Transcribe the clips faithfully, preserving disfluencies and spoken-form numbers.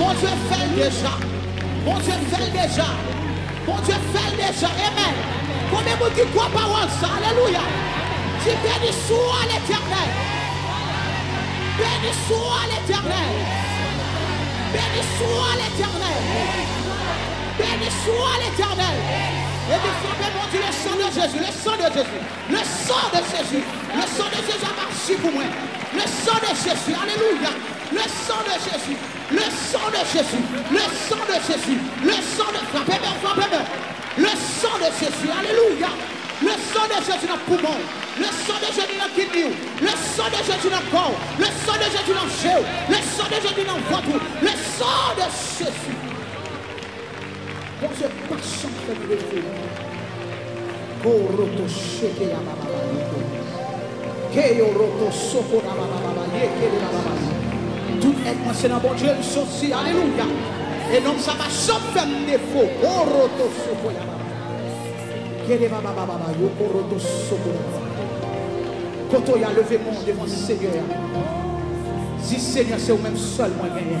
Mon Dieu fait déjà. Mon Dieu fait déjà. Mon Dieu fait déjà. Amen. Combien de monde qui croit parole ça? Alléluia. Dis béni soit l'Éternel. Béni soit l'Éternel. Béni soit l'Éternel. Béni soit l'Éternel. Et puis frappez mon Dieu le sang de Jésus. Le sang de Jésus. Le sang de Jésus. Le sang de Jésus a marché pour moi. Le sang de Jésus. Alléluia. Le sang de Jésus. Le sang de Jésus. Le sang de Jésus. Le sang de... Frappez-moi, frappez-moi. Le sang de Jésus. Alléluia. Le sang de Jésus dans le poumon. Le sang de Jésus dans le kidney. Le sang de Jésus dans le corps. Le sang de Jésus dans le géo. Le sang de Jésus dans le ventre. Le sang de Jésus. Bon Dieu, pas chanter de feu. Koroto sheke ya baba baba. Keyoroto soko na baba baba. Yeke na baba baba. Tout être c'est dans bon Dieu aussi. Alléluia. Et non ça va jamais faire défaut. Koroto soko ya baba. Kere baba baba. Yokoroto soko na baba. Quand on y a levé mon devant le Seigneur, si Seigneur c'est au même seul moi gagné.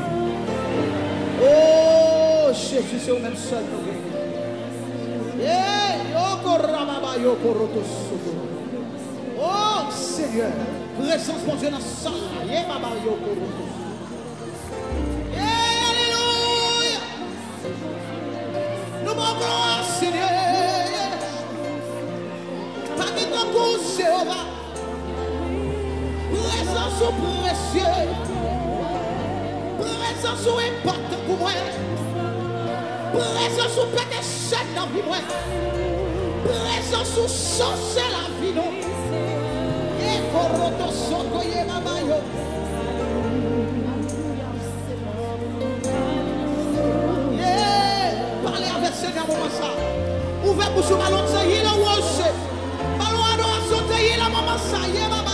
Oh Jésus c'est au même seul moi gagné. Oh Seigneur, présence mon Dieu dans le sang. Alléluia. Nous m'en gloire Seigneur. Pas de ton coup Jéhovah. Présence au précieux, présence au important pour moi, présence au pété chaîne dans la vie, présence au changer la vie, non. Et Koroto Sokoye Mamayo. Parlez avec le Seigneur, maman ça. Ouvrez pour ce ballon, ça y est, le worship. Ballon adoration, ça y est, la maman ça y est, maman.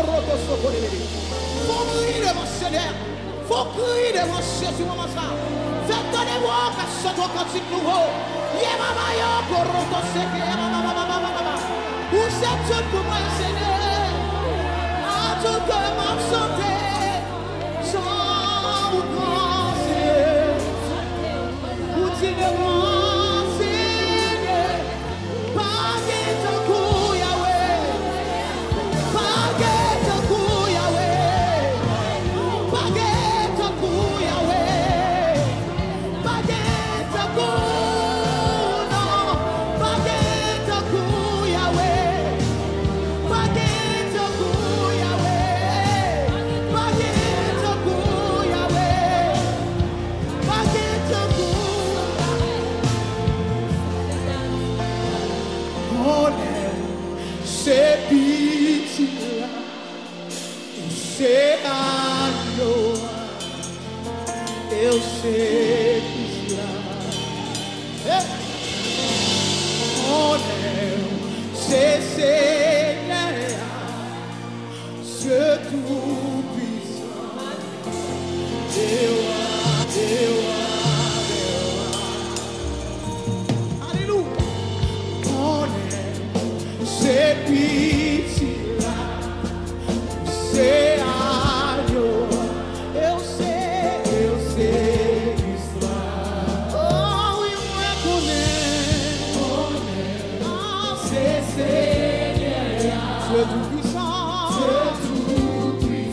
Faut crier devant le Seigneur. Faut crier devant Jésus, maman ça. Faites donner moi qu'à ce temps quand il nouveau. Yé maman yo koroto seke maman maman maman maman. Où c'est Dieu pour moi Seigneur? À tout cœur m'a chanté. Sans vous penser. Vous dites moi Seigneur. Pas de coup Yahweh. Pas de coup Yahweh. Pas de coup Yahweh. Pas de coup non. Pas de coup Yahweh. Pas de coup Yahweh. Pas de coup Yahweh. Pas de coup. C'est pitié, c'est agneau, eu sei que on c'est Seigneur, ce tout puissant, Dieu, Dieu, Alléluia, on c'est pitié, c'est agneau, eu sei, eu sei que está. Oh, eu reconheço, oh, c'est Seigneur, c'est tout puissant, c'est tout puissant.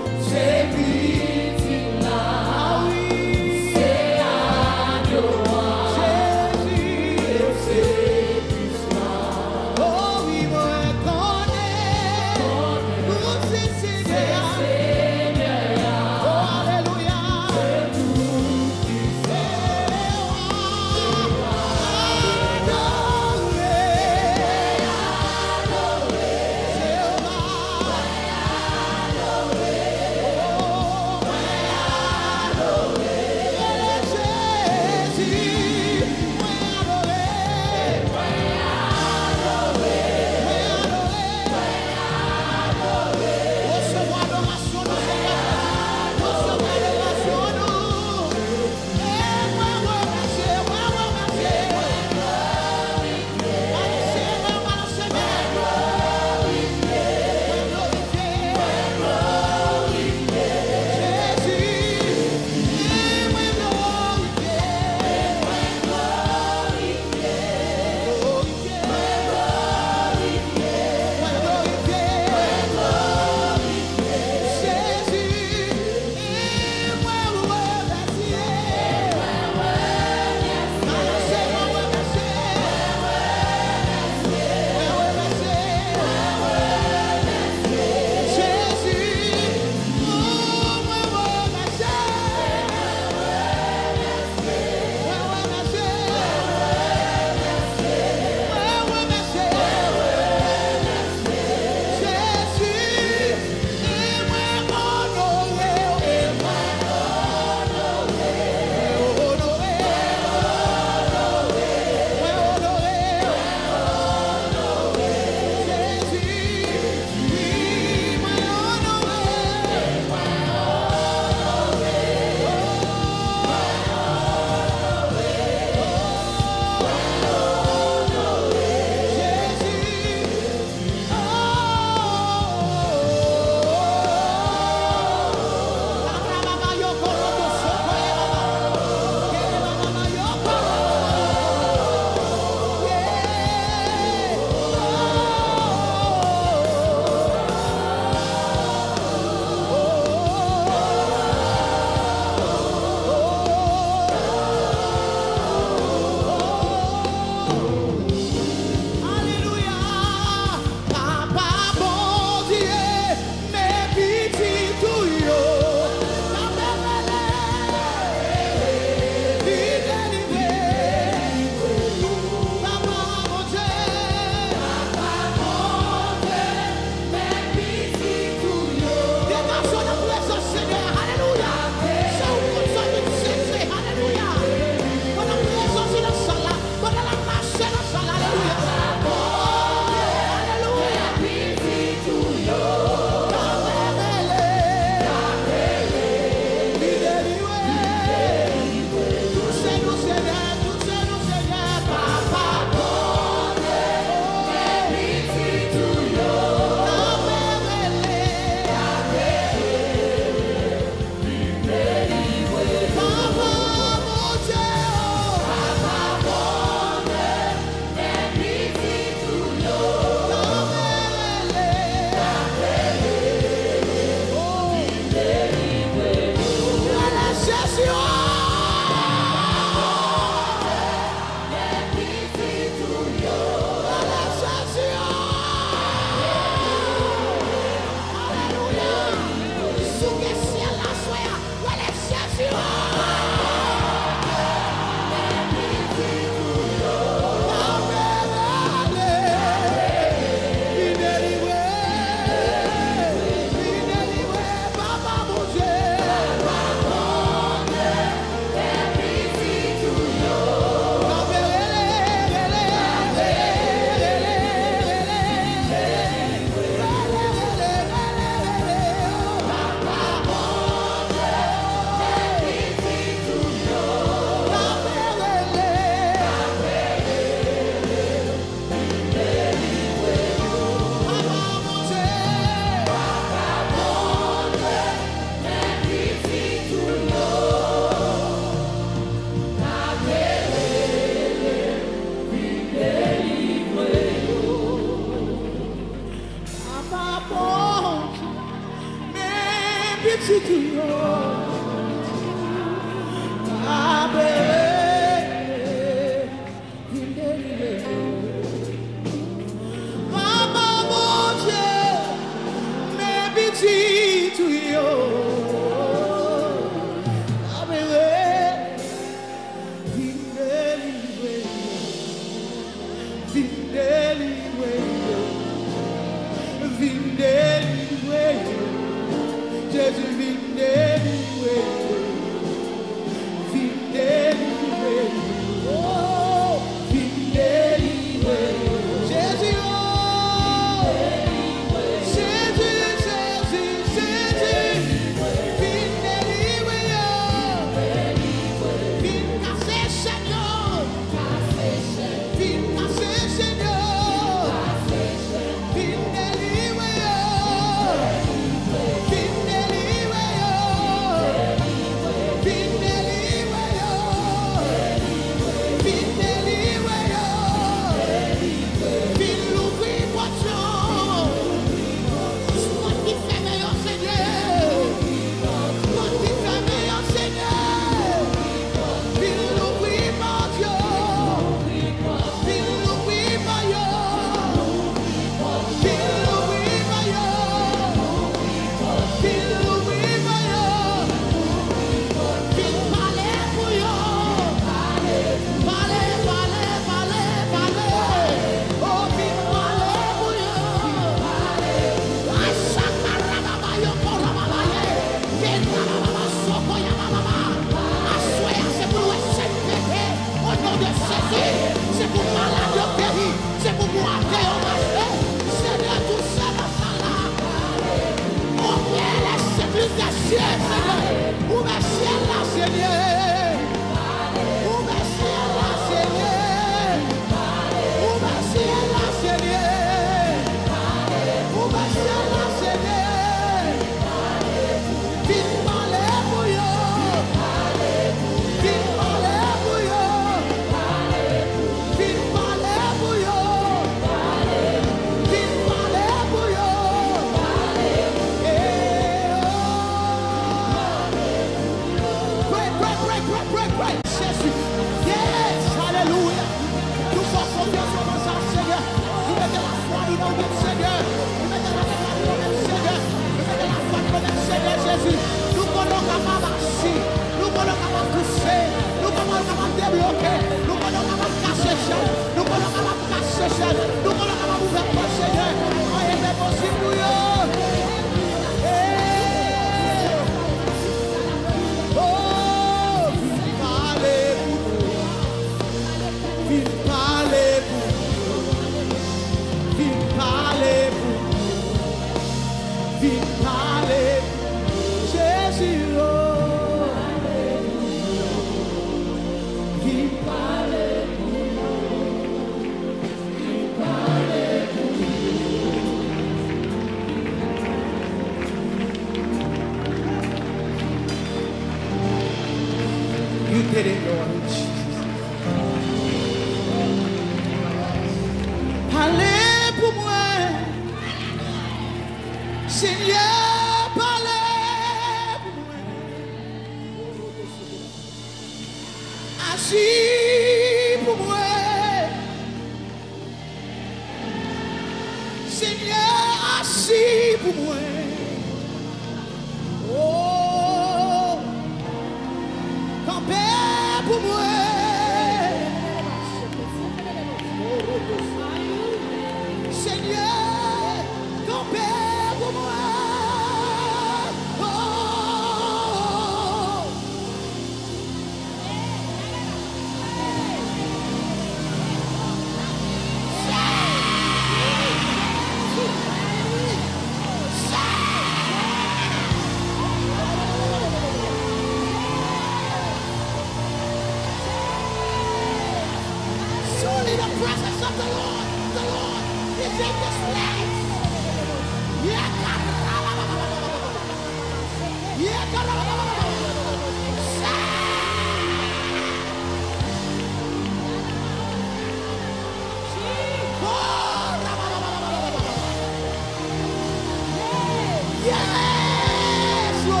Yes, Lord.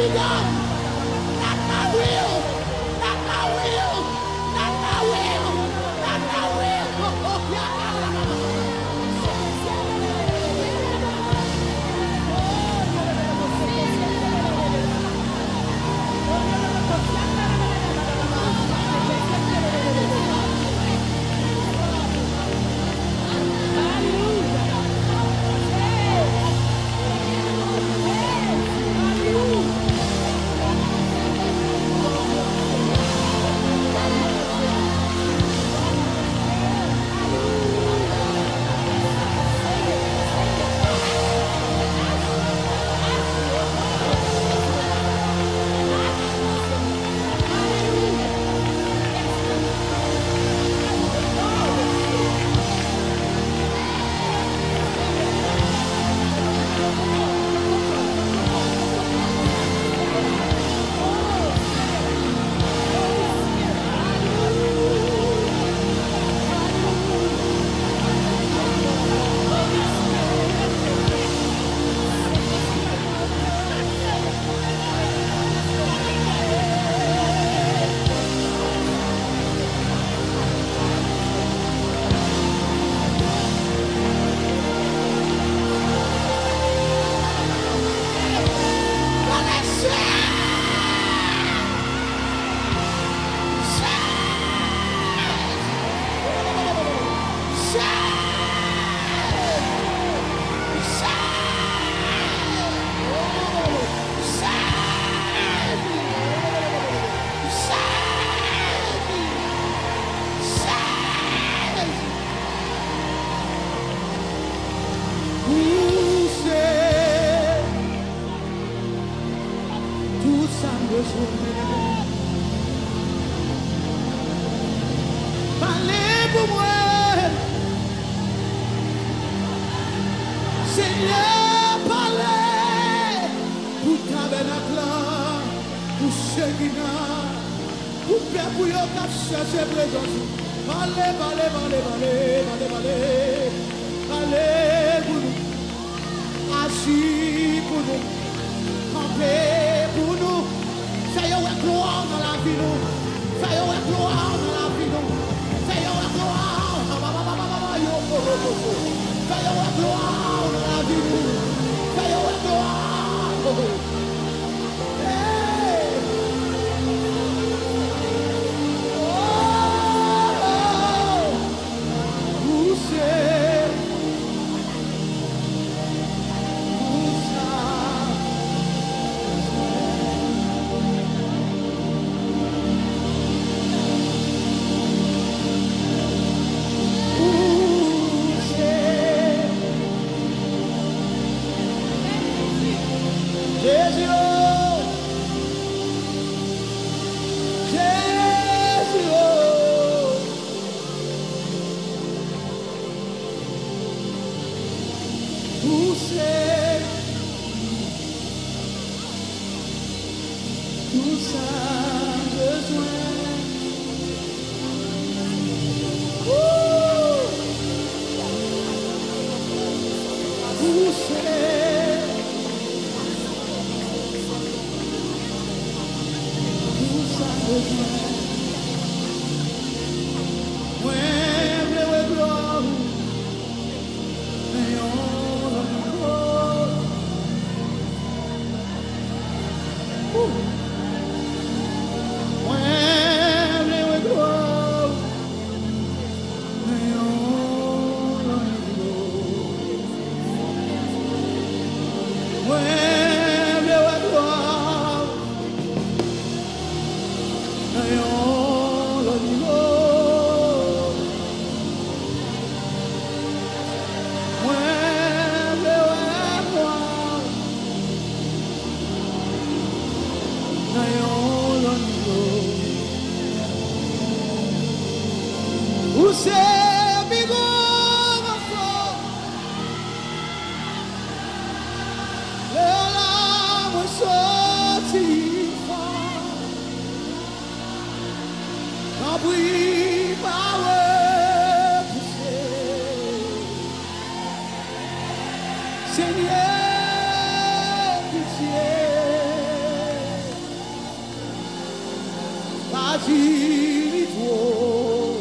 be done. Not my will. Not my will. Not my will. Not my will. Oh, oh, yeah. Parlez pour moi, Seigneur, parlez pour tabernacle, pour Shekinah, pour peuple pour yo qui cherche présence. Parlez, parlez, parlez, parlez, parlez, parlez, parlez pour nous, agis pour nous, campez pour nous. Fais une gloire dans la vie, nous. Fais une gloire dans la vie, nous. Fais une gloire. Fais une gloire dans la vie, nous. Fais une gloire. Hey. Oh, où c'est? Où ça? Jésus, Jésus, où c'est tout ça besoin? Où c'est? dit trop,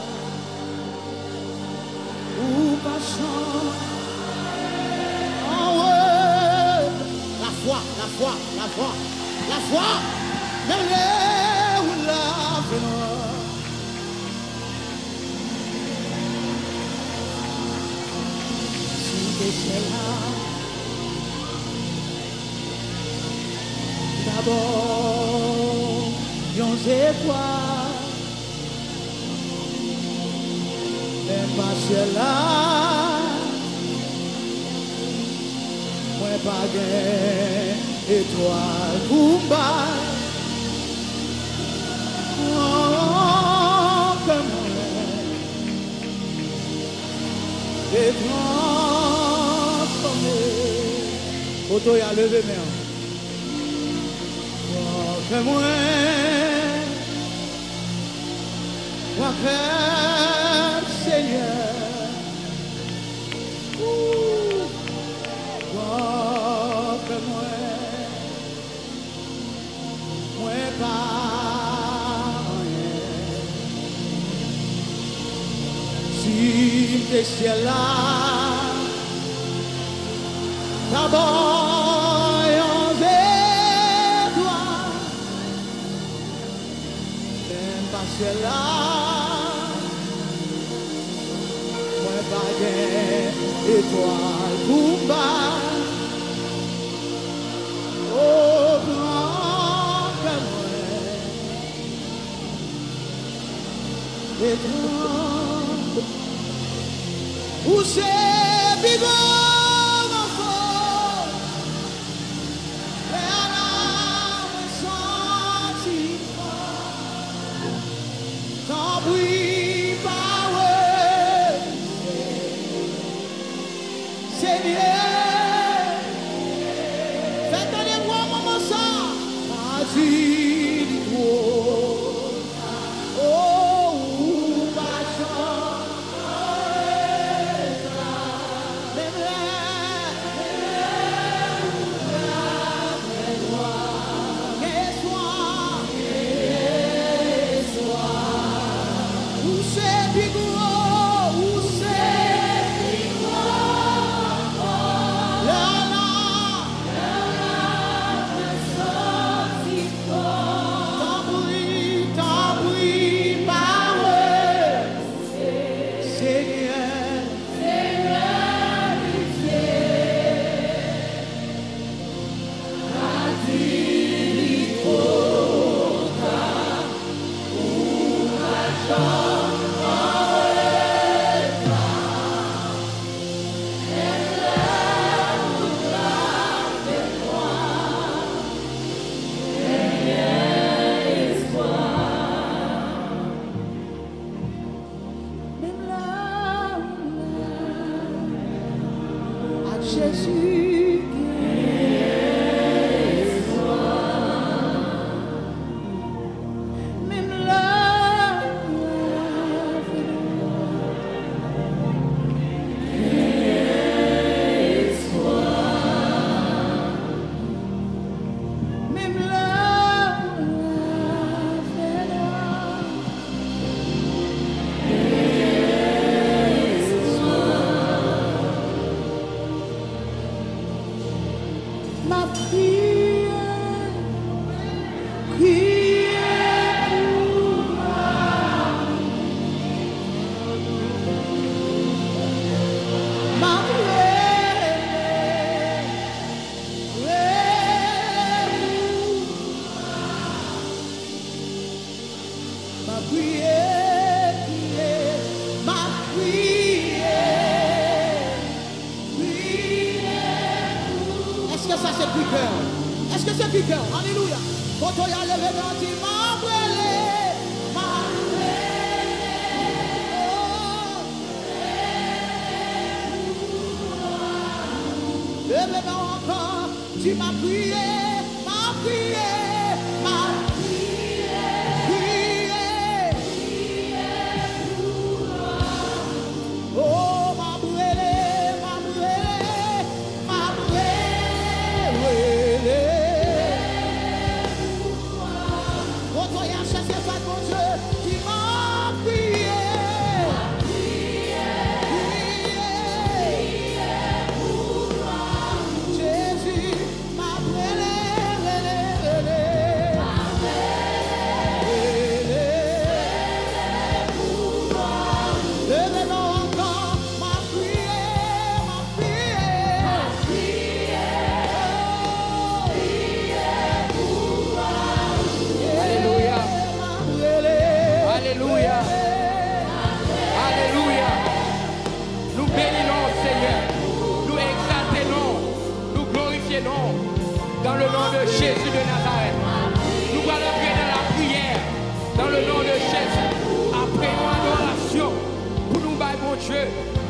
ou pas chant. Oh ouais, la foi, la foi, la foi, la foi, même les ou la venue. Si t'es là, d'abord, yon étoile, même pas là, moi pas gain étoile pour m'ba, oh, comme et transformé, auto y a levé main. Que moi, moi que Seigneur, moi que moi, moi pas rien. Si t'es ciel là, d'abord. C'est là, moi pas gain étoile pour bas, oh grand comme moi, étoile, où c'est vivant. Oui, power, Seigneur, faites-le-moi, maman, ça, vas-y, dis-moi, oh, pas Jésus qui est toi, même là, qui est toi, même là, ma prière, prière pour moi, ma prière, prière pour moi, ma prière, prière, ma prière, prière. Est-ce que ça c'est plus cœur? Est-ce que c'est plus cœur? Alléluia. Quand on y a levé dans tes mains, brûlé, ma brûlé. Lève-les encore. Tu m'as prié, m'as prié, m'as prié, prié, prié pour moi. Oh, m'a brûlé, m'a brûlé, m'a brûlé. Quand on y a chassé, pas de bon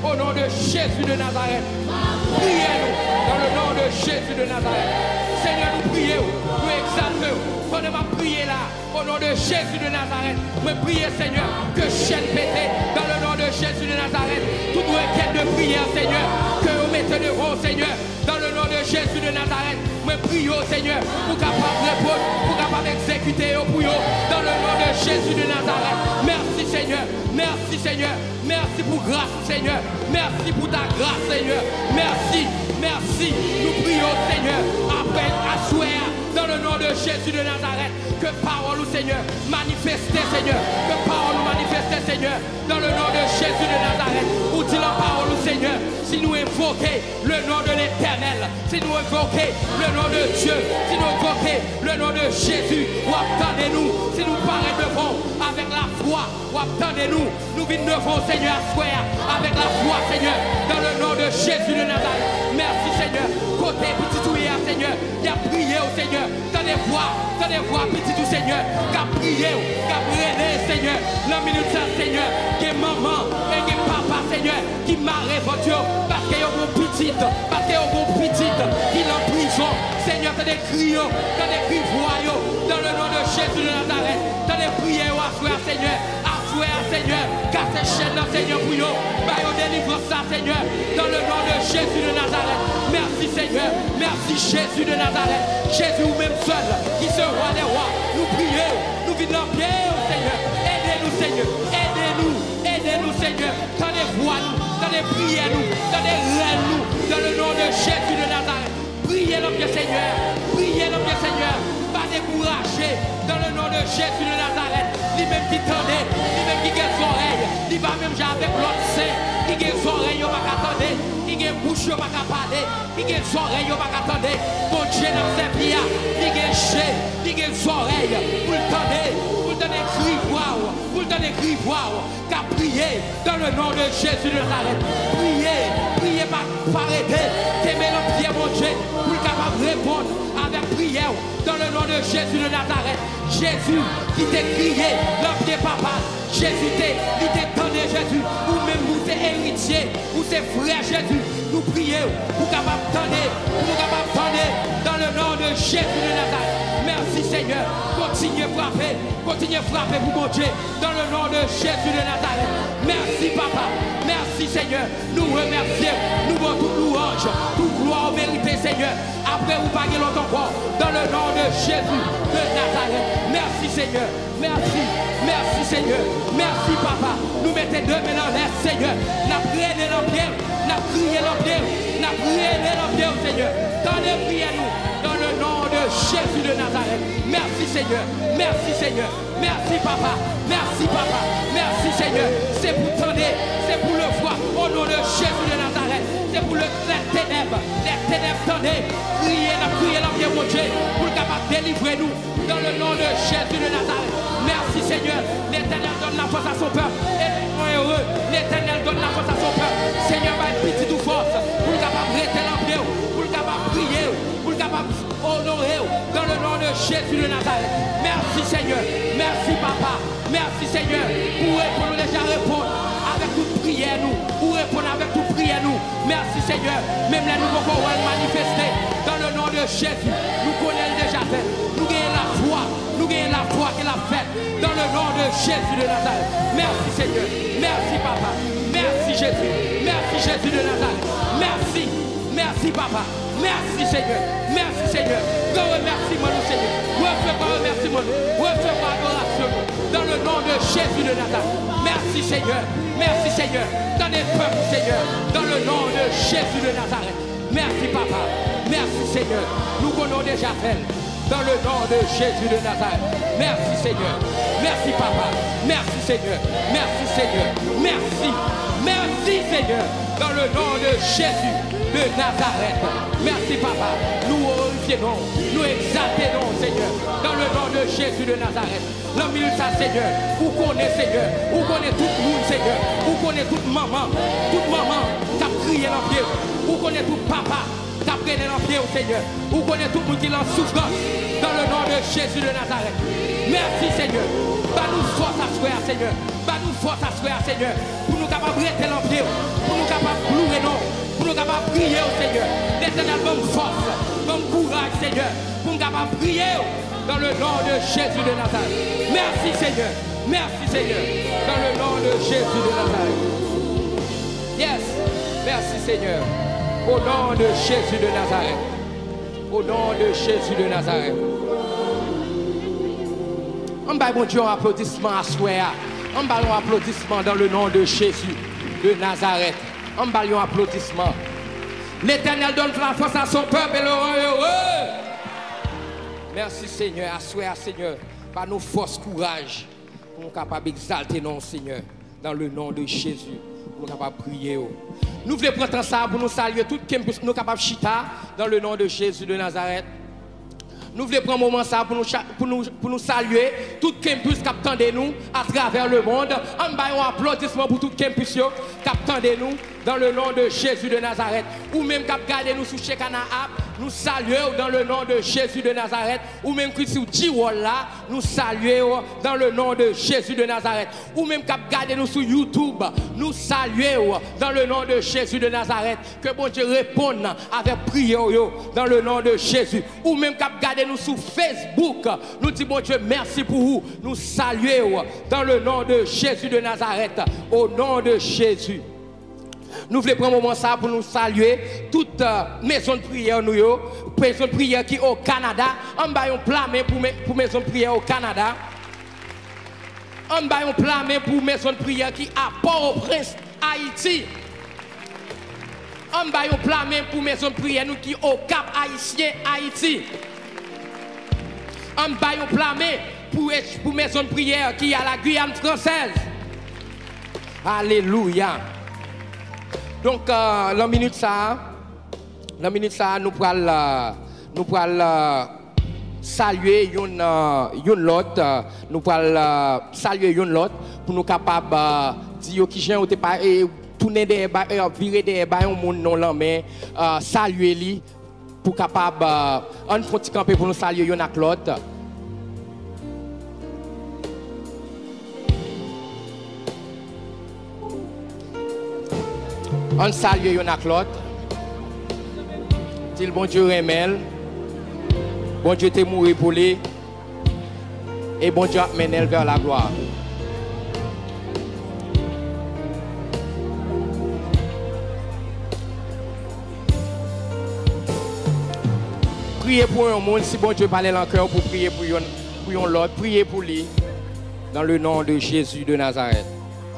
au nom de Jésus de Nazareth. Priez-nous dans le nom de Jésus de Nazareth. Seigneur, nous prions, nous exaltons. Pendant ma prière là, au nom de Jésus de Nazareth, je prie, Seigneur, que chaîne pété dans le nom de Jésus de Nazareth. Toute requête de prière, Seigneur, que vous mettez devant, Seigneur, dans le nom de Jésus de Nazareth. Je prie, Seigneur, pour capable répondre, pour capable exécuter pour vous, dans le nom de Jésus de Nazareth. Merci, Seigneur. Merci, Seigneur. Merci pour grâce, Seigneur. Merci pour ta grâce, Seigneur. Merci, merci. Nous prions, Seigneur, après à souhait, dans le nom de Jésus de Nazareth, que parole, Seigneur, manifestez, Seigneur, que parole manifestez, Seigneur, dans le nom de Jésus de Nazareth. Ou dit la parole, Seigneur, si nous invoquons le nom de l'Éternel, si nous invoquons le nom de Dieu, si nous invoquons le nom de Jésus, ou attendez-nous, si nous paraissons devant avec la foi, ou attendez-nous, nous venons devant, Seigneur, à avec la foi, Seigneur, dans le nom de Jésus de Nazareth. Merci, Seigneur. Côté petit tout hier, Seigneur, il a prié au Seigneur. Tenez voir, tenez voir, petit tout Seigneur, qui a prié, qui a prié, Seigneur. La minute, ça, Seigneur, qui est maman et qui est papa, Seigneur, qui m'a répondu parce qu'il y a un petit, parce qu'il y a un petit qui est en prison. Seigneur, tenez crier, tenez crier, dans le nom de Jésus de Nazareth. Tenez prier à frère, Seigneur. Seigneur, casse ces chaînes, Seigneur, pour nous. Délivre ça, Seigneur, dans le nom de Jésus de Nazareth. Merci, Seigneur. Merci, Jésus de Nazareth. Jésus, ou même seul, qui se roi des rois. Nous prions, nous venons en pied, Seigneur. Aidez-nous, Seigneur. Aidez-nous, aidez-nous, Seigneur. Tendez-vous-nous, tendez-priez-nous, tendez-nous, dans le nom de Jésus de Nazareth. Priez le Dieu, Seigneur. Priez le Dieu, Seigneur. Pas décourager, dans le nom de Jésus de Nazareth. Lui-même qui tendait, lui-même qui a des oreilles, il va même avec l'autre sein, qui a des oreilles, il va attendre, qui a une bouche, il va parler, qui a des oreilles, il va attendre. Mon Dieu, dans ses pieds, il a des chais, il a des oreilles, pour le tendre, pour le donner cri voir, pour le donner cri voir, qu'à prier dans le nom de Jésus de Nazareth. Priez, priez, pas arrêter, t'aimer le pied, mon Dieu, pour le capable de répondre avec prière dans le nom de Jésus de Nazareth. Jésus qui t'a crié, l'homme de papa. Jésus qui t'a donné Jésus. Ou même vous êtes héritiers, ou c'est frère Jésus. Nous prions pour capable donner, pour capable donner dans le nom de Jésus de Nazareth. Merci Seigneur. Continuez à frapper, continuez à frapper pour mon Dieu dans le nom de Jésus de Nazareth. Merci papa. Merci Seigneur. Nous remercions, nous avons toute louange, toute gloire méritée Seigneur. Après vous parlez longtemps encore dans le nom de Jésus de Nazareth. Merci Seigneur. Merci. Merci Seigneur. Merci papa. Nous mettons deux mains dans l'air Seigneur. N'a prié dans pierre. N'a prié dans pierre. N'a prié dans pierre Seigneur. Tendez priez nous dans le nom de Jésus de Nazareth. Merci Seigneur. Merci Seigneur. Merci papa. Merci papa. Merci Seigneur. C'est pour tendre. C'est pour le voir au nom de Jésus de Nazareth. C'est pour le, les ténèbres. Les ténèbres tendez. Priez la priez la pierre mon Dieu. Pour le capable délivrer nous dans le nom de Jésus de Nazareth. Merci Seigneur. L'Éternel donne la force à son peuple. Et nous heureux. L'Éternel donne la force à son peuple. Seigneur, va être petit ou force. Pour le capable de rester en pied. Pour le capable de prier. Pour le capable d'honorer. Dans le nom de Jésus de Nazareth. Merci Seigneur. Merci papa. Merci Seigneur. Pour répondre déjà répondre. Avec toute prière nous. Pour répondre avec toute prière nous. Merci Seigneur. Même les nouveaux corps manifestés. Dans le nom de Jésus. Nous connaissons déjà fait. Nous gagnons la foi. Nous gagnons la foi qu'il a faite. Dans le nom de Jésus de Nazareth. Merci Seigneur. Merci papa. Merci Jésus. Merci Jésus de Nazareth. Merci. Merci papa. Merci Seigneur. Merci Seigneur. Nous remercions nous Seigneur. Recevons remerciement. Recevons adoration. Dans le nom de Jésus de Nazareth. Merci Seigneur. Merci Seigneur. Dans les peuples Seigneur. Dans le nom de Jésus de Nazareth. Merci papa. Merci Seigneur. Nous connaissons déjà fait. Dans le nom de Jésus de Nazareth. Merci Seigneur. Merci papa. Merci Seigneur. Merci Seigneur. Merci. Merci Seigneur. Dans le nom de Jésus de Nazareth. Merci papa. Nous glorifions, nous exaltons Seigneur. Dans le nom de Jésus de Nazareth. L'homme il ça Seigneur. Vous connaissez Seigneur. Vous connaissez tout le monde Seigneur. Vous connaissez toute maman. Toute maman qui a crié dans le pied. Vous connaissez tout papa. T'apprenez dans pied au Seigneur. Vous connaissez tout le monde qui est en souffrance. Dans le nom de Jésus de Nazareth. Merci Seigneur. Bah nous force à souhait Seigneur. Bah nous force à souhait Seigneur. Pour nous capables de rester dans pied. Pour nous capables prier au Seigneur. L'Éternel, donne force, donne courage, Seigneur, pour nous capables de prier dans le nom de Jésus de Nazareth. Merci, Seigneur. Merci, Seigneur. Dans le nom de Jésus de Nazareth. Yes. Merci, Seigneur. Au nom de Jésus de Nazareth. Au nom de Jésus de Nazareth. On va bon Dieu un applaudissement à soi. On va un applaudissement dans le nom de Jésus de Nazareth. On va un applaudissement. L'Éternel donne la force à son peuple et le rend heureux. Merci Seigneur. À soi, Seigneur. Par nos forces, courage. Pour nous capables d'exalter non Seigneur. Dans le nom de Jésus. Pour nous capables de prier. Nous voulons prendre ça pour nous saluer tout qui nous capables de chita. Dans le nom de Jésus de Nazareth. Nous voulons prendre un moment ça pour nous, pour nous, pour nous saluer tout campus qui attendent nous à travers le monde. On va un applaudissement pour tout campus qui attendent nous dans le nom de Jésus de Nazareth. Ou même qui regardent nous sur Chekana App, nous saluons dans le nom de Jésus de Nazareth. Ou même qui sur Diwol là, nous saluons dans le nom de Jésus de Nazareth. Ou même qui regardent nous sur YouTube, nous saluons dans le nom de Jésus de Nazareth. Que bon Dieu réponde avec prière dans le nom de Jésus. Ou même qui regardent nous sur Facebook, nous disons bon Dieu merci pour vous. Nous saluons dans le nom de Jésus de Nazareth. Au nom de Jésus. Nous voulons prendre un moment ça pour nous saluer toute euh, maison de prière nous yo, maison de prière qui au Canada. On va un plan pour pour maison de prière au Canada. On va un plan pour maison de prière qui à Port-au-Prince, Haïti. On va un plan pour maison de prière nous qui au Cap Haïtien, Haïti. On va un plan pour pour maison de prière qui à la Guyane française. Alléluia. Donc, euh, la minute ça, la minute ça, nous pourrons euh, nous pourrons euh, saluer une euh, une lot, euh, nous pourrons euh, saluer une lot pour nous capables euh, dire qui j'ai été pas et tourner des euh, virer des bas un monde non là mais euh, saluer lui pour capable euh, on faut camper pour nous saluer une ak l'autre. On salue yon ak l'autre. Dit le bon Dieu remel. Bon Dieu t'est mouru pour lui. Et bon Dieu mène elle vers la gloire. Priez pour un monde si bon Dieu parle en cœur pour prier pour yon, pour yon l'autre. Priez pour lui. Dans le nom de Jésus de Nazareth.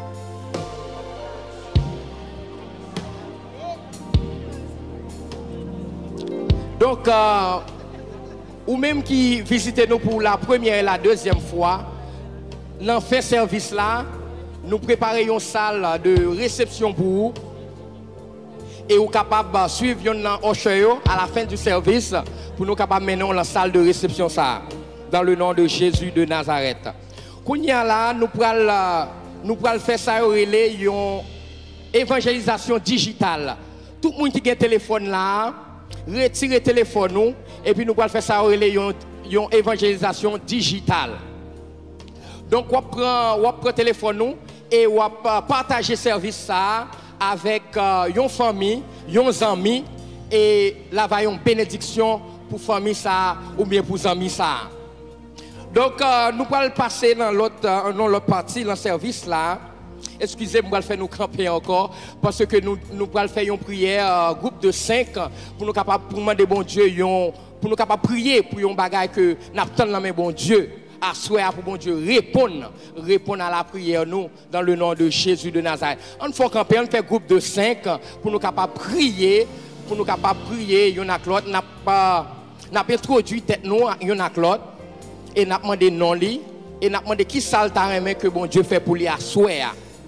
Donc, euh, ou même qui visitez nous pour la première et la deuxième fois, dans ce service là, nous préparons une salle de réception pour vous. Et vous êtes capable de suivre un usher à la fin du service pour nous capables de mener dans la salle de réception ça, dans le nom de Jésus de Nazareth. Kounya là, nous pourrons nous pourrons faire ça une évangélisation digitale. Tout le monde qui a un téléphone là, retirez le téléphone nous et puis nous allons faire ça une évangélisation digitale. Donc on prend on prend téléphone nous et on partager service ça avec euh, une famille, une amis et là va une bénédiction pour famille ça ou bien pour amis ça. Donc euh, nous allons passer dans l'autre euh, dans l'autre partie dans le service là. Excusez-moi, nous allons faire nous camper encore parce que nous nous allons faire une prière euh, groupe de cinq pour nous capables pour demander bon Dieu yon, pour nous capables prier pour un bagage que n'attend dans main bon Dieu à souhait pour bon Dieu répondre répondre à la prière nous dans le nom de Jésus de Nazareth. On fait camper, on fait groupe de cinq pour nous capables prier pour nous capables prier yon ak l'autre n'a pas n'a pas introduit tête nous yon ak l'autre et n'a demandé non li et n'a demandé qui ça le que bon Dieu fait pour lui à souhait.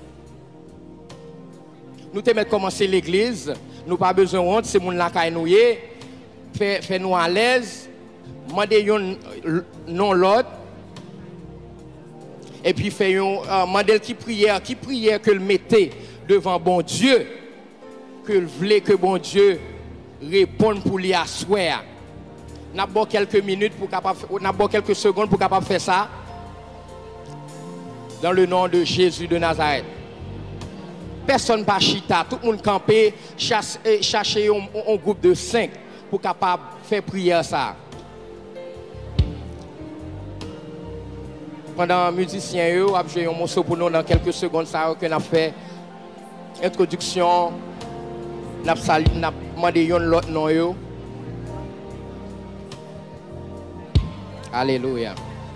Nous te mettre commencer l'église, nous pas besoin honte, c'est mon la kay nous yé, fait fait nous à l'aise, demander yon non l'autre et puis fait yon euh, demander qui prière, qui prière que le mettez devant bon Dieu, que le voulait que bon Dieu réponde pour lui à souhait. N'a pas quelques minutes pour capable n'a pas quelques secondes pour capable faire ça. Dans le nom de Jésus de Nazareth. personne pas chita, tout le monde campé, chercher un groupe de cinq pour capable faire prière ça. Pendant musicien eux a joué un morceau pour nous dans quelques secondes ça que n'a fait introduction, n'a n'a demandé yon l'autre nom yo. Alléluia.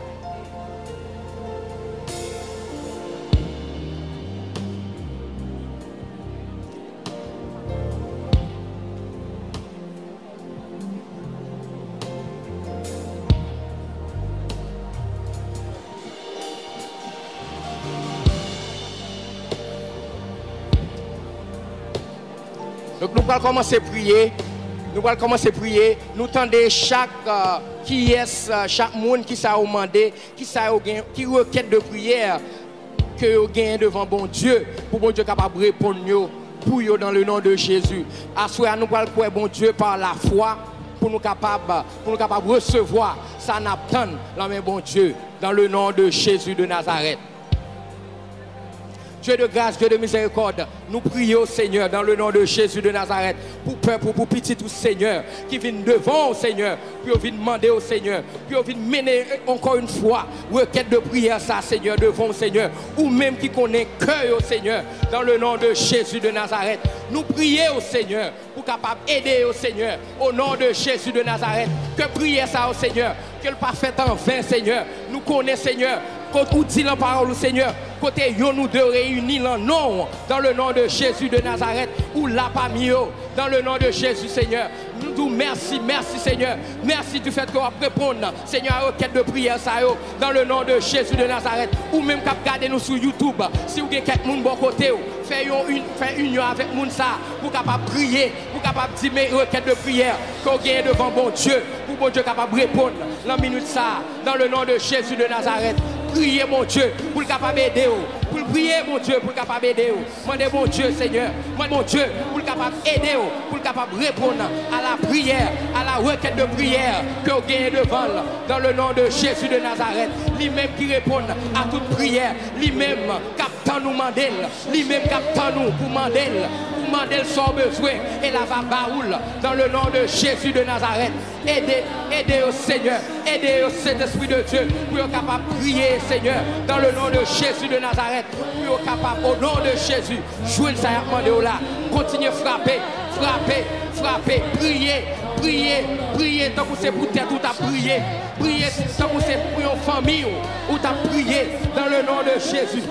Donc nous allons commencer à prier. Nous allons commencer à prier. Nous tendez chaque euh, qui est, euh, chaque monde qui s'est demandé, qui s'est qui requête de prière que vous gagnez devant bon Dieu pour bon Dieu capable de répondre pour vous dans le nom de Jésus. À ce moment nous allons croire bon Dieu par la foi pour nous capables pour nous capables de recevoir ça n'attend la main bon Dieu dans le nom de Jésus de Nazareth. Dieu de grâce, Dieu de miséricorde, nous prions Seigneur dans le nom de Jésus de Nazareth pour peuple, pour petit tout Seigneur qui vient devant au Seigneur, puis on vient demander au Seigneur, puis on vient mener encore une fois requête de prière ça Seigneur devant au Seigneur, ou même qui connaît cœur au Seigneur dans le nom de Jésus de Nazareth. Nous prions au Seigneur pour capable aider au Seigneur au nom de Jésus de Nazareth. Que prier ça au Seigneur, que le parfait en vain Seigneur. Nous connaissons Seigneur. Quand on dit la parole au Seigneur, côté yo nous deux réunis en nom, dans le nom de Jésus de Nazareth, ou la parmi eux, dans le nom de Jésus Seigneur. Nous disons merci, merci Seigneur. Merci du fait que vous répondez, Seigneur, à requête de prière, ça, dans le nom de Jésus de Nazareth. Ou même qu'à regarder nous sur YouTube, si vous avez quelqu'un de bon côté, faites une, fait union avec moun ça, pour capable prier, pour capable dire mes requêtes de prière, qu'on gagne devant bon Dieu, pour bon Dieu capable répondre, la minute ça, dans le nom de Jésus de Nazareth. Priez mon Dieu pour le capable d'aider. Pour prier mon Dieu pour le capable d'aider. Demandez mon Dieu Seigneur. Demandez mon Dieu pour le capable d'aider. Pour le capable de répondre à la prière, à la requête de prière que vous gagnez devant dans le nom de Jésus de Nazareth. Lui-même qui répond à toute prière. Lui-même captant nous mandel. Lui-même captant nous pour mandel. Pour mandel sans besoin. Et la va baroule dans le nom de Jésus de Nazareth. Aidez, aidez au Seigneur. Aidez au Saint-Esprit de Dieu pour être capable de prier Seigneur dans le nom de Jésus de Nazareth. Pour être capable au nom de Jésus. Jouez ça à demander là. Continuez à frapper, frapper, frapper, prier, prier, prier. Tant que c'est pour tête ou t'as prié. Prier tant que c'est pour une famille ou t'as prié dans le nom de Jésus.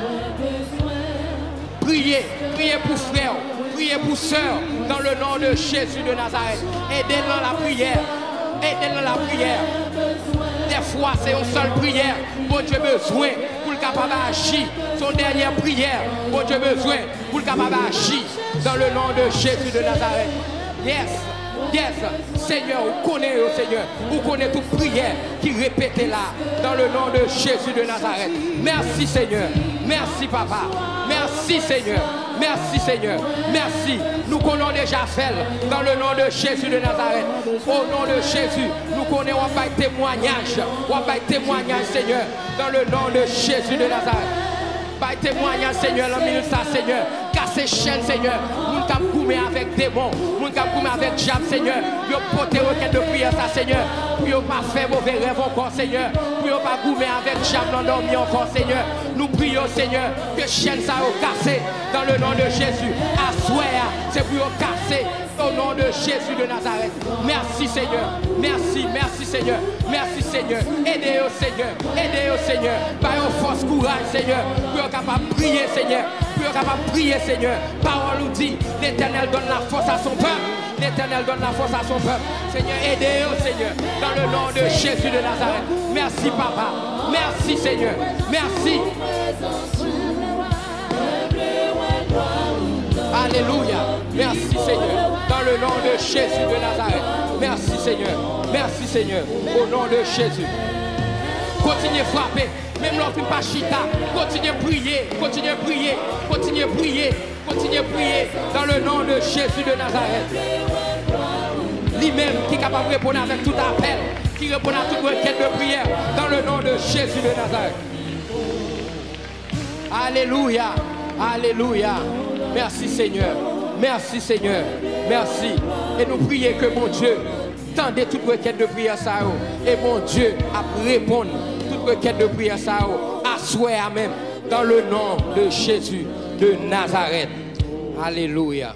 Priez, priez pour frère, priez pour soeur dans le nom de Jésus de Nazareth. Aidez-le dans la prière. Aidez-le dans la prière. Des fois, c'est une seule prière. Bon Dieu besoin pour le capable d'agir. Son dernière prière. Bon Dieu besoin pour le capable d'agir dans le nom de Jésus de Nazareth. Yes. Yes, Seigneur, vous connaissez, oh Seigneur, vous connaissez toute prière qui répète là, dans le nom de Jésus de Nazareth. Merci Seigneur, merci Papa, merci Seigneur, merci Seigneur, merci. Nous connaissons déjà fait dans le nom de Jésus de Nazareth. Au nom de Jésus, nous connaissons un témoignage, un témoignage Seigneur, dans le nom de Jésus de Nazareth. Par témoignage, Seigneur, la minute ça, Seigneur. Casser chaîne, Seigneur. Nous avons goumé avec démons. Nous avons goumé avec diable, Seigneur. Nous avons porté requête de prière, ça, Seigneur. Pour ne pas faire mauvais rêve encore, Seigneur. Pour ne pas goumer avec diable endormi encore, Seigneur. Nous prions, Seigneur, que chaîne ça a cassé dans le nom de Jésus. Assoir, c'est pour casser. Au nom de Jésus de Nazareth. Merci Seigneur. Merci, merci Seigneur. Merci Seigneur. Aidez au Seigneur. Aidez au Seigneur. Par une force courage Seigneur. Pour être capable de prier Seigneur. Pour être capable de prier Seigneur. Parole nous dit, l'Éternel donne la force à son peuple. L'Éternel donne la force à son peuple. Seigneur, aidez au Seigneur. Dans le nom de Jésus de Nazareth. Merci Papa. Merci Seigneur. Merci. Alléluia. Merci Seigneur. Dans le nom de Jésus de Nazareth. Merci Seigneur. Merci Seigneur. Au nom de Jésus. Continuez à frapper. Même l'autre pas chita. Continuez à prier. Continuez à prier. Continuez à prier. Continuez à prier. Dans le nom de Jésus de Nazareth. Lui-même qui est capable de répondre avec tout appel. Qui répond à toute requête de prière. Dans le nom de Jésus de Nazareth. Alléluia. Alléluia. Merci Seigneur. Merci Seigneur. Merci. Et nous prions que mon Dieu tendez toute requête de prière ça. Et mon Dieu a répondu toute requête de prière ça. À souhait à même. Dans le nom de Jésus de Nazareth. Alléluia.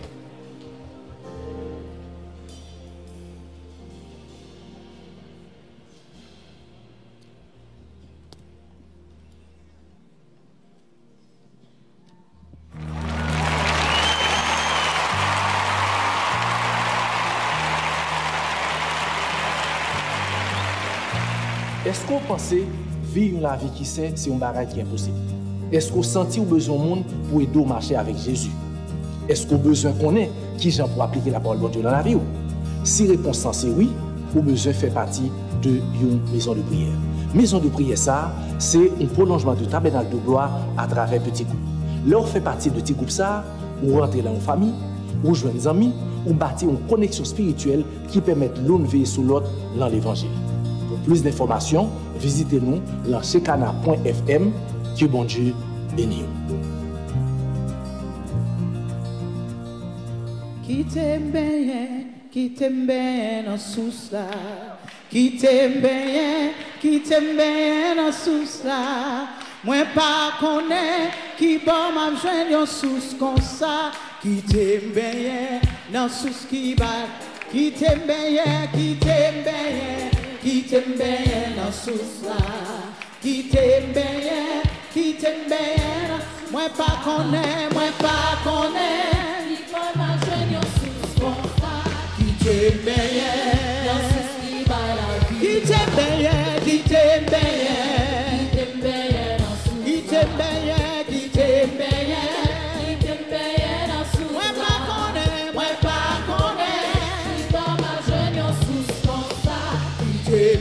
Est-ce qu'on pensait vivre la vie qui c'est, c'est un bagage qui est impossible? Est-ce qu'on sentit ou besoin de monde pour aider au marcher avec Jésus? Est-ce qu'on besoin qu'on ait qui j'en pour appliquer la parole de Dieu dans la vie? Si réponse c'est oui, ou besoin fait partie de une maison de prière. Maison de prière ça, c'est un prolongement du tabernacle de gloire à travers petit groupe. Là on fait partie de petit groupe ça, ou rentrer dans une famille, ou joindre des amis, ou bâtir une connexion spirituelle qui permet l'une veiller sur l'autre dans l'évangile. Pour plus d'informations, visitez-nous dans shekana point f m. Que bon Dieu bénisse. Qui t'aime bien, qui t'aime bien dans sous là. Qui t'aime bien, qui t'aime bien dans sous là. Moi pas connais qui bon m'a joindre en sous comme ça. Qui t'aime bien dans sous qui bat. Qui t'aime bien, qui t'aime bien. Qui t'aime bien dans sous là, qui t'aime bien, qui t'aime bien, moi pas connais, moi pas connais, qui peut m'enchaîner sous son ça, qui t'aime bien, dans sous qui va la vie, qui t'aime bien, qui t'aime bien, qui t'aime bien dans sous, qui t'aime bien, qui t'aime bien, qui t'aime bien dans sous, moi pas connais, moi pas connais, qui peut m'enchaîner sous son ça. Qui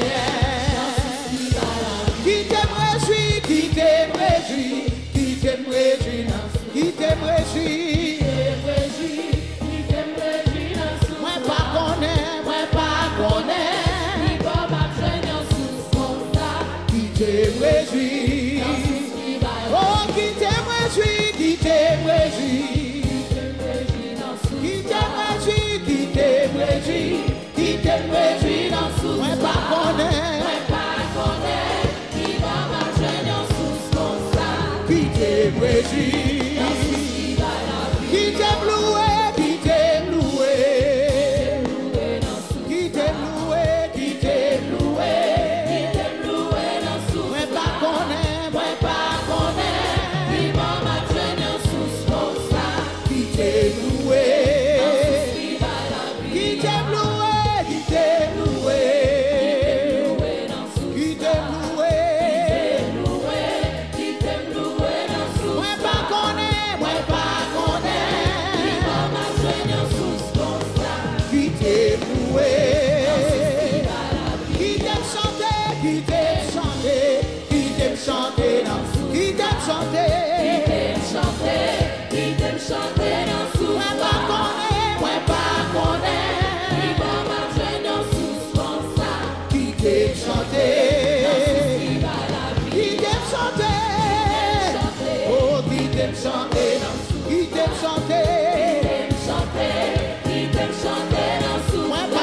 t'aime réjoui, qui t'aime réjoui, qui t'aime réjoui, qui t'aime réjoui, qui t'aime réjoui, moi pas connais, moi pas connais, qui va m'enchaîner sous son ça, qui t'aime réjoui, oh qui t'aime réjoui, qui t'aime réjoui, qui t'aime réjoui, qui t'aime réjoui, qui t'aime réjoui dans sous, moi pas connais, moi pas connais, qui va marcher dans sous comme ça, qui t'aime réjoui, qui t'aime loué, qui t'aime loué, qui t'aime loué, qui t'aime loué, qui t'aime loué dans sous, moi pas connais, moi pas connais, qui va marcher dans sous comme ça, qui t'aime loué. Qui t'aime loué, qui t'aime loué, qui t'aime loué, qui t'aime loué dans sous. Moi pas connais, moi pas connais, qui va marcher dans sous comme ça. Qui t'aime loué, qui t'aime chanter, qui t'aime chanter, qui t'aime chanter dans sous. Qui t'aime chanter, qui t'aime chanter, qui t'aime chanter dans sous. Moi pas connais, moi pas connais. Qui t'aime chanter, oh qui t'aime chanter, qui t'aime chanter, qui t'aime chanter, qui t'aime chanter dans sous.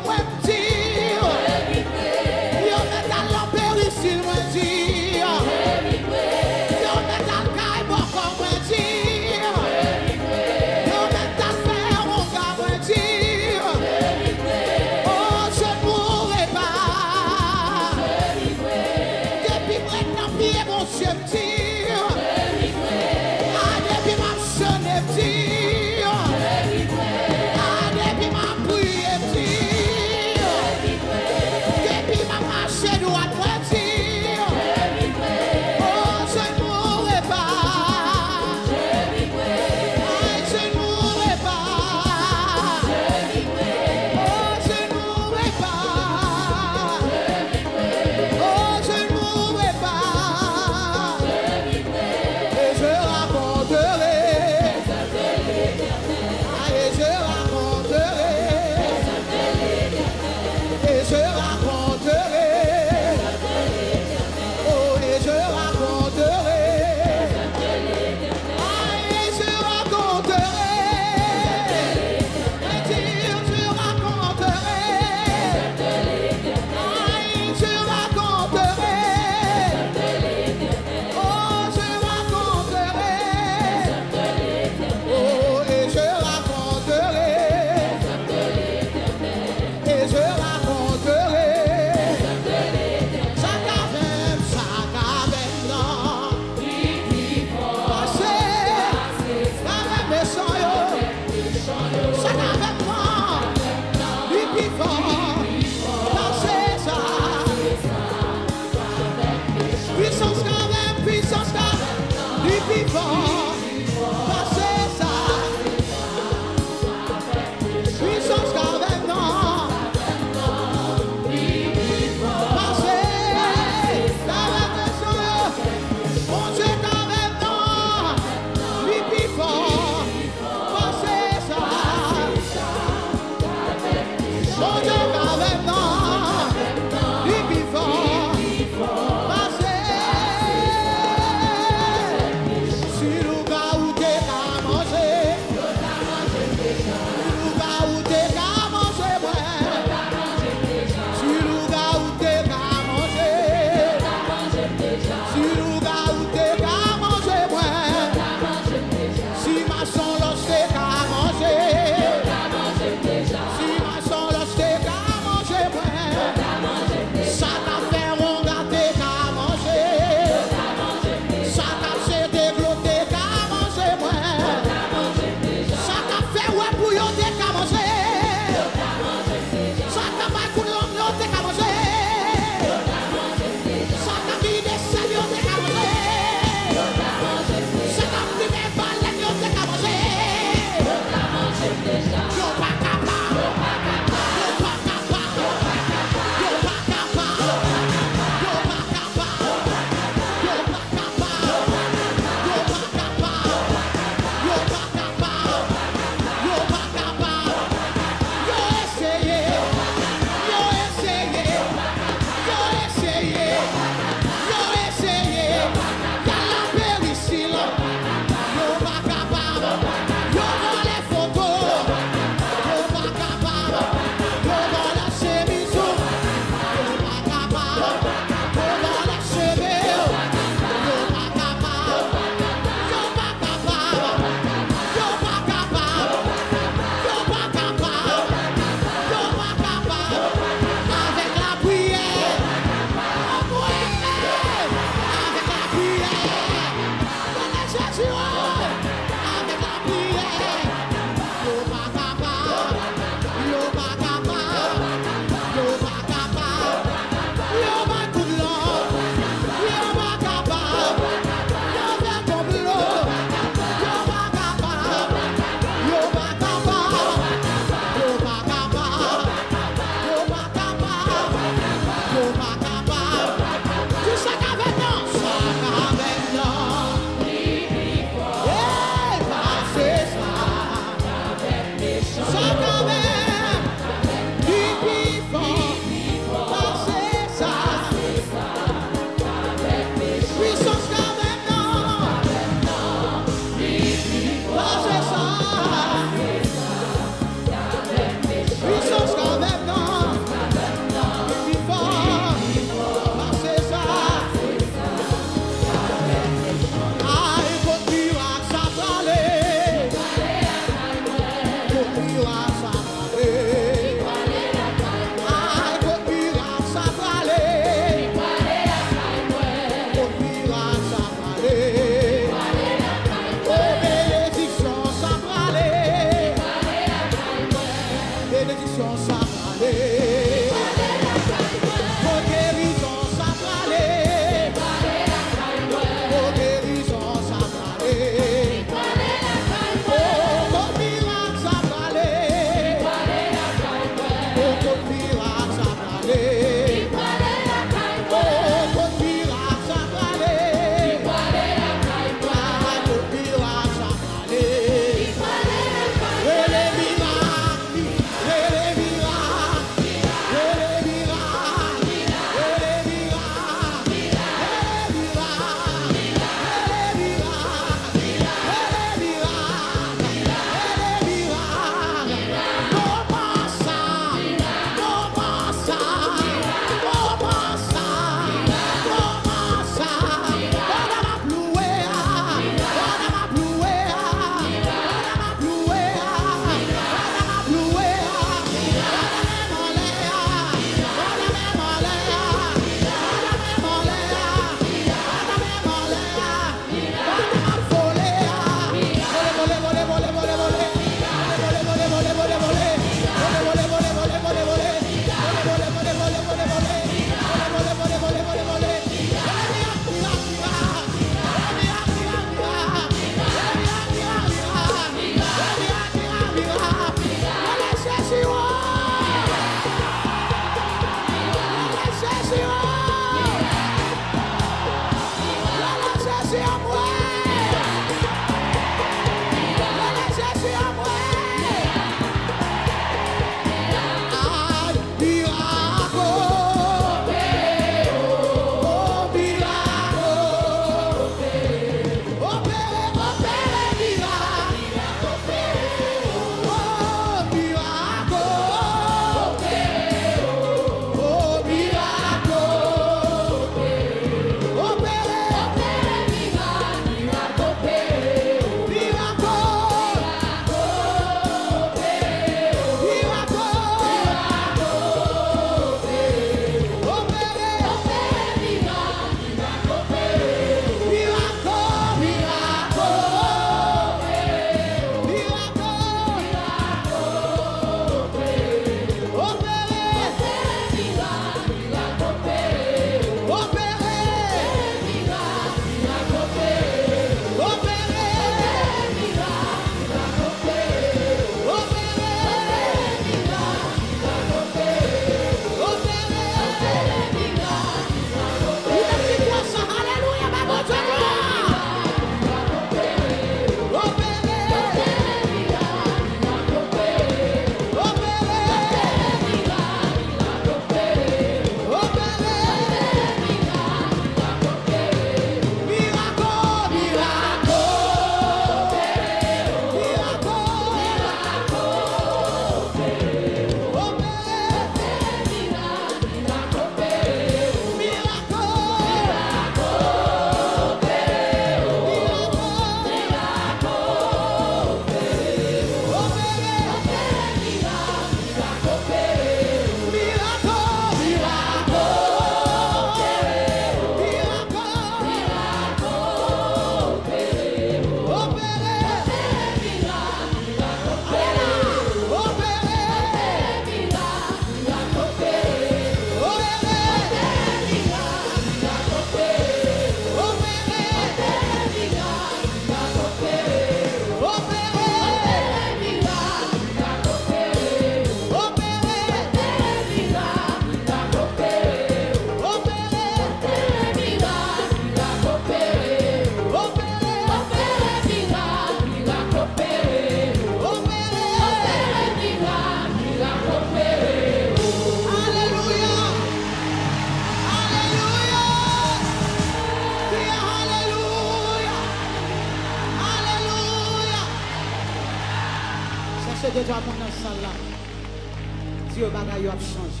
deux, trois monde dans la salle là. Dieu bagaille a changé.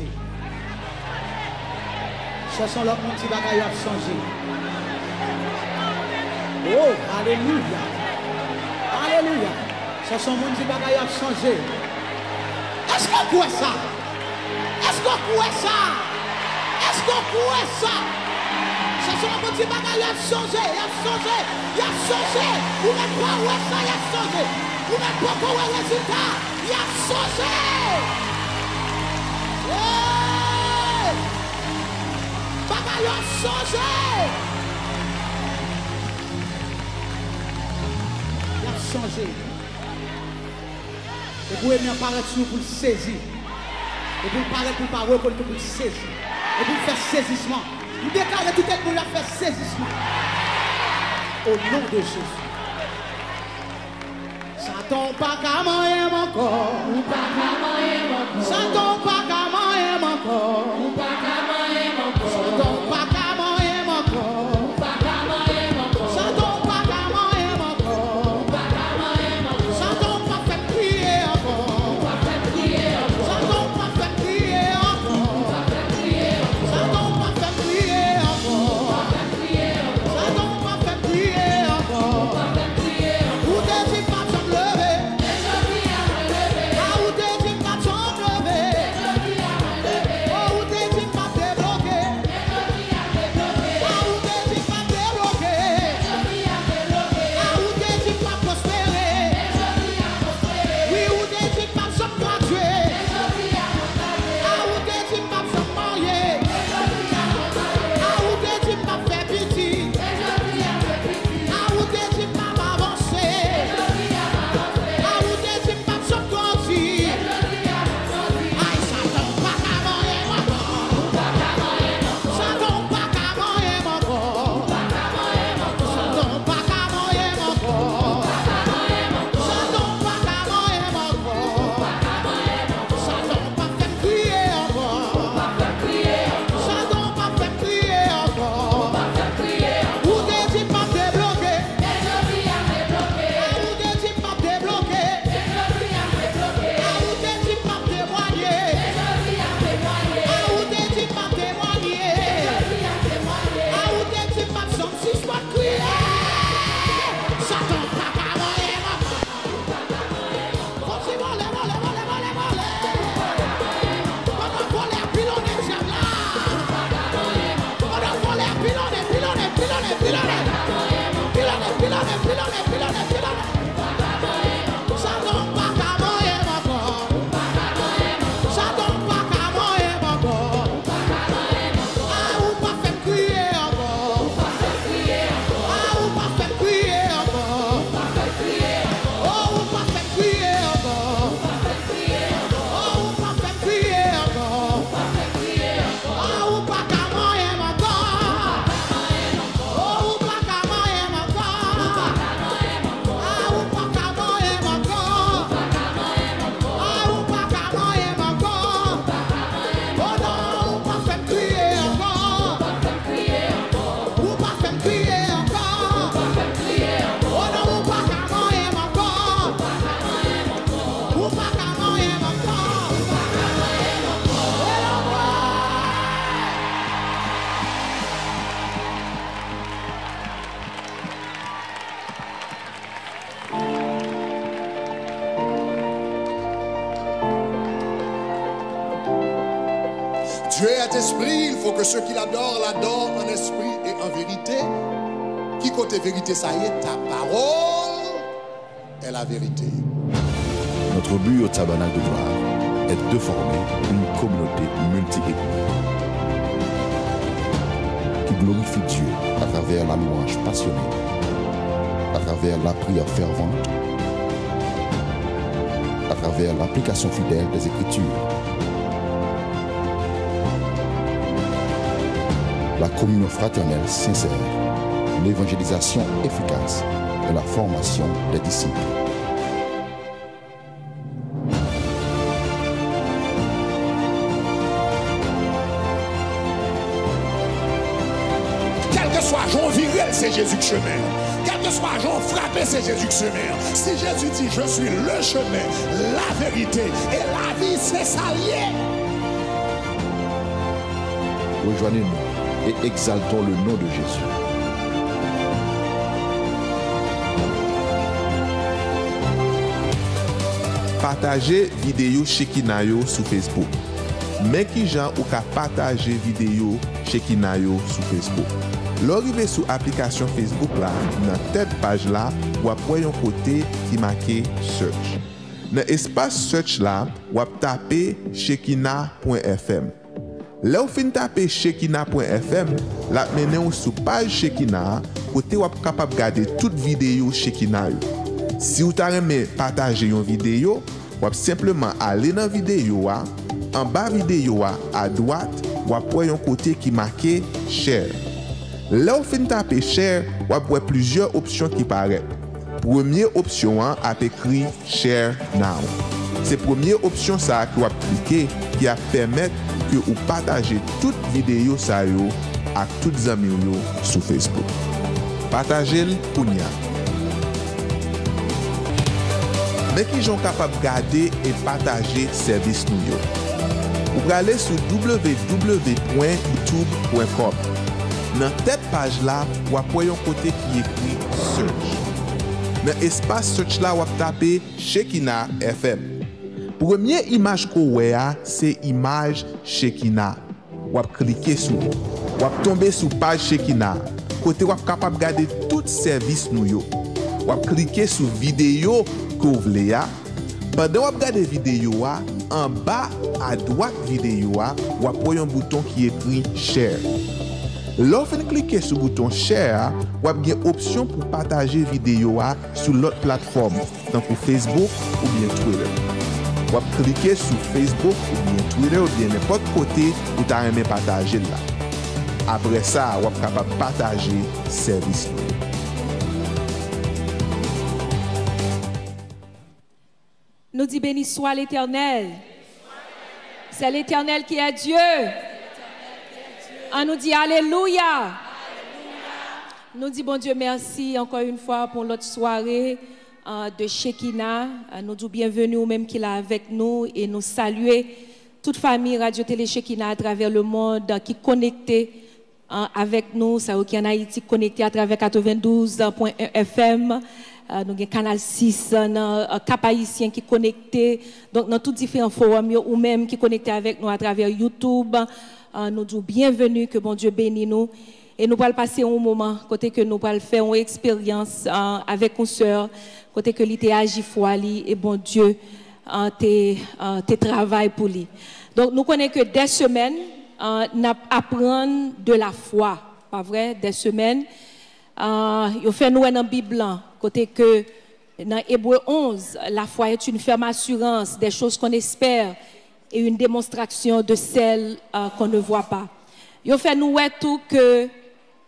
Cherchons l'autre monde qui bagaille a changé. Oh, alléluia. Alléluia. Cherchons monde qui bagaille a changé. Est-ce qu'on croit ça? Est-ce qu'on croit ça? Est-ce qu'on croit ça? Cherchons un petit bagaille a changé, il a changé, il a changé. Vous n'êtes pas où est ça, il a changé. Vous n'êtes pas où est le résultat, il a changé. Hey! Bagaille a changé. Il a changé. Et vous aimez apparaître sur pour le saisir. Et vous paraître pour ne pas reconnaître pour le saisir. Et pour faire saisissement. Vous déclarez tout le monde a fait saisissement. Au nom de Jésus. Satan pas qu'à manger encore. Ou pas qu'à manger encore. Satan pas qu'à manger encore. Ou pas qu'à manger encore. Satan pas qu'à manger encore. Ou pas qu'à manger encore. Satan pas qu'à manger encore. Ou pas qu'à manger encore. Satan pas fait prier encore. Ou pas fait prier encore. Satan pas fait prier encore. Ou pas fait prier encore. Satan pas fait prier encore. Ou pas fait prier encore. Satan pas fait prier encore. Ou pas fait prier encore. Ou des pas se lever. Ah, ou des pas se lever. Oh, ou des pas débloquer. Ah, ou des pas débloquer. Ah, ou des pas prospérer. Oui, ou des pas se graduer. Ah, ou des pas se marier. Ah, ou des pas faire petit. Ah, ou des pas avancer. Ah, ou des pas se grandir. Aïe, Satan pas qu'à manger encore. Satan pas qu'à manger encore. Satan pas qu'à manger encore. Satan pas qu'à manger encore. Satan pas fait crier encore. Satan pas fait crier encore. Ou des pas débloquer. Ah, ou des pas débloquer. Ah, ou des pas témoigner. Ah, ou des pas témoigner. Ah, ou des pas somme si soit crier. Satan pas qu'à manger encore. Continue, voler, voler, voler, voler, voler. Pendant voler, pilonner, j'aime là. Pendant voler, pilonner, pilonner, pilonner, pilonner. Pilonner, pilonner, pilonner, pilonner, pilonner. Satan pas qu'à manger encore. Satan pas qu'à manger encore. Ah, ou pas fait crier encore. Ah, ou pas fait crier encore. Oh, ou pas fait crier encore. Oh, ou pas fait crier encore. Ah, ou pas qu'à manger encore. Oh, ou pas qu'à manger encore. Ah, ou pas qu'à manger encore. Ah, ou pas qu'à manger encore. Oh non, ou pas fait crier encore. Ou pas fait crier encore. Oh non, ou pas qu'à manger encore. Ou pas qu'à manger encore. Dieu est esprit, il faut que ceux qui l'adorent l'adorent en esprit et en vérité. Qui côté vérité, ça y est, ta parole est la vérité. Notre but au tabernacle de gloire est de former une communauté multi-ethnique qui glorifie Dieu à travers la louange passionnée, à travers la prière fervente, à travers l'application fidèle des Écritures. La communion fraternelle sincère, l'évangélisation efficace et la formation des disciples. Quel que soit Jean Virel, c'est Jésus de chemin. Quel quel que soit jour, frapper, c'est Jésus qui se met. Si Jésus dit, je suis le chemin, la vérité et la vie, c'est ça lié. Rejoignez-nous et exaltons le nom de Jésus. Partagez vidéo Shekinah yo sur Facebook. Mais qui gens ou ka partager vidéo Shekinah yo sur Facebook. L'arrivée sur l'application Facebook là, dans tête page là, ou après un côté qui marqué search. Dans l'espace search là, ou taper shekinah point f m. Là où fin taper shekinah point f m, la mène sur page Shekinah, côté ou capable regarder toute vidéo Shekinah. Si vous avez partagé une vidéo, vous simplement aller dans la vidéo, en bas vidéo à droite, vous avez un côté qui marqué share. Là où vous tapez share, vous avez plusieurs options qui paraissent. Première option a écrit share now. C'est la première option ça que vous cliquez qui va permettre que vous partagez toute vidéo ça yo avec tous les amis sur Facebook. Partagez-le pour nous. Mais qui sont capables de garder et partager service nous. Vous pouvez aller sur w w w point youtube point com. Dans cette page là, vous avez un côté qui écrit search. Dans l'espace search là, vous tapez Shekinah F M. Première image que vous voyez, c'est l'image Shekinah. Vous cliquez sur. Vous tombez sur page Shekinah. Côté vous êtes capable de garder tout service nous. Vous cliquez sur vidéo que vous voulez. Pendant que vous regardez la vidéo, en bas à droite vidéo, vous avez un bouton qui écrit share. Lorsque vous cliquez sur le bouton share, vous avez une option pour partager la vidéo sur l'autre plateforme, donc pour Facebook ou bien Twitter. Vous cliquez sur Facebook ou bien Twitter ou bien n'importe côté où vous avez partager là. Après ça, vous êtes capable de partager le service. Nous dit béni soit l'Éternel. C'est l'Éternel qui est Dieu. On nous dit Alléluia. Nous dit bon Dieu merci encore une fois pour l'autre soirée euh, de Shekinah. Euh, nous disons bienvenue au même qui est là avec nous et nous saluer toute famille Radio Télé Shekinah à travers le monde euh, qui est connectée euh, avec nous. Ça qui en Haïti connecté à travers quatre-vingt-douze point un F M. Uh, nous avons Canal six, uh, Cap Haïtien qui est connecté, donc dans tous différents forums, ou même qui est connecté avec nous à travers YouTube. Uh, nous disons bienvenue, que bon Dieu bénisse nous. Et nous allons passer un moment, côté que nous allons faire une expérience uh, avec une sœur, côté que l'été agi foi li, et bon Dieu, uh, te, uh, te travaille pour lui. Donc nous connaissons que des semaines, uh, nous apprenons de la foi, pas vrai, des semaines. Uh, il fait nous dans la Bible, côté que dans Hébreux onze, la foi est une ferme assurance des choses qu'on espère et une démonstration de celles uh, qu'on ne voit pas. Il fait nous tout que uh,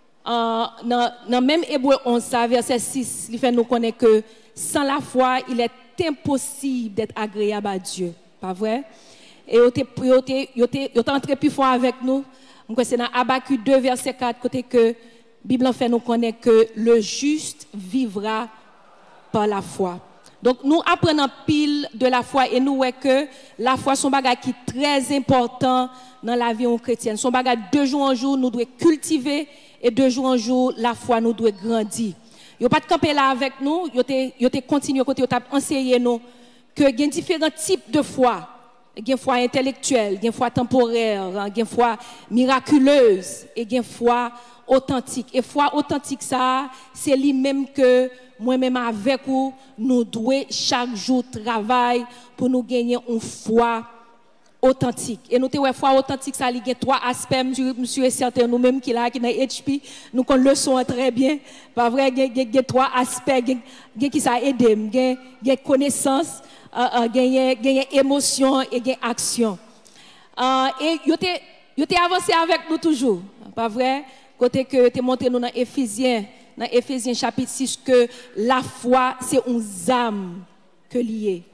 dans, dans même Hébreux onze, verset six, il fait nous connaître que sans la foi, il est impossible d'être agréable à Dieu. Pas vrai? Et il est entré plus fort avec nous. C'est dans Habakkuk deux, verset quatre, côté que la Bible fait nous connaître que le juste vivra par la foi. Donc nous apprenons pile de la foi et nous voyons que la foi son bagage qui est très important dans la vie chrétienne. Son bagage de jour en jour nous devons cultiver et de jour en jour la foi nous doit grandir. Yo pas de camper là avec nous, yo te yo te continuer côté yo t'a enseigné nous que il y a différents types de foi. Il y a foi intellectuelle, il y a foi temporaire, il y a foi miraculeuse et il y a foi authentique. Et foi authentique, ça, c'est lui-même que moi-même avec vous, nous devons chaque jour travailler pour nous gagner une foi authentique. Et nous avons foi authentique, ça, il y a trois aspects, je suis certain, nous-mêmes qui là, qui dans H P, nous connaissons le son très bien. Pas vrai, il y a trois aspects, il y a qui ça aide, il y a connaissance, il y a émotion et il y a action. Uh, et vous avez avancé avec nous toujours, pas vrai? Côté que tu es montré nous dans Éphésiens, dans Éphésiens chapitre six, que la foi, c'est une âme que liée.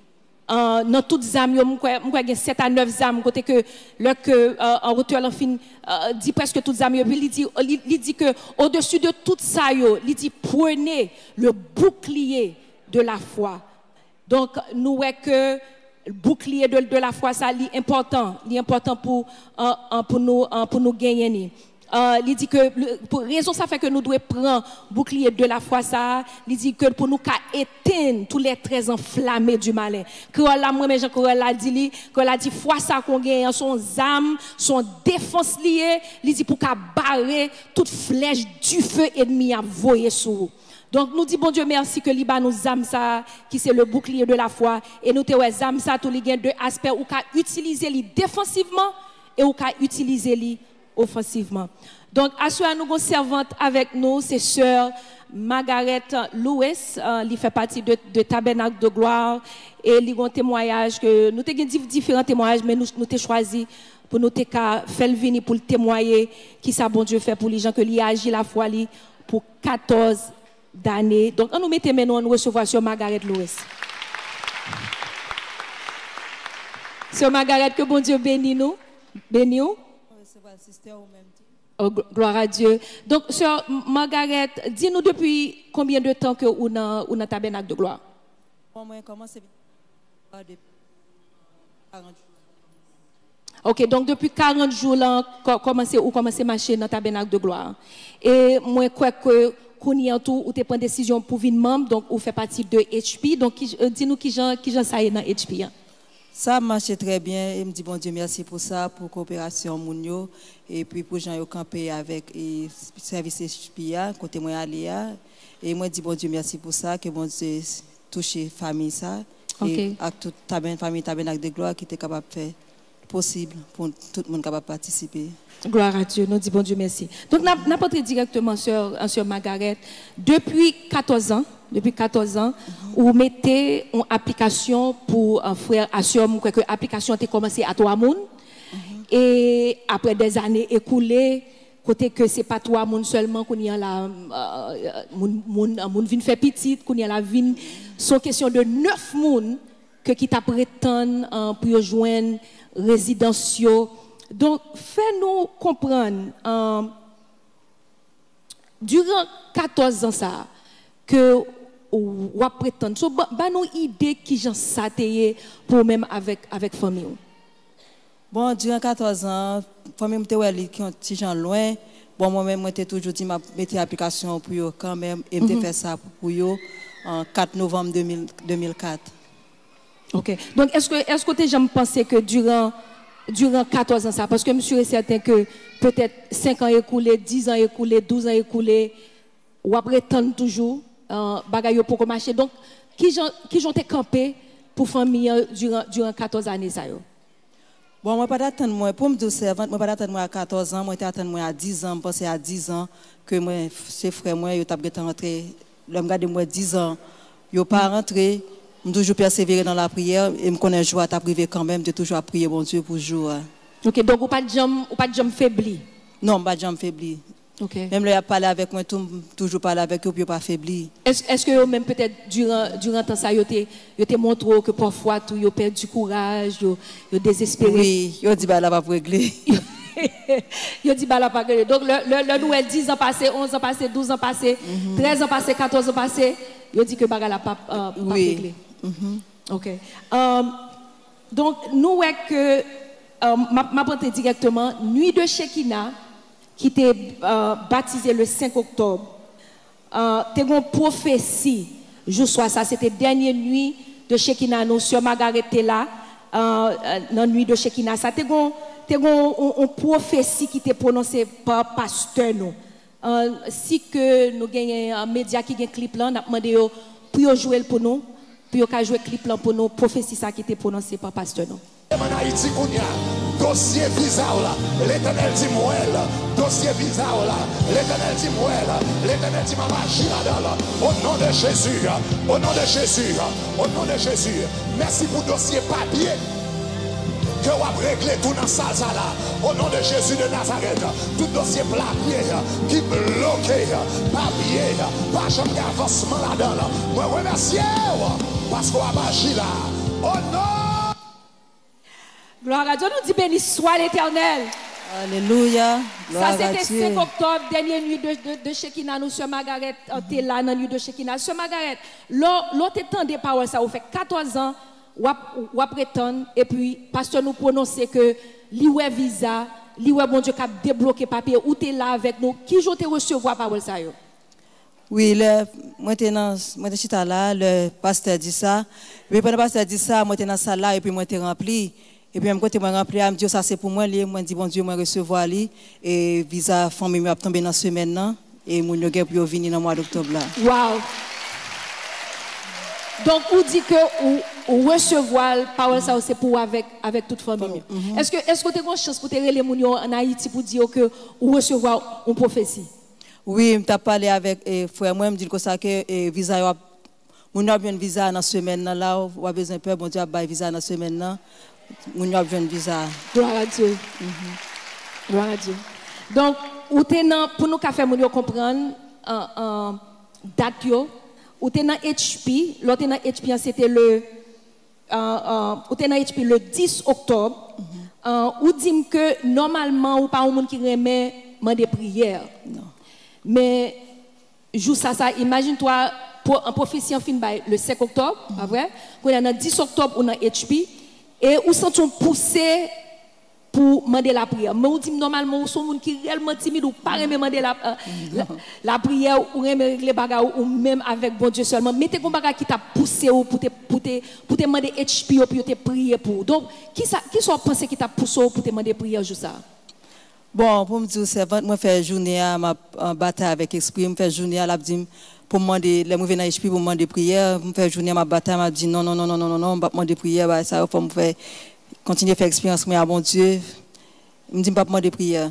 euh, dans toutes les âmes, je crois sept à neuf âmes, côté que le que en retour l'enfin dit presque toutes les âmes, il dit il dit que au-dessus de tout ça yo, il dit prenez le bouclier de la foi. Donc nous voyons que le bouclier de, de la foi ça est important, c'est important pour euh, pour nous euh, pour nous gagner. Euh, il dit que pour raison ça fait que nous devons prendre bouclier de la foi ça, il dit que pour nous éteindre tous les traits enflammés du malin. Que là moi mais Jean Corel a dit que l'a dit foi ça qu'on gagne son âme, son défense liée, il dit pour qu'a barrer toute flèche du feu ennemi à voyer sur. Donc nous dit bon Dieu merci que liba nous âme ça qui c'est le bouclier de la foi et nous te ouais âme ça tous les gain deux aspects ou qu'a utiliser li défensivement et ou qu'a utiliser li offensivement. Donc, à ce nous avons une servante avec nous, c'est sœur Margaret Lewis, euh, qui fait partie de, de Tabernacle de Gloire, et elle a un témoignage que nous avons différents témoignages, mais nous avons choisi pour nous faire venir pour témoigner qui ça bon Dieu fait pour les gens que lui agit la foi li pour quatorze années. Donc, on nous mettons maintenant nous recevoir sur Margaret Lewis. Sœur Margaret, que bon Dieu bénisse nous, bénisse nous. Oh, gloire à Dieu. Donc, sœur Margaret, dis-nous depuis combien de temps que vous êtes dans Tabernacle de Gloire? Moi, j'ai commencé depuis quarante jours. Ok, donc depuis quarante jours, là, commencez ou commencez à marcher dans Tabernacle de Gloire. Et moi, je crois que qu'on y a tout, ou tu prends décision pour venir membre, donc vous faites partie de H P. Donc, dis-nous qui j'en qui j'en ça est dans H P. Hein? Ça marche très bien et me dit bon Dieu merci pour ça, pour coopération Mounio et puis pour gens qui campé avec et service H P A côté moi aller et moi dis bon Dieu merci pour ça que bon Dieu touche famille ça okay. Et à toute ta famille Tabernacle de Gloire qui était capable de faire possible pour tout le monde capable de participer. Gloire à Dieu, nous disons bon Dieu merci. Donc n'importe directement sur sur Margaret depuis quatorze ans. Depuis quatorze ans, mm-hmm. Vous mettez une application pour un frère Assure, que l'application a commencé à trois moun. Mm-hmm. Et après des années écoulées, côté que c'est pas trois moun seulement, qu'on y a la moun moun moun vinn fait petite, qu'on y a la vinn, sont question de neuf moun que qui t'a prétendre euh, pour joindre résidentiaux. Donc fais-nous comprendre euh, durant quatorze ans ça que ou prétendre so ba nous idée qui j'en satayé pour même avec avec famille. Bon durant quatorze ans famille m'était ouais qui ont petit gens loin bon moi même j'étais toujours dit m'a mettre application pour eux quand même et m'était mm-hmm. fait ça pour eux en quatre novembre deux mille quatre. OK. Donc est-ce que est-ce que tu jamais pensé que durant durant quatorze ans ça parce que je suis certain que peut-être cinq ans écoulés, dix ans écoulés, douze ans écoulés ou après tant toujours euh, bagaille pour marcher. Donc qui j'ont qui j'ont été campé pour famille durant durant quatorze années ça yo. Bon moi pas d'attendre moi pour me dire servante moi pas d'attendre moi à quatorze ans, moi t'attendre moi à dix ans, penser à dix ans que moi c'est frère moi yo t'a rentré, l'homme garde moi dix ans, yo pas rentré. Je toujours persévérer dans la prière et me connais joie à privé quand même de toujours prier bon Dieu pour jour. OK, donc ou pas de jambe ou pas de jambe faibli. Non, pas de jambe faibli. OK. Même là il a parlé avec moi tout, toujours parler avec eux puis pas faibli. Est-ce est-ce que même peut-être durant durant temps ça yo te yo te montre que parfois tout yo perd du courage, yo yo désespéré. Oui, yo dit bah là pas pour régler. Yo dit bah là pas régler. Donc le le, le Noël dix ans passé, onze ans passé, douze ans passé, mm-hmm. treize ans passé, quatorze ans passé, yo dit que bagarre là pas euh, pas oui. régler. Mm-hmm. OK. Um, donc, nous voyons que, um, ma prendre directement, Nuit de Shekinah, qui était uh, baptisée le cinq octobre, uh, t'es une prophétie, je sois ça, c'était dernière nuit de Shekinah, nous, sur Margaret là, uh, dans la nuit de Shekinah, ça, t'es une prophétie qui était prononcée par pasteur, nous. Uh, si que nous gagnons un média qui gagne clip là, nous avons demandé pour jouer pour nous. Puis on a joué clip là pour nous prophétie ça qui était prononcé par pasteur non. Dossier visa là, l'Éternel dit moi là, dossier visa là, l'Éternel dit moi là, l'Éternel dit ma magie là, au nom de Jésus, au nom de Jésus, au nom de Jésus. Merci pour dossier papier. Que vous avez réglé tout dans ça là, au nom de Jésus de Nazareth, tout dossier plaqué, qui bloqué, papier, pas jamais d'avancement là-dedans. Moi remercie parce qu'on a agi là, Oh non! Gloire à Dieu, nous dit béni soit l'Éternel. Alléluia. Ça, c'était cinq octobre, dernière nuit de, de, de Shekinah. Nous, Sœur Margaret, était là dans la nuit de Shekinah. Sœur Margaret, l'autre temps des paroles, ça vous fait quatorze ans, ou à prétendre, et puis, pasteur nous prononcer que l'Iwe visa, l'Iwe bon Dieu qui a débloqué papier, ou tu es là avec nous, qui joue te recevoir parole ça yo? Oui, le, moi, je suis là, le pasteur dit ça. Et puis, pendant le pasteur dit ça, moi, je suis dans la salle là, et puis, moi, je suis rempli. Et puis, même quand je suis rempli, je me dis, ça, c'est pour moi, moi, je dis, bon Dieu, moi, recevoir lui. Et visa, famille, m'a tombé dans la semaine, là. Et mon yoga, pour venir dans le mois d'octobre, là. Wow! Donc, on dit que ou, ou recevoir parole ça c'est pour avec avec toute famille. Mm-hmm. Est-ce que est-ce que tu as une chance pour te les gens en Haïti pour dire que ou recevoir une prophétie? Oui, je parlé avec eh, frère moi, me dit que ça que eh, visa yo mon a besoin visa dans semaine là, ou a besoin peur bon Dieu a bail visa dans semaine là. Mon a besoin visa. Gloire à Dieu. Mm-hmm. Gloire à Dieu. Donc, ou tenant pour nous faire mon yo comprendre en en date yo ou t'es dans H P, l'autre dans H P c'était le euh, euh, ou t'es dans H P le dix octobre. Mm-hmm. euh, ou dit que normalement ou pas un monde qui remet demander prière. Non. Mais joue ça ça imagine-toi pour en prophétie en fin le cinq octobre, mm-hmm. pas vrai? Quand on est dans dix octobre on a H P et où sentons pousser pour demander la prière. Mais on dit normalement, on sont monde qui réellement timide ou pas aimer demander la, euh, la, la prière ou aimer régler bagarre ou même avec bon Dieu seulement. Mettez comme bagarre qui t'a poussé ou pour te pour te pour te demander H P ou pour te prier pour. Donc qui ça qui soit pensé qui t'a poussé pour te demander prière juste ça? Bon, pour me dire servante, moi faire journée à ma bataille avec esprit, me faire journée à la dit pour demander les mauvais dans H P pour demander prière, me faire journée à ma bataille m'a dit non non non non non non non, pas demander prière, bah ça faut me faire continuer à faire expérience mais à bon Dieu me dit pas demander prière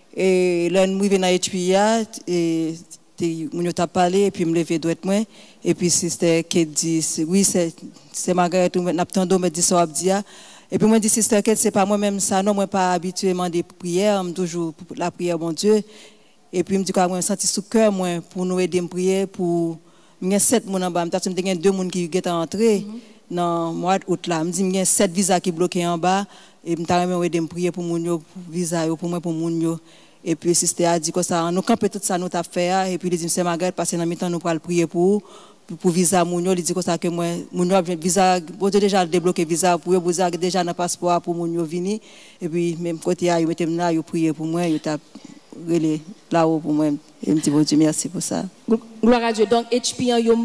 et là nous venons à H P et mon t'a parlé et puis me lever droite moi et puis sister qui dit oui c'est c'est Margaret n'a tando me dit ça dit et puis moi dit sister que c'est pas moi même ça non moi pas habitué à demander prière toujours la prière bon Dieu et puis me dit quoi moi senti sous cœur moi pour nous aider à prier pour il y a sept mon en bas m'ta il y a deux monde qui est entré dans mois d'août là me dit il y a sept visas qui bloqués en bas et me t'a aider à prier pour mon yo visa pour moi pour mon yo et puis sister a dit que ça nous camper tout ça nous t'a fait et puis il dit c'est Margaret passer dans mi-temps nous pour prier pour pour visa mon yo il dit que ça que moi mon yo visa bon déjà débloquer visa pour vous avez déjà un passeport pour mon yo venir et puis même côté a yo mettait là yo prier pour moi yo t'a relé là-haut pour moi et me dit bon Dieu merci pour ça. Gloire à Dieu. Donc H P yo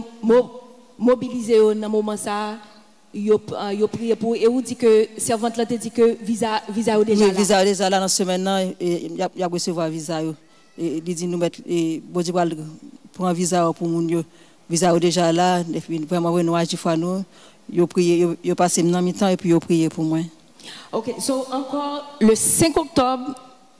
mobilisé dans moment ça yo yo prié pour et on dit que servante là te dit que visa visa déjà oui, là. Visa déjà là dans semaine là et y a y a recevoir visa yo et il dit nous mettre et bon Dieu pour un visa pour mon yo visa déjà là et puis vraiment nous agir fois nous yo prié yo, yo passer dans mi-temps et puis yo prié pour moi. OK, so encore le cinq octobre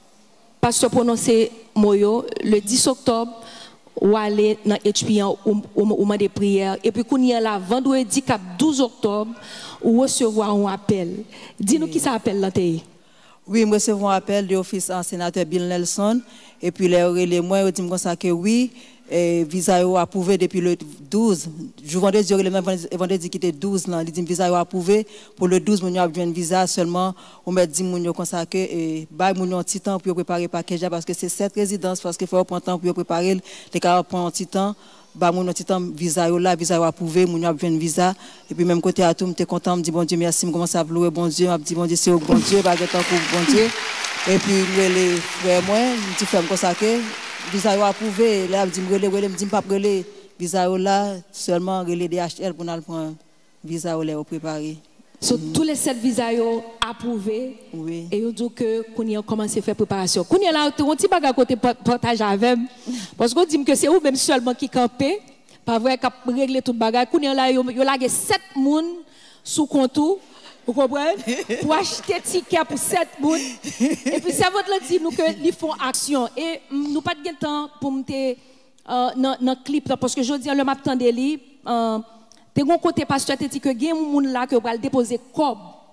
pasteur prononcé moyo le dix octobre ou aller dans H P ou ou des prières et puis qu'on y a là vendredi cap douze octobre ou recevoir un appel. Dis-nous oui. Qui ça appelle là t'es? Oui, moi recevons un appel de l'office en sénateur Bill Nelson et puis les les moi ils disent comme ça que oui et visa yo approuvé depuis le douze. Je vendredi le même vendredi qui était douze là, ils disent visa yo approuvé pour le douze mon yo a besoin de visa seulement on met dit mon yo comme ça que et bail mon yo un petit temps pour préparer package parce que c'est cette résidence parce qu'il faut prendre temps pour préparer les cas prendre un petit temps ba mon petit temps visa yo là visa yo approuvé mon yo a besoin de visa et puis même côté à tout m'était content me dit bon Dieu merci me commence à louer bon Dieu m'a dit bon Dieu c'est au bon Dieu pas temps pour bon Dieu et puis les frères moi me dit faire comme ça que visa yo approuvé là me dit me relé me dit pas relé visa yo là seulement relé D H L pour nous prendre visa yo là préparer. So, mm-hmm. Tous les sept visas yo approuvés oui. Et yo dit que qu'on a commencé à faire préparation. Qu'on a là on petit bagage côté partage avec parce qu'on dit que c'est ou même seulement qui camper pas vrai qu'a régler tout bagage. Qu'on a là yo yo lagué sept moun sous compte. Vous comprenez? Pour acheter ticket pour sept moun. Et puis ça votre dit nous que ils font action et nous pas de temps pour monter euh, dans dans clip là parce que je dis le map tande li euh, te gon côté pasteur te dit que gen moun là que va déposer cob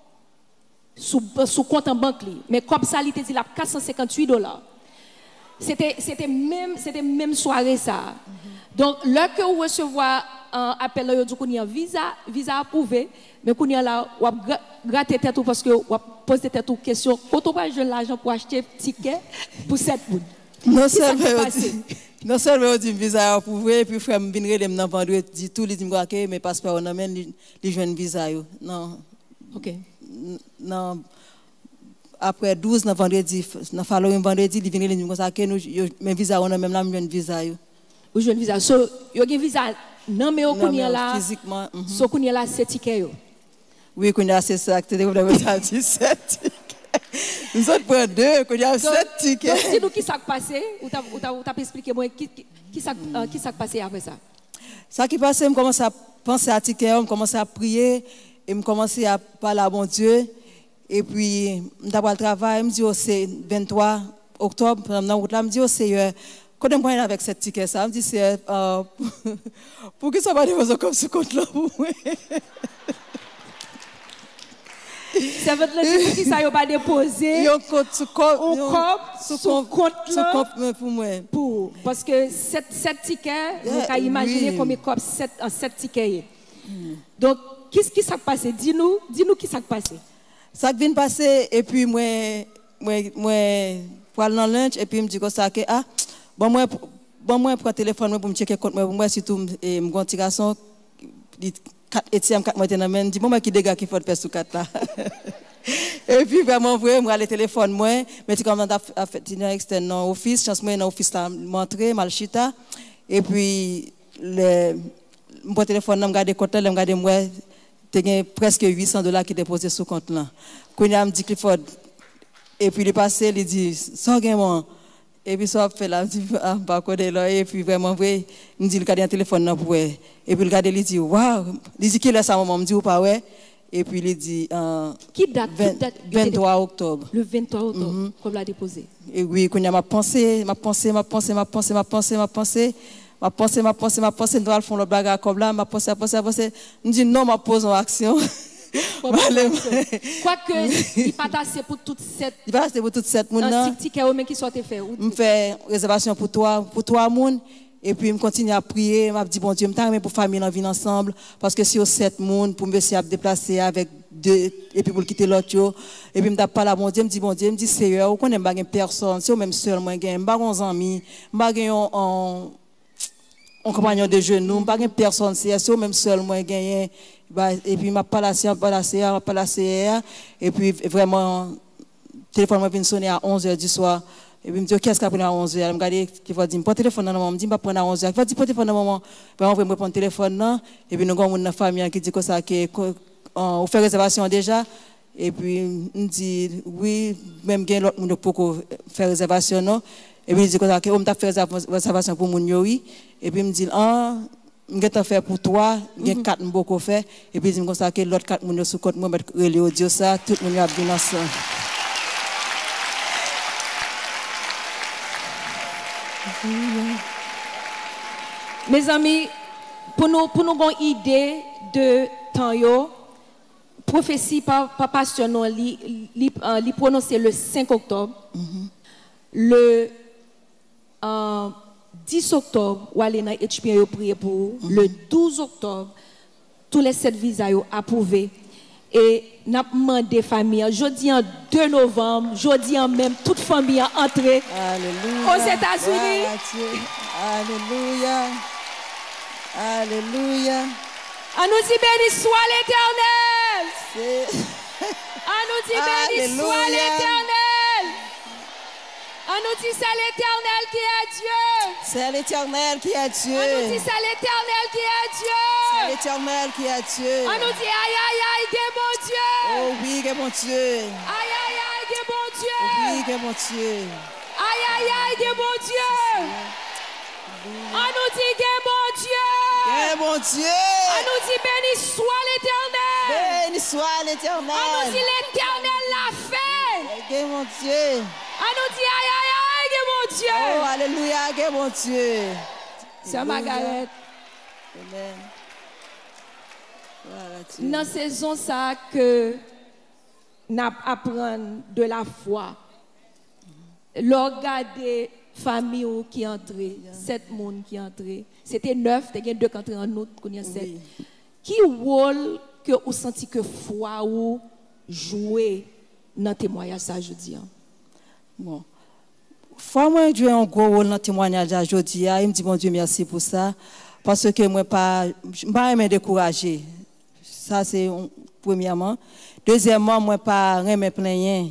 sous sous compte en banque li mais cob ça li te dit la quatre cent cinquante-huit dollars. C'était c'était même c'était même soirée ça. Mm-hmm. Donc là que vous recevoir appel là, du coup, il y a visa, visa approuvé, mais qu'on y a là, on a gratté tête parce que on a posé tête aux questions. Quand on va jouer l'argent pour acheter ticket pour sept personnes. Non seulement non seulement on dit visa approuvé, puis frère me venir les m'en vendredi tout les dit me mais passeport on amène les jeunes visa yo. Non. OK. Non. Après douze na vendredi, na following vendredi, il venir les me ça que nous mais visa on a même la jeune visa yo. Ou jeune visa. So yo gen visa non mais on connaît là physiquement. So connaît là c'est ticket yo. Oui, qu'on a c'est ça, tu devrais ça dit sept tickets. Nous autres prenons deux, qu'on a sept tickets. Donc dis-nous qui s'est passé ou t'as ou t'as ou t'as expliqué moi qui qui s'est qui s'est passé après ça. Ça qui passé, je commence à penser à ticket, je commence à prier et je commence à parler à mon Dieu et puis d'après le travail, je me dis oh, c'est vingt-trois octobre, pendant route là, je me dis oh, c'est quand on prend avec cette ticket ça, je me dis c'est euh, pour que ça va déposer comme ce compte là pour moi. Ça veut dire que ça n'a pas déposé. Yon compte sous compte. On compte sous compte là. Pour moi. Pour. Parce que sept tickets, vous pouvez imaginer oui. combien de sept, sept tickets. Mm. Donc, qu'est-ce qui s'est passé? Dis-nous, dis-nous qui s'est passé. Ça vient passer et puis moi, moi, moi, pour aller dans lunch et puis je me dis que ça que ah, bon moi, bon moi prends téléphone pour me checker compte moi, moi surtout et mon petit garçon Etienne quatre mois dans main dit bon moi qui dégâts qui faut faire sous quatre là. Et puis vraiment vrai moi le téléphone moi mais tu comme à fait dîner externe dans office chance moi dans office là montrer malchita et puis le mon téléphone là me garder compte là me garder moi tu presque huit cents dollars qui déposé sur compte là. Quand il me dit Clifford et puis il est passé il dit sans gain et puis ça fait là pas côté là et puis vraiment vrai il me dit il garde un téléphone là pour et puis il garde il dit waouh il dit qu'il est ça maman me dit ou pas ouais et puis il dit euh, qui date vingt-trois octobre le vingt-trois octobre mm -hmm. comme l'a déposé et oui quand il m'a pensé m'a pensé m'a pensé m'a pensé m'a pensé m'a pensé m'a pensé m'a pensé m'a pensé doit faire le bagarre comme là m'a pensé m'a pensé m'a pensé me dit non m'a pose en action. Quoique, il pas assez pour toute cette. Il pas assez pour toute cette monde. Un petit ticket qui soit fait. Je fais réservation pour toi, pour toi monde. Et puis je continue à prier. Je dis bon Dieu, je t'aime pour famille en vie ensemble parce que si on sept monde pour me se déplacer avec deux et puis pour quitter l'autre et puis je parle à mon Dieu, je dis bon Dieu, je dis Seigneur, on connaît pas personne, c'est même seul moi gagne, pas un ami, pas un un compagnon de genoux, pas personne, c'est même seul moi gagne. Et puis, je parle à la parle à la parle à et puis vraiment, le téléphone m'a sonné à onze heures du soir. Et puis, je me dis, qu'est-ce qu'il a pris à onze heures? Je me regarde, il va dire, pas téléphone, non, je me dis, je vais prendre à onze heures. Il va dire, pas téléphone, non, je vais prendre le téléphone, et puis, nous avons une famille qui dit que ça, on fait réservation déjà. Et puis, on dit, oui, même bien l'autre monde pour faire réservation, non. Et puis, il dit que ça, on t'a fait réservation pour mon oui. Et puis, il me dit, ah, je vais faire pour toi, il y a quatre beaucoup fait et puis je me constate que l'autre quatre moun sous compte moi mettre relé audio ça tout le monde a bien ensemble. Mes amis, pour nous pour nous avoir une idée de temps yo, prophétie par par pasteur non li li, uh, li prononcé le cinq octobre. Mm-hmm. Le euh, dix octobre, ou aller dans H P A prier pour mm-hmm. Le douze octobre, tous les sept visas sont approuvés. Et nous avons demandé famille, jeudi en deux novembre, jeudi en même, toute famille est entrée aux États-Unis. Alléluia. Alléluia. On nous dit béni soit l'Éternel. On nous dit béni soit l'Éternel. On nous dit c'est l'Éternel qui est Dieu. C'est l'Éternel qui est Dieu. On nous dit c'est l'Éternel qui est Dieu. C'est l'Éternel qui est Dieu. On nous dit aïe aïe aïe, que bon Dieu. Oh oui, que bon Dieu. Aïe aïe aïe, que bon Dieu. Oui, que bon Dieu. Aïe aïe aïe, que bon Dieu. On nous dit que bon Dieu. Que bon Dieu. On nous dit béni soit l'Éternel. Béni soit l'Éternel. On nous dit l'Éternel l'a fait. Que bon Dieu. On nous dit aïe aïe aïe, que bon Dieu. Oh alléluia, que bon Dieu. C'est Margaret. Amen. Dans la saison ça que nous apprenons de la foi. Regarder famille qui est entrée, sept personnes qui sont entrées. C'était neuf, il y a deux qui sont entrés en outre, qu'on y a sept. Qui rôle que vous sentez que foi ou jouer dans le témoignage ça jeudi? Bon. Foi moi jouer un gros rôle dans le témoignage jeudi, il me dit bon Dieu merci pour ça parce que moi pas pas me décourager. Ça c'est premièrement. Deuxièmement, moi pas me plaindre.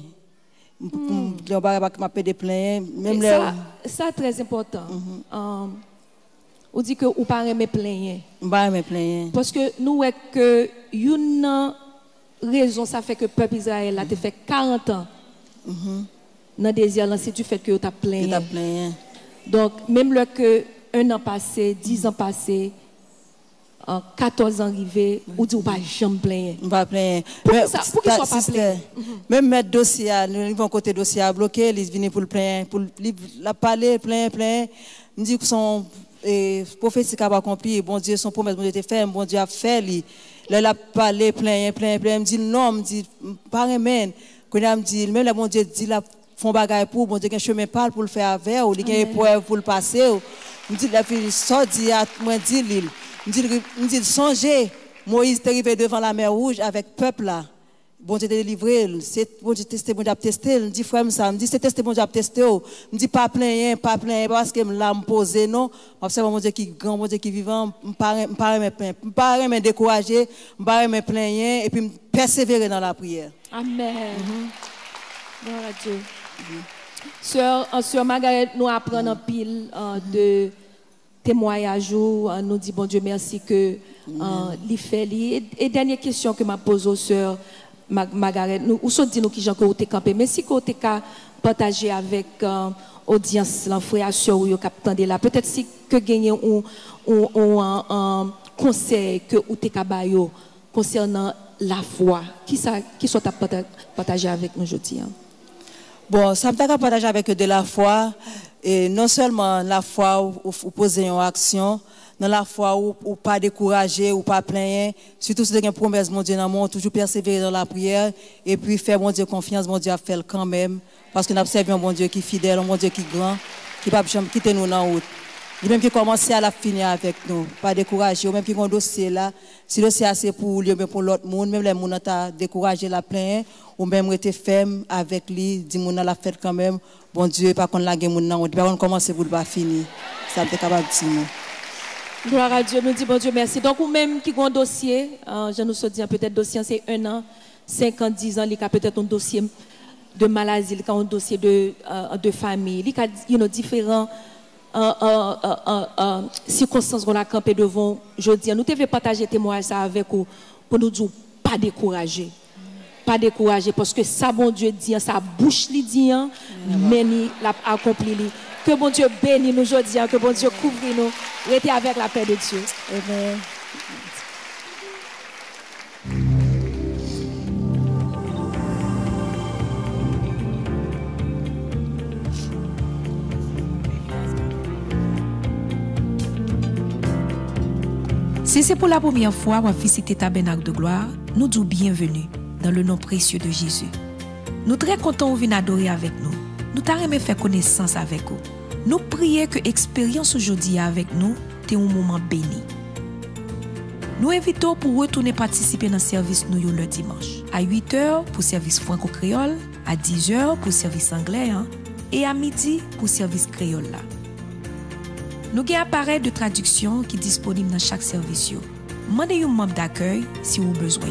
Je m'a pas de plaindre même ça ça très important. Um, on dit que ou pas me plaindre. Pas me plaindre. Parce que nous est que une raison ça fait que le peuple Israël a fait quarante ans. Dans le désir, c'est du fait que tu as plaint. Donc, même le que un an passé, dix ans passé, en quatorze ans arrivé, ou dit ou pas jamais plaint. On va plaindre. Pour qu'il soit pas plaint. Même mettre dossier, nous vont côté dossier à bloquer, ils viennent pour le plaindre, pour la parler, plaindre, plaindre. On dit que son prophétie a accompli, bon Dieu, son promesse, bon Dieu, fait, bon Dieu a fait. Là, il a parlé, plaindre, plaindre, plaindre. Il me dit non, il me dit, pas remède. Quand il me dit, même le bon Dieu dit, la font bagaille pour bon Dieu qu'un chemin parle pour le faire avec ou il y a épreuve pour le passer me dit la fille sorti à moi dit l'île me dit me dit songez Moïse est arrivé devant la mer rouge avec peuple là bon Dieu t'a délivré c'est bon Dieu testé bon Dieu a testé me dit frère ça me dit c'est testé bon Dieu a testé me dit pas plein pas plein parce que là me poser non observe mon Dieu qui grand mon Dieu qui vivant me pas pas me plein pas me décourager pas me plaindre et puis persévérer dans la prière. Amen. Gloire à Dieu. Sœur, Sœur Margaret nous apprend en pile euh, de témoignages où euh, nous dit bon Dieu merci que euh, fait li. Et, et dernière question que m'a posée aux sœurs Margaret, nous ou dit nous qui j'en côté campé mais si côté ka partager avec euh, audience l'en frère sœur ou yo captande là peut-être si que gagner un un un conseil que ou te ka bayo concernant la foi qui ça qui soit partager avec nous aujourd'hui. Hein? Bon, ça me t'a partager avec eux de la foi, et non seulement la foi où, où poser une action, dans la foi où, où pas décourager, ou pas plaindre, surtout si tu as une promesse, mon Dieu, dans le monde, toujours persévérer dans la prière, et puis faire mon Dieu confiance, mon Dieu a fait quand même, parce que nous avons servi un bon Dieu qui est fidèle, un bon Dieu qui est grand, qui ne va jamais quitter nous dans la route. Et même qui commence à la finir avec nous, pas décourager, ou même qui a un dossier là, si le dossier c'est pour lui, mais pour l'autre monde, même les gens ont découragé la plainte, ou même été ferme avec lui, dit mon la fête quand même, bon Dieu, pas qu'on la guerre mon non, pas qu'on commence pour pas finir. Ça me capable de dire. Gloire à Dieu, nous dit bon Dieu merci. Donc ou même qui a un dossier, euh, je nous dis peut-être dossier c'est un an, cinq ans, dix ans, il y a peut-être un dossier de maladie, il y a un dossier de euh, de famille, il y a you know, différents Uh, uh, uh, uh, circonstances qu'on a campé devant jeudi. Nous devons partager témoignage ça avec vous pour nous dire pas décourager. Pas décourager parce que ça bon Dieu dit, sa bouche li dit, mais il l'a accompli. Que bon Dieu bénisse nous aujourd'hui, que bon Dieu couvre nous. Restez avec la paix de Dieu. Amen. Si c'est pour la première fois qu'on visite Tabernacle de Gloire, nous disons bienvenue dans le nom précieux de Jésus. Nous sommes très contents de venir adorer avec nous. Nous t'aimerons faire connaissance avec vous. Nous prions que l'expérience aujourd'hui avec nous soit un moment béni. Nous invitons pour retourner participer dans le service nous le dimanche. À huit heures pour service franco-créole, à dix heures pour service anglais hein, et à midi pour service créole. Là. Nous avons un appareil de traduction qui est disponible dans chaque service. Demandez un membre d'accueil si vous avez besoin.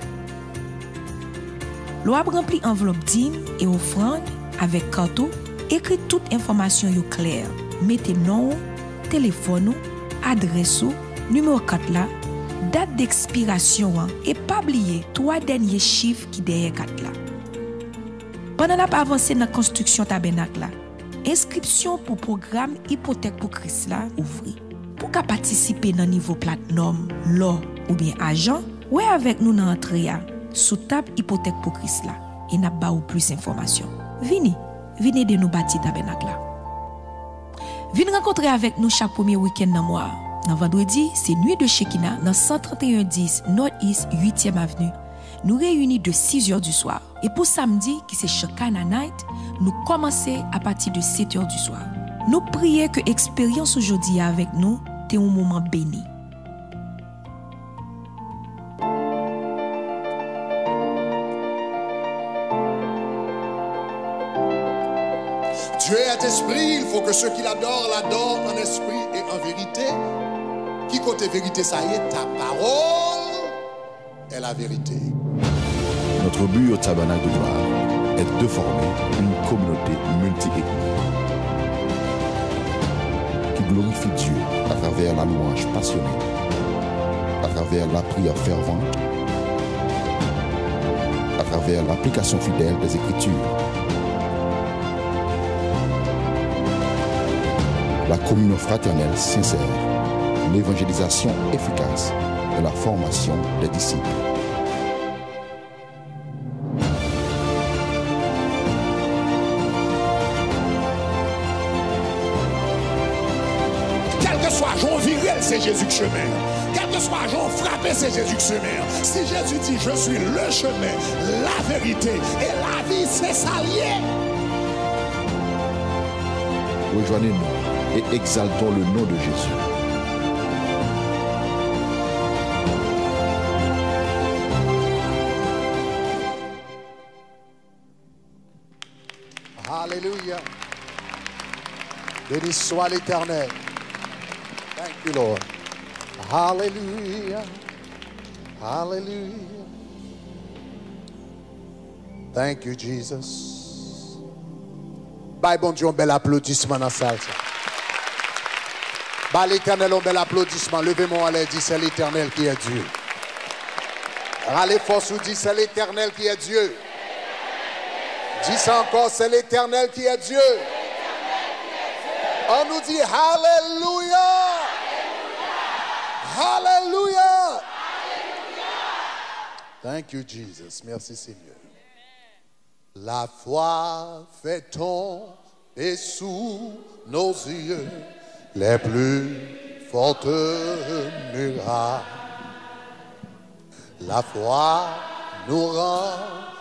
Vous avez rempli enveloppe dîme et offrande avec carton, écrit toute information claire. Mettez nom, téléphone, adresse, numéro quatre là, date d'expiration et pas oublier trois derniers chiffres qui derrière quatre là. Pendant la avancée dans la construction tabernacle là, inscription pour programme hypothèque pour Christ là ouvri. Pour qu'à participer dans niveau platinum, l'or ou bien argent, ouais avec nous dans l'entrée sous table hypothèque pour Christ là et n'a pas ou plus d'informations. Venez, venez de nous bâtir tabernacle là. Venez rencontrer avec nous chaque premier week-end dans mois. Dans vendredi, c'est nuit de Shekinah dans cent trente et un dix North-East huitième avenue. Nous réunis de six heures du soir. Et pour samedi, qui c'est Shekinah Night, nous commençons à partir de sept heures du soir. Nous prions que l'expérience aujourd'hui avec nous t'est un moment béni. Dieu est esprit, il faut que ceux qui l'adorent, l'adorent en esprit et en vérité. Qui côté vérité, ça y est, ta parole est la vérité. Notre but au tabernacle de gloire est de former une communauté multi-ethnique qui glorifie Dieu à travers la louange passionnée, à travers la prière fervente, à travers l'application fidèle des Écritures. La communion fraternelle sincère, l'évangélisation efficace et la formation des disciples. Quel que soit Jean viril, c'est Jésus qui chemin. Quel que soit Jean frappé, c'est Jésus qui chemin. Si Jésus dit je suis le chemin, la vérité et la vie, c'est ça lié. Rejoignez-nous et exaltons le nom de Jésus. Alléluia. Béni soit l'Éternel. Thank you, Lord. Hallelujah. Hallelujah. Thank you, Jesus. Bye, bon Dieu, un bel applaudissement dans la salle. Bye, l'Éternel, un bel applaudissement. Levez-moi à l'air, dit c'est l'Éternel qui est Dieu. Allez, force ou dit c'est l'Éternel qui est Dieu. Dis ça encore, c'est l'Éternel qui est Dieu. On nous dit Alléluia. Alléluia. Thank you, Jesus. Merci, Seigneur. La foi fait tomber sous nos yeux les plus fortes murailles. La foi nous rend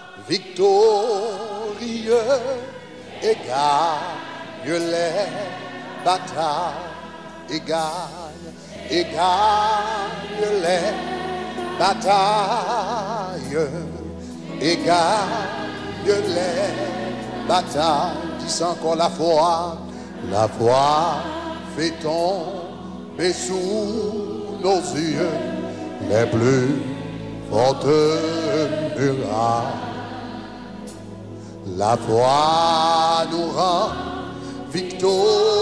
victorieux et gagne les batailles, et gagne, et gagne les batailles, et gagne les batailles. Dis encore la foi, la foi fait tomber sous nos yeux les plus fortes murailles. La foi nous rend victorieux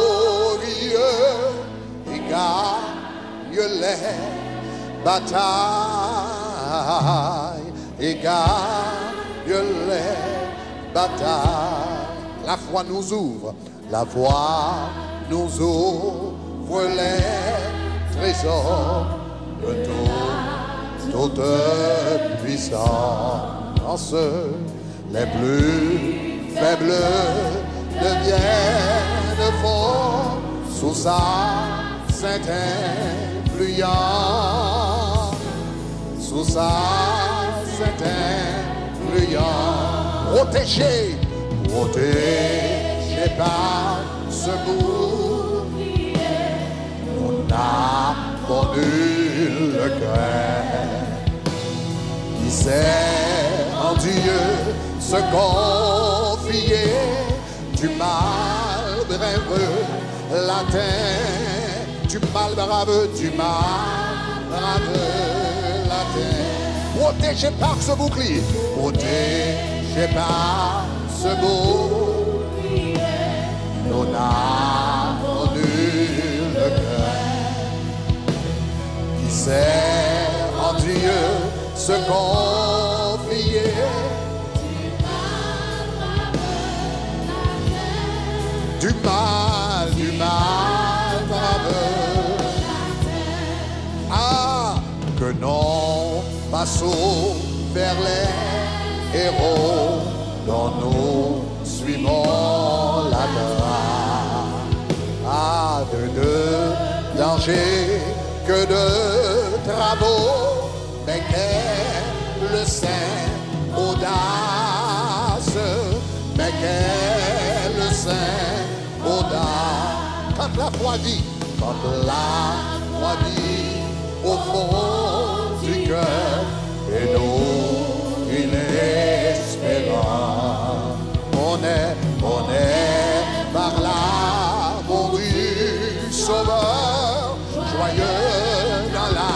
et gagne les batailles, et gagne les batailles. La foi nous ouvre, la foi nous ouvre les trésors de tout, toute puissance. Les plus faibles deviennent forts sous sa sainte influence, sous sa sainte influence. Protégé, protégé par ce bouclier, on n'a nul le craint. Qui sait en Dieu se confier, du mal braveux latin, du mal braveux, du mal braveux latin. Protégé par ce bouclier, protégé par ce bouclier, nous n'avons nul craint. Qui sait en Dieu se confier, du mal, du mal braveux. Ah, que non passons vers les héros dont nous suivons la grâce. Ah, de, de danger que de travaux, mais quel saint audace, mais quel saint audace. la foi vit, quand la foi vit au fond du cœur, et nous, une espérance. On est, on est par l'amour du Sauveur, joyeux dans la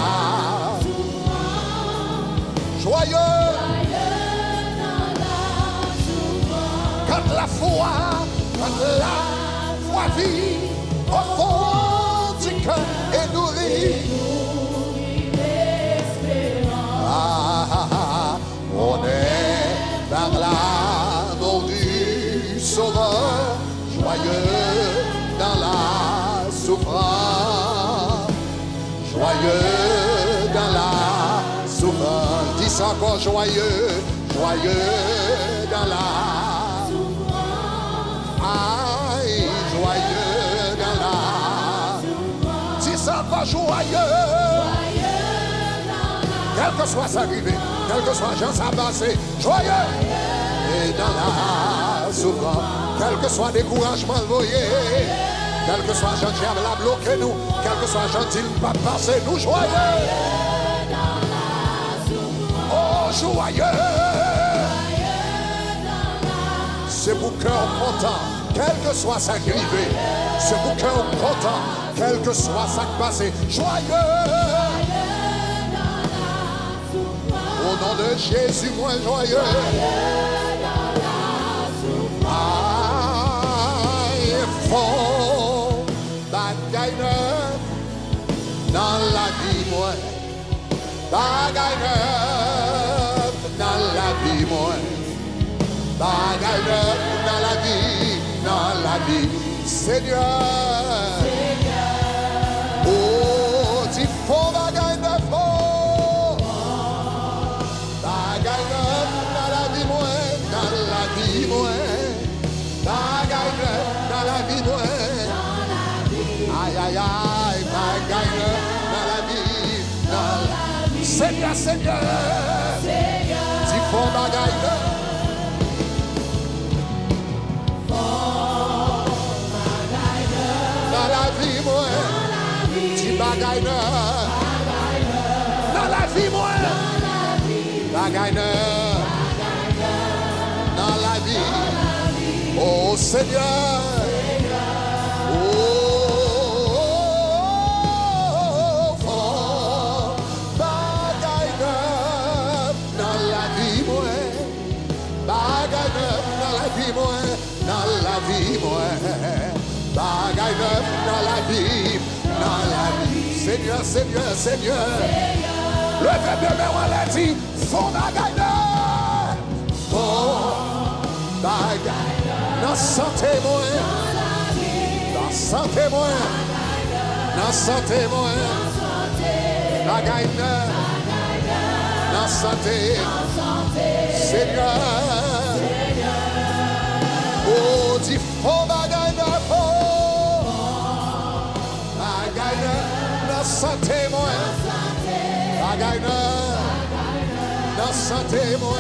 joyeux dans la quand la foi, quand la foi vit au fond du cœur et nourrit. Ah, ah, ah, on est par l'amour du Sauveur, joyeux dans la souffrance, joyeux dans la souffrance. Dis ça encore, joyeux, joyeux dans la souffrance. Aïe, joyeux dans la souffrance. Dis ça encore, joyeux. Quel que soit sa arrivée, quel que soit Jean sa passé, joyeux. Et dans la souffrance, quel que soit découragement le voyer, quel que soit Jean qui a bloqué nous, quel que soit Jean qui n'a pas passé, nous joyeux. Oh, joyeux. C'est pour cœur content, quel que soit sa grivée, c'est pour cœur content, quel que soit sa passé, joyeux. Au nom de Jésus, moi joyeux. Aïe, fond, bagaille neuf dans la vie, moi. Bagaille neuf dans la vie, moi. Bagaille neuf dans la vie, dans la vie. Seigneur, oh, dis fond, bagaille neuf. Dans la vie, moi. Aïe, aïe, aïe, bagaille dans la vie. Dans la vie. Seigneur, Seigneur. Si font bagaille. Dans la vie, moi. Si bagaille. Dans la vie, moi. Bagaille. Dans la vie. Oh Seigneur, oh, oh, oh, bagaille neuf dans la vie, moi, bagaille neuf dans la vie, moi, dans la vie, moi, bagaille neuf dans la vie, dans la vie. Seigneur, Seigneur, Seigneur, le verbe de mer, on l'a dit, fond bagaille neuf, fond bagaille. Dans santé moi, dans santé moi, dans santé moi, bagaille neuf, dans santé, Seigneur, oh, dis faux bagaille neuf, bagaille neuf, dans santé moi, bagaille neuf, dans santé moi.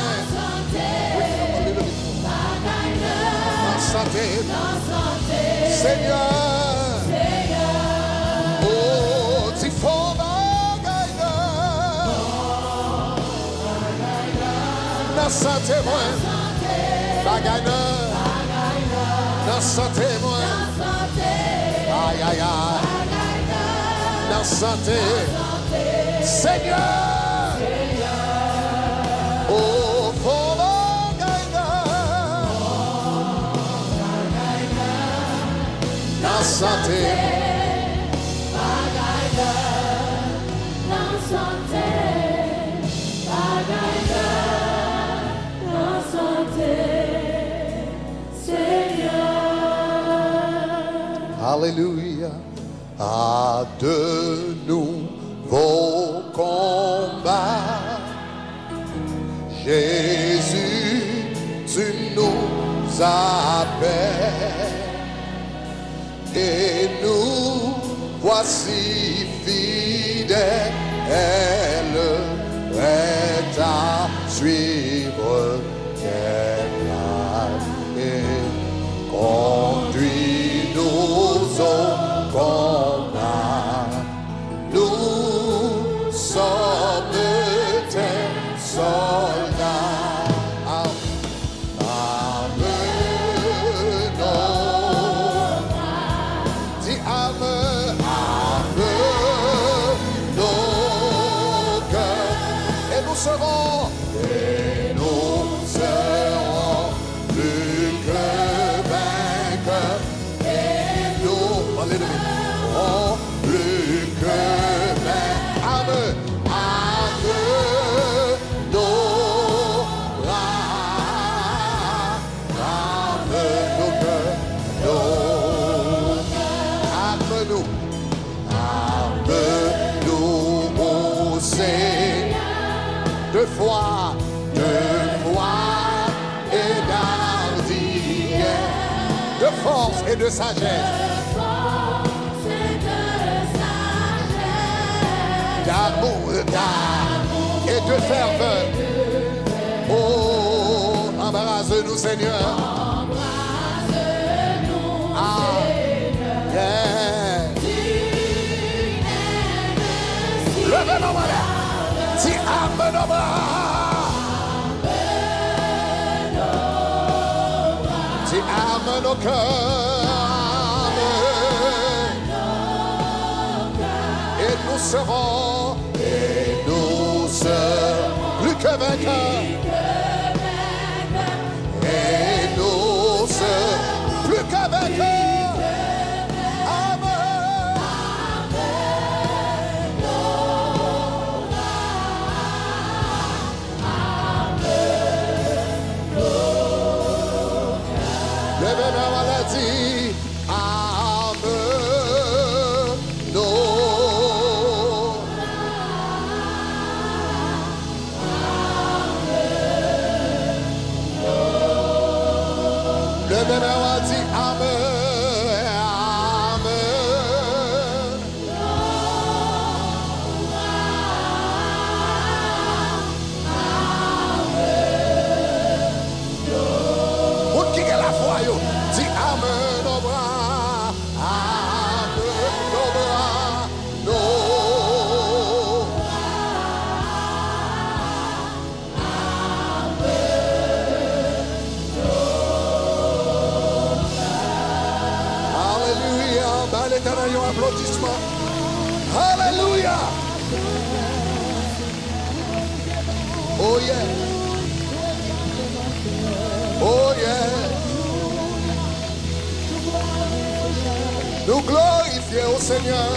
Santé. Seigneur, oh, tu fais bagaille dans santé moi, bagaille dans santé moi, aïe aïe aïe, dans santé, Seigneur, oh, fais santé, bagaille dans santé, bagaille dans santé, Seigneur. Alléluia. À de nouveaux combats, Jésus, tu nous appelles. Et nous voici fidèles, prêts à suivre tes plans. Et conduis-nous au arme, arme nos cœurs. Et nous serons, et nous serons plus que vainqueurs. Et nous, alléluia, serons plus que vainqueurs. Arme, arme nos bras, arme nos cœurs, nos arme-nous, arme-nous, mon Seigneur, de foi, de foi et d'ardière, de force et de sagesse, d'amour, d'amour et de ferveur. Oh, embrasse-nous, Seigneur. Ah, yeah. Levez nos mains. Si arme nos bras. Si arme nos cœurs. Et nous serons, et nous serons plus que vainqueurs. Et nous serons plus que vainqueurs. Amen. Levez la maladie. Amen. Non. Levez la maladie. Amen. Amen. Pour qui est la foi, yo? Dis amen au bras, amen au bras, non. Alléluia, ben l'Éternel, un applaudissement. Alléluia. Oh yeah. Oh yeah. Nous glorifier au Seigneur.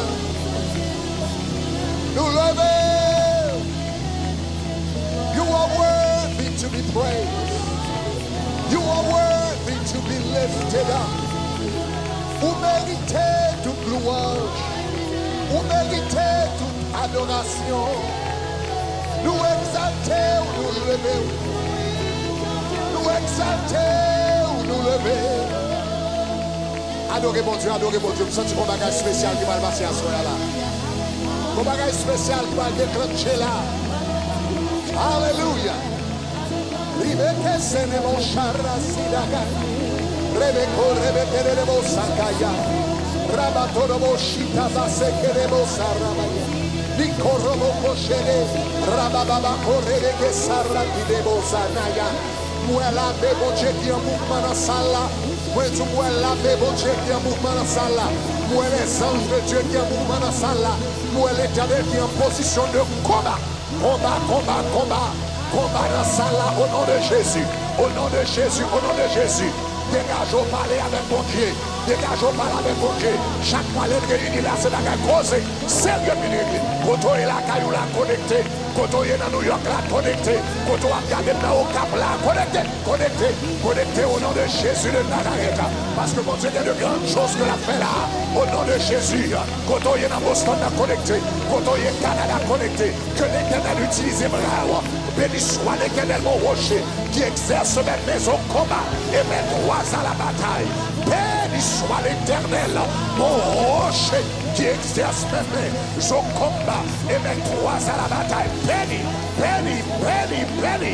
Nous lever. You are worthy to be praised. You are worthy to be lifted up. Vous méritez toute louange. Vous méritez toute adoration. Nous exalter ou nous lever. Nous exalter ou nous lever. Adorez mon Dieu, adorez mon Dieu. Vous sentez mon bagage spécial qui va le passer à ce moment-là. Mon bagage spécial qui va le déclencher là. Alléluia. Ribeke sene mon charasidaga. Rebeko rebeke de mon sakaya. Rabato de mon shita baseke de mon sarabaya. Nikorobo koshele. Rabababa korebeke sarati de mon sanaya. Moi la bon Dieu qui en mouvement dans la salle. Moi tu moi la bon Dieu qui en mouvement dans la salle. Moi les anges de Dieu qui en mouvement dans la salle. Moi l'Éternel qui en position de combat. Combat, combat, combat. Combat dans la salle au nom de Jésus. Au nom de Jésus, au nom de Jésus. Dégage au parler avec mon Dieu. Dégage au parler avec mon Dieu. Chaque fois les réunis là, c'est la cause. Sérieux minute. Quand on est là, caillou là connecté. Quand on est dans New York là connecté. Quand on a regardé dans au Cap là connecté. Connecté. Connecté au nom de Jésus de Nazareth. Parce que mon Dieu, il y a de grandes choses que l'a fait là. Au nom de Jésus. Quand on est dans Boston là connecté. Quand on est au Canada connecté. Que l'Éternel utilise bravo. Béni soit l'Éternel mon rocher. Qui exerce mes maisons combat. Et mes droits à la bataille. Béni soit l'Éternel mon rocher. Qui exerce mes maisons combat. Et mes droits à la bataille. Béni, béni, béni, béni.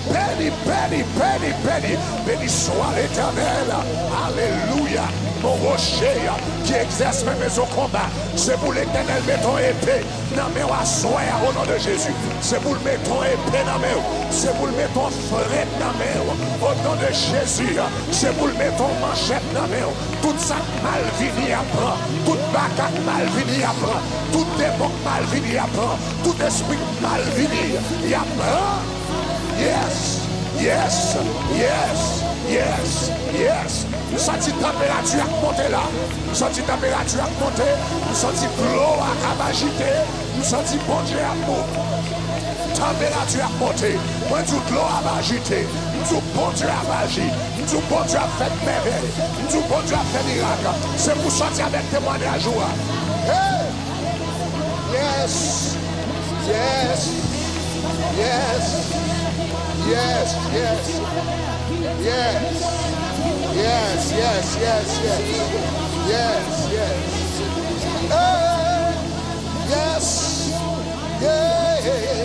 béni, béni, béni, béni. Béni soit l'Éternel. Alléluia. Mon rocher qui exerce mes maisons combat. C'est pour l'Éternel mettons épée. Non mais on soir au nom de Jésus. C'est pour le mettons épée dans mes. C'est pour le mettons frette dans mes. Au nom de Jésus. C'est pour le mettons manchette dans mes. Tout ça mal vini apprend. Toute bacaque mal vini apprend. Tout démon mal vini apprend. Tout esprit mal vini apprend. Yes, yes, yes, yes, yes. Nous sentons température à monter là. Nous sentons température à monter. Nous sentons l'eau à agiter. Nous sentons bon Dieu à monter. Température à monter. Moi, toute l'eau à agiter. Nous bon Dieu à agir. Nous bon Dieu à faire merveille. Nous bon Dieu à faire miracle. C'est pour sortir avec témoignage. Hey! Yes, yes, yes, yes, yes, yes. Yes, yes, yes, yes, yes, yes. Hey, yes, yeah,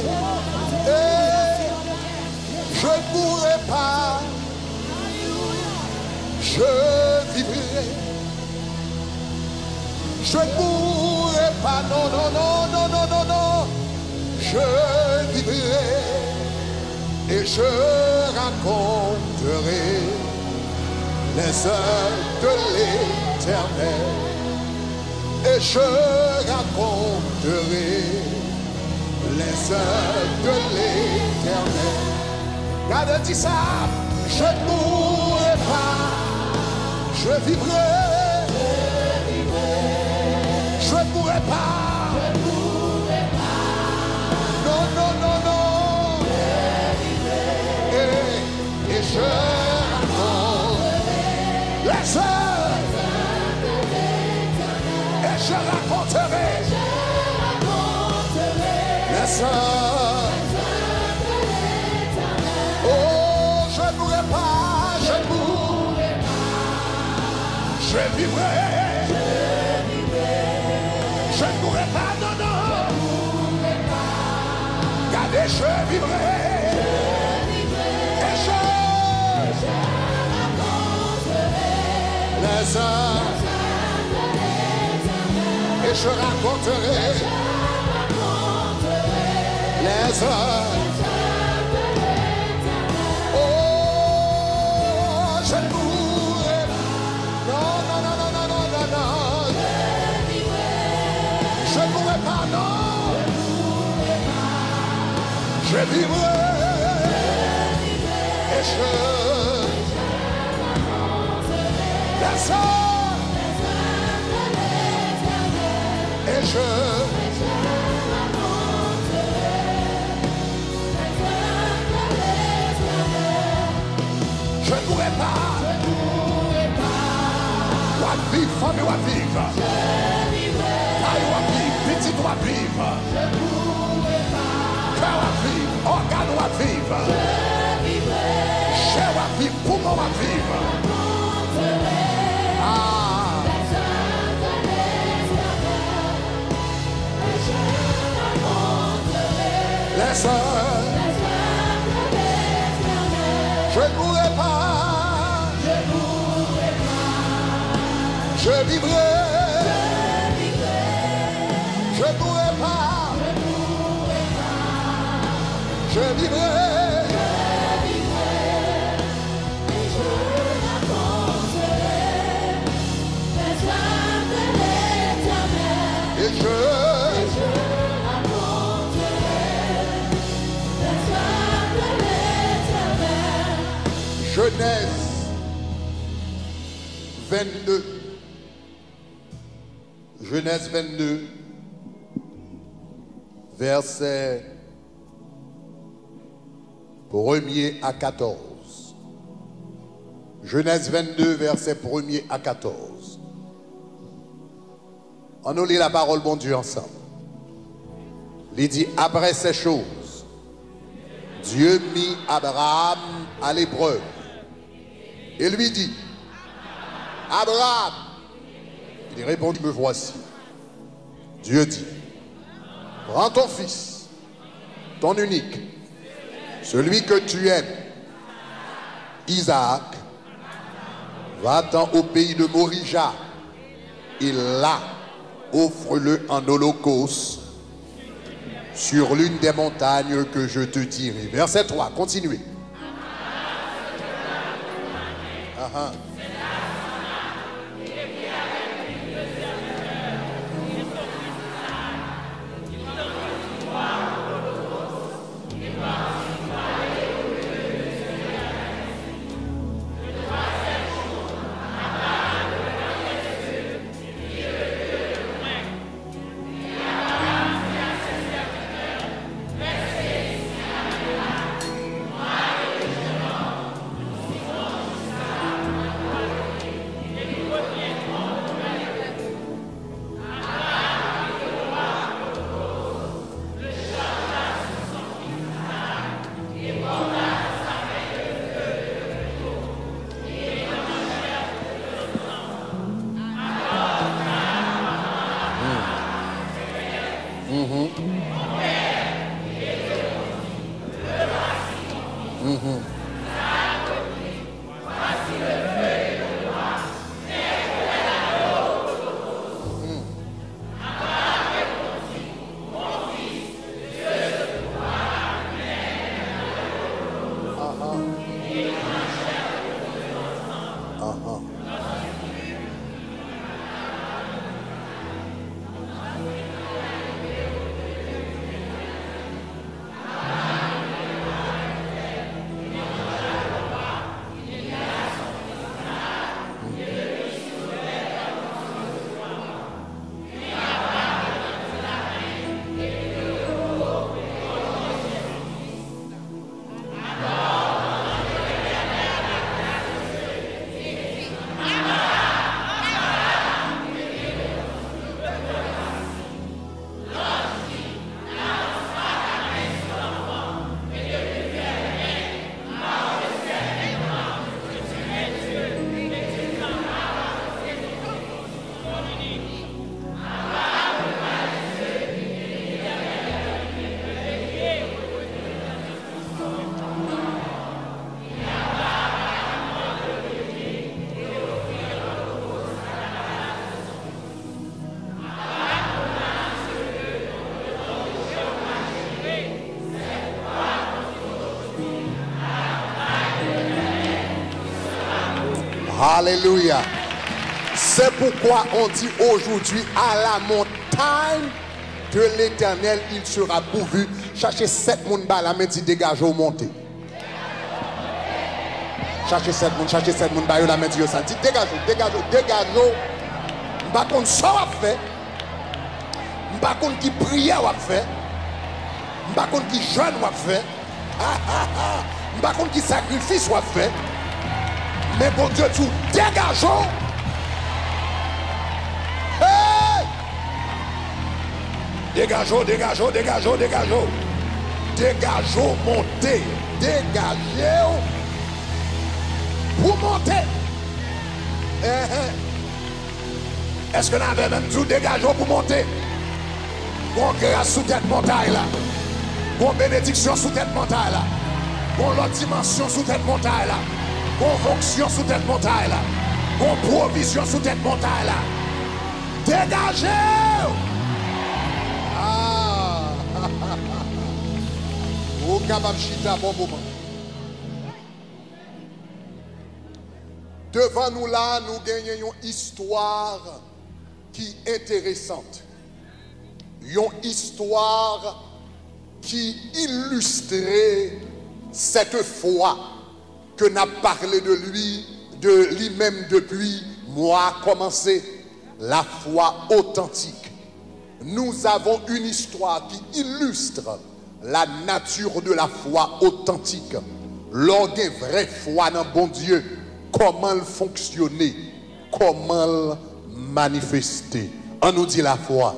hey. Je ne mourrai pas, je vivrai. Je ne mourrai pas, non, non, non, non, non, non, non. Je vivrai et je raconterai les œuvres de l'Éternel, et je raconterai les œuvres de l'Éternel. Regarde, dis ça, je ne mourrai pas, je vivrai, je vivrai, je ne mourrai pas, je ne mourrai pas, non, non, non, non, je vivrai, et, et je les œuvres et je raconterai les œuvres. Oh, je ne mourrai pas, je ne mourrai pas. Je vivrai, je ne mourrai pas, non, non. Regardez, je vivrai. Les œuvres et je raconterai les œuvres. Oh, je ne mourrai pas. Non, non, non, non, non, non, non, non. Je ne mourrai pas, non. Je vivrai et je les œuvres et je je ne mourrai pas. Ou vivre, femme ou vivre. Taille ou vivre, petit ou vivre. Cœur ou vivre, organe ou vivre. Chair ou vivre, poumon ou vivre. Ah. Les œuvres, je ne mourrai pas, je vivrai, je ne mourrai pas, je vivrai. Et je, et je raconterai les œuvres de l'Éternel. Genèse vingt-deux. Genèse vingt-deux, verset premier à quatorze. Genèse vingt-deux, verset premier à quatorze. On nous lit la parole, bon Dieu, ensemble. Il dit, après ces choses, Dieu mit Abraham à l'épreuve et lui dit, Abraham, il répondit, me voici. Dieu dit, prends ton fils, ton unique, Celui que tu aimes, Isaac, va-t'en au pays de Morija et là, offre-le en holocauste sur l'une des montagnes que je te dirai. Verset trois, continuez. Uh-huh. Alléluia. C'est pourquoi on dit aujourd'hui à la montagne de l'Éternel, il sera pourvu. Cherchez sept moun ba la main dit dégage au monter. Cherchez sept moun, cherchez sept moun ba la main dit yo ça dit dégage, dégage, dégage. M'pa konn ça va faire. M'pa konn qui prière va faire. M'pa konn qui jeûne va faire. M'pa konn qui sacrifice va faire. Mais bon Dieu, tout dégageons. Hey! Dégageons, dégageons, dégageons, dégageons. Dégageons, montez. Dégagez pour monter. Est-ce que nous avons même tout dégageons pour monter? Bon grâce sous tête montagne là. Bon bénédiction sous tête montagne là. Bon l'autre dimension sous tête montagne là. Bon fonction sous tête montagne là. Bon provision sous tête montagne là. Dégagez! Ah! Au capable chita bon moment. Devant nous là, nous gagnons une histoire qui est intéressante. Une histoire qui illustrait cette foi que n'a parlé de lui, de lui-même depuis moi commencé, la foi authentique. Nous avons une histoire qui illustre la nature de la foi authentique. L'orgue vraie foi dans bon Dieu, comment elle fonctionnait, comment elle manifestait. On nous dit la foi.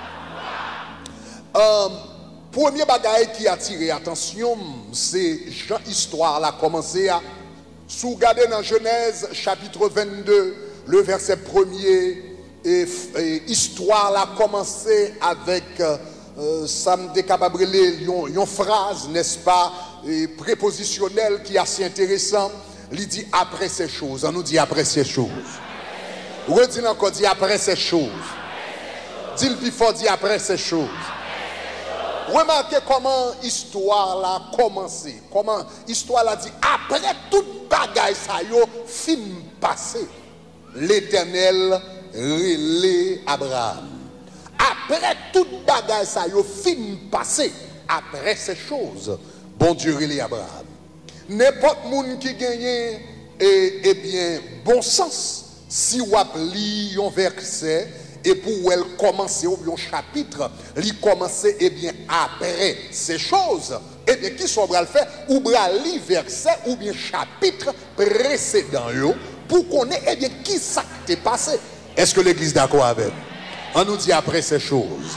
Euh, premier bagaille qui a attiré attention, c'est Jean histoire là commencé à sous regarder dans Genèse chapitre vingt-deux, le verset premier, et, et histoire là commencé avec euh, ça me décapable une phrase, n'est-ce pas, et prépositionnel qui est assez intéressant. Il dit après ces choses. On nous dit après ces choses. Redis encore, dit après ces choses. Dis le plus fort, dit après ces choses. Remarquez comment l'histoire a commencé. Comment l'histoire a dit après toute bagaille ça yo fin passé. L'Éternel relait Abraham. Après toute bagaille ça yo fin passé. Après ces choses, bon Dieu relait Abraham. N'importe monde qui gagne et, eh bien bon sens si vous appelez un verset et pour elle commencer ou bien un chapitre, il commence et bien après ces choses, et bien qui sont le faire ou bien lire verset ou bien chapitre précédent yo pour connaître et bien qui ça t'est passé. Est-ce que l'église d'accord avec? On nous dit après ces choses.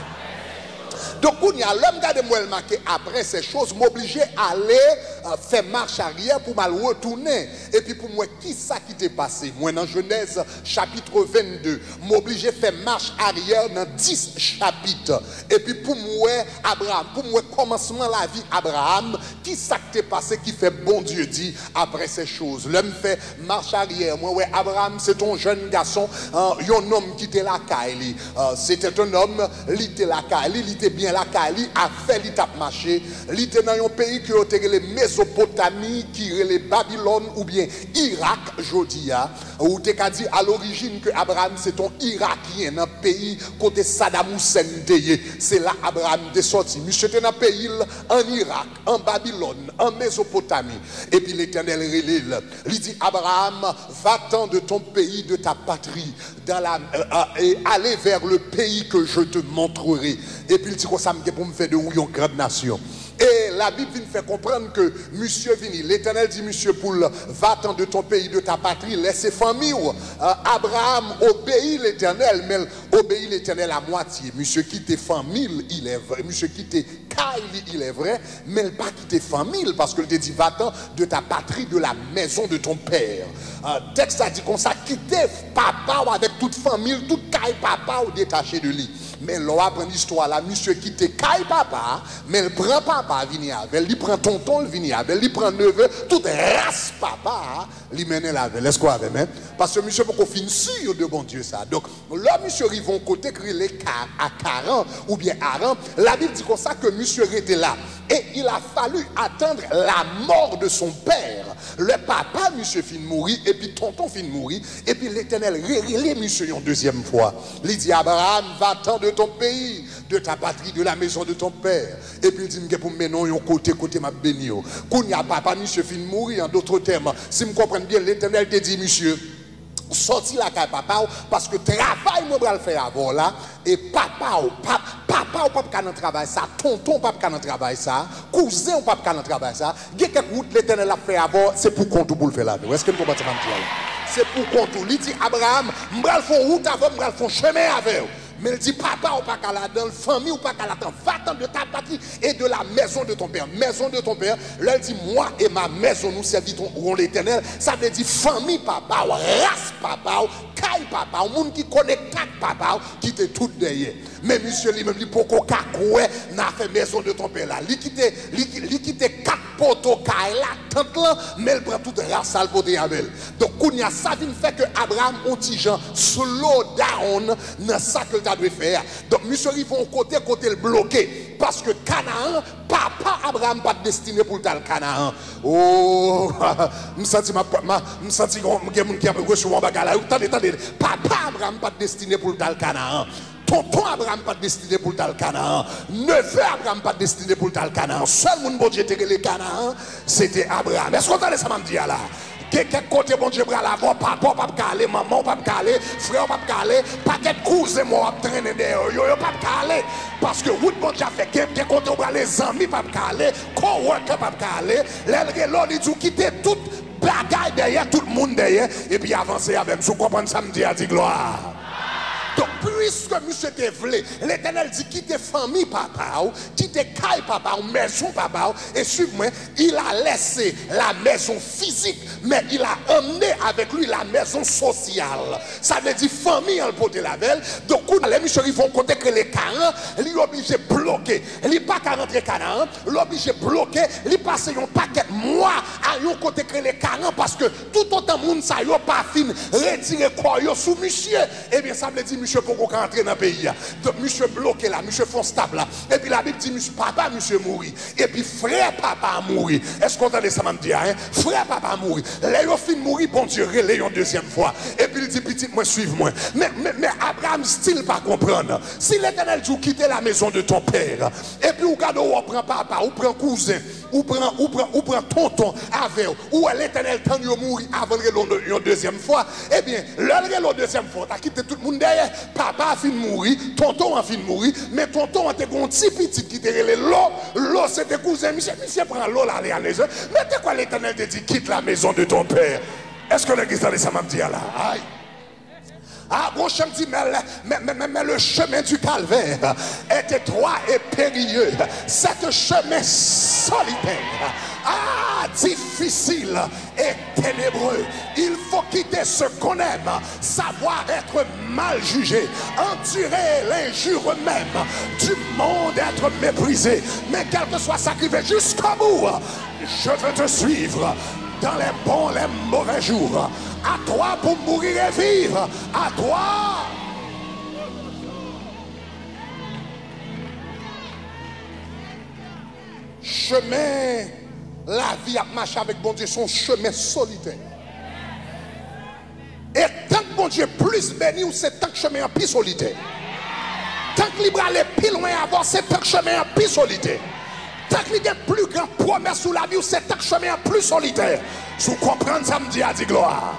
Donc, il y a l'homme qui moi marqué après ces choses, m'obliger à aller euh, faire marche arrière pour mal retourner. Et puis pour moi, qui ça qui t'est passé? Moi, dans Genèse chapitre vingt-deux, m'obliger à faire marche arrière dans dix chapitres. Et puis pour moi, Abraham, pour moi, commencement la vie Abraham, qui ça qui t'est passé qui fait bon Dieu dit après ces choses? L'homme fait marche arrière. Moi, ouais, Abraham, c'est ton jeune garçon, un euh, homme qui était la caille. Euh, C'était un homme, il était la caille, il était bien la Kali a fait l'étape marché. Il était dans un pays qui était les Mésopotamie, qui est les Babylone ou bien Irak, Jodia, où tu as dit à l'origine que Abraham c'est un Irakien, un pays côté Saddam Hussein. C'est là Abraham est sorti. Monsieur était dans un pays en Irak, en Babylone, en Mésopotamie. Et puis l'Éternel relève. Il dit Abraham, va-t'en de ton pays, de ta patrie, dans la, euh, euh, et aller vers le pays que je te montrerai. Et puis il dit ça pour me faire de une grande nation. Et la Bible vient faire comprendre que monsieur vini, l'Éternel dit monsieur pour va-t'en de ton pays, de ta patrie, laisse famille. Euh, Abraham obéit l'Éternel, mais obéit l'Éternel à moitié. Monsieur quitte famille, il est vrai. Monsieur quitte Kaili, il est vrai, mais pas quitter famille parce qu'il te dit va-t'en de ta patrie, de la maison de ton père. Euh, texte a dit comme ça, quitter papa avec toute famille, toute caille papa ou détaché de lui. Mais l'on apprend l'histoire là, monsieur quitte caille papa, mais il prend papa, vini avec, il prend tonton, il vini avec, il prend neveu, toute race papa, il mène la veille. Est-ce qu'on avait même? Parce que monsieur peut qu'on finisse sûr de bon Dieu ça. Donc, là, monsieur Rivon côté qu'il est à quarante ou bien Aran, la Bible dit comme ça que monsieur était là. Et il a fallu attendre la mort de son père. Le papa, monsieur, fin mourir, et puis tonton fin mourir, et puis l'Éternel révélé monsieur une deuxième fois. Il dit Abraham, va-t'en de ton pays, de ta patrie, de la maison de ton père. Et puis il dit pour me non, côté, côté ma béni. Quand il y a papa, monsieur, fin mourir, en d'autres termes, si je comprends bien, l'Éternel te dit, monsieur, sorti la caille papa parce que travail moi va le faire avant là et papa ou papa papa ou papa dans travail ça tonton papa dans travail ça cousin ou papa dans travail ça quelque route l'Éternel a fait avant c'est pour compte pour le faire là est-ce que vous comprenez ça c'est pour compte il dit Abraham m'bral font route avant m'bral font chemin avec. Mais il dit, papa ou pas qu'à la dans famille ou pas qu'à la dans va-t'en de ta patrie et de la maison de ton père. Maison de ton père, là il dit, moi et ma maison nous servirons l'Éternel. Ça veut dire famille papa, ou race papa, ou caille papa, ou monde qui connaît quatre papa, qui était tout derrière. Mais monsieur lui-même, il peut qu'on kakoué, n'a fait maison de ton père là. Il quitte quatre poteaux caille là, tante là, mais il prend toute race sale pour avec. Donc, il y a ça qui fait que Abraham, on dit, genre, slow down dans ça que tu dois faire. Donc, monsieur, ils vont côté, côté le bloqué. Parce que Canaan, papa Abraham pas destiné pour le Canaan. Oh, je me sens ma me sens que qui a reçu mon bagage. Attendez, attendez. Papa Abraham pas destiné pour le Canaan. Tonton Abraham pas destiné pour le Canaan. Neveu Abraham pas destiné pour le Canaan. Seul monde bon Dieu le Canaan, c'était Abraham. Est-ce qu'on entend ça me dit là? Quelqu'un côté bon Dieu bras l'avant, papa pas caler, maman pas caler, frère pas caler, paquet cousin moi traîner derrière yo yo pas caler parce que route bon Dieu fait quelqu'un côté bras les amis pas caler, coworker pas caler, les l'on dit quitter toute bagaille derrière tout le monde derrière et puis avancer avec vous comprenez ça me dit à dire gloire. Donc puisque monsieur te voulait, l'Éternel dit quitte famille papa, quitte caille papa, maison papa, et suivez-moi, il a laissé la maison physique, mais il a emmené avec lui la maison sociale. Ça veut dire famille en porte la belle. Donc, les monsieur ils vont compter que les Canaan, ils sont obligés de bloquer. Ils ne pas qu'à rentrer Canaan, ils sont obligés de bloquer, ils passent un paquet de mois à yon côté que les Canaan parce que tout autant de monde ça yon pas fin retirer quoi yon sous monsieur. Eh bien, ça veut dire monsieur pour qu'on entre dans le pays. Donc, monsieur bloqué là, monsieur font stable là. Et puis la Bible dit monsieur papa, monsieur mourir. Et puis frère papa a mouru. Est-ce qu'on entend ça me dire hein? Frère papa a mouru. Les yon fin mourir, bon Dieu, relais une deuxième fois. Et puis il dit petit moi suive-moi. Mais, mais, mais Abraham style pas comprendre. Si l'Éternel dit quitter la maison de ton père, et puis ou garde ou prend papa, ou prend cousin, ou prend ou prend ou prend tonton avec ou l'Éternel tant de mourir avant une deuxième fois, eh bien, l'autre deuxième fois, tu as quitté tout le monde derrière, papa a fini de mourir, tonton a fini de mourir, mais tonton a été un petit petit qui était l'eau, l'eau c'était cousin, monsieur, monsieur prend l'eau là, les années, mais t'es quoi l'Éternel te dit quitte la maison de ton père? Est-ce que l'église de ça m'a dit là? Aïe. Ah, bon, je me dis, mais, mais, mais, mais le chemin du calvaire est étroit et périlleux. C'est un chemin solitaire. Ah, difficile et ténébreux. Il faut quitter ce qu'on aime, savoir être mal jugé, endurer l'injure même du monde, être méprisé. Mais quel que soit sacrifié jusqu'au bout, je veux te suivre dans les bons, les mauvais jours. À toi pour mourir et vivre. À toi. Chemin, la vie à marcher avec bon Dieu, son chemin solitaire. Et tant que bon Dieu plus béni, c'est tant que chemin plus solitaire. Tant que libre aller plus loin avant, c'est tant que chemin plus solitaire. Tant qu'il y a plus grand promesse sous la vie, c'est tant que chemin plus solitaire. Si vous comprenez ça, me dit à dit gloire.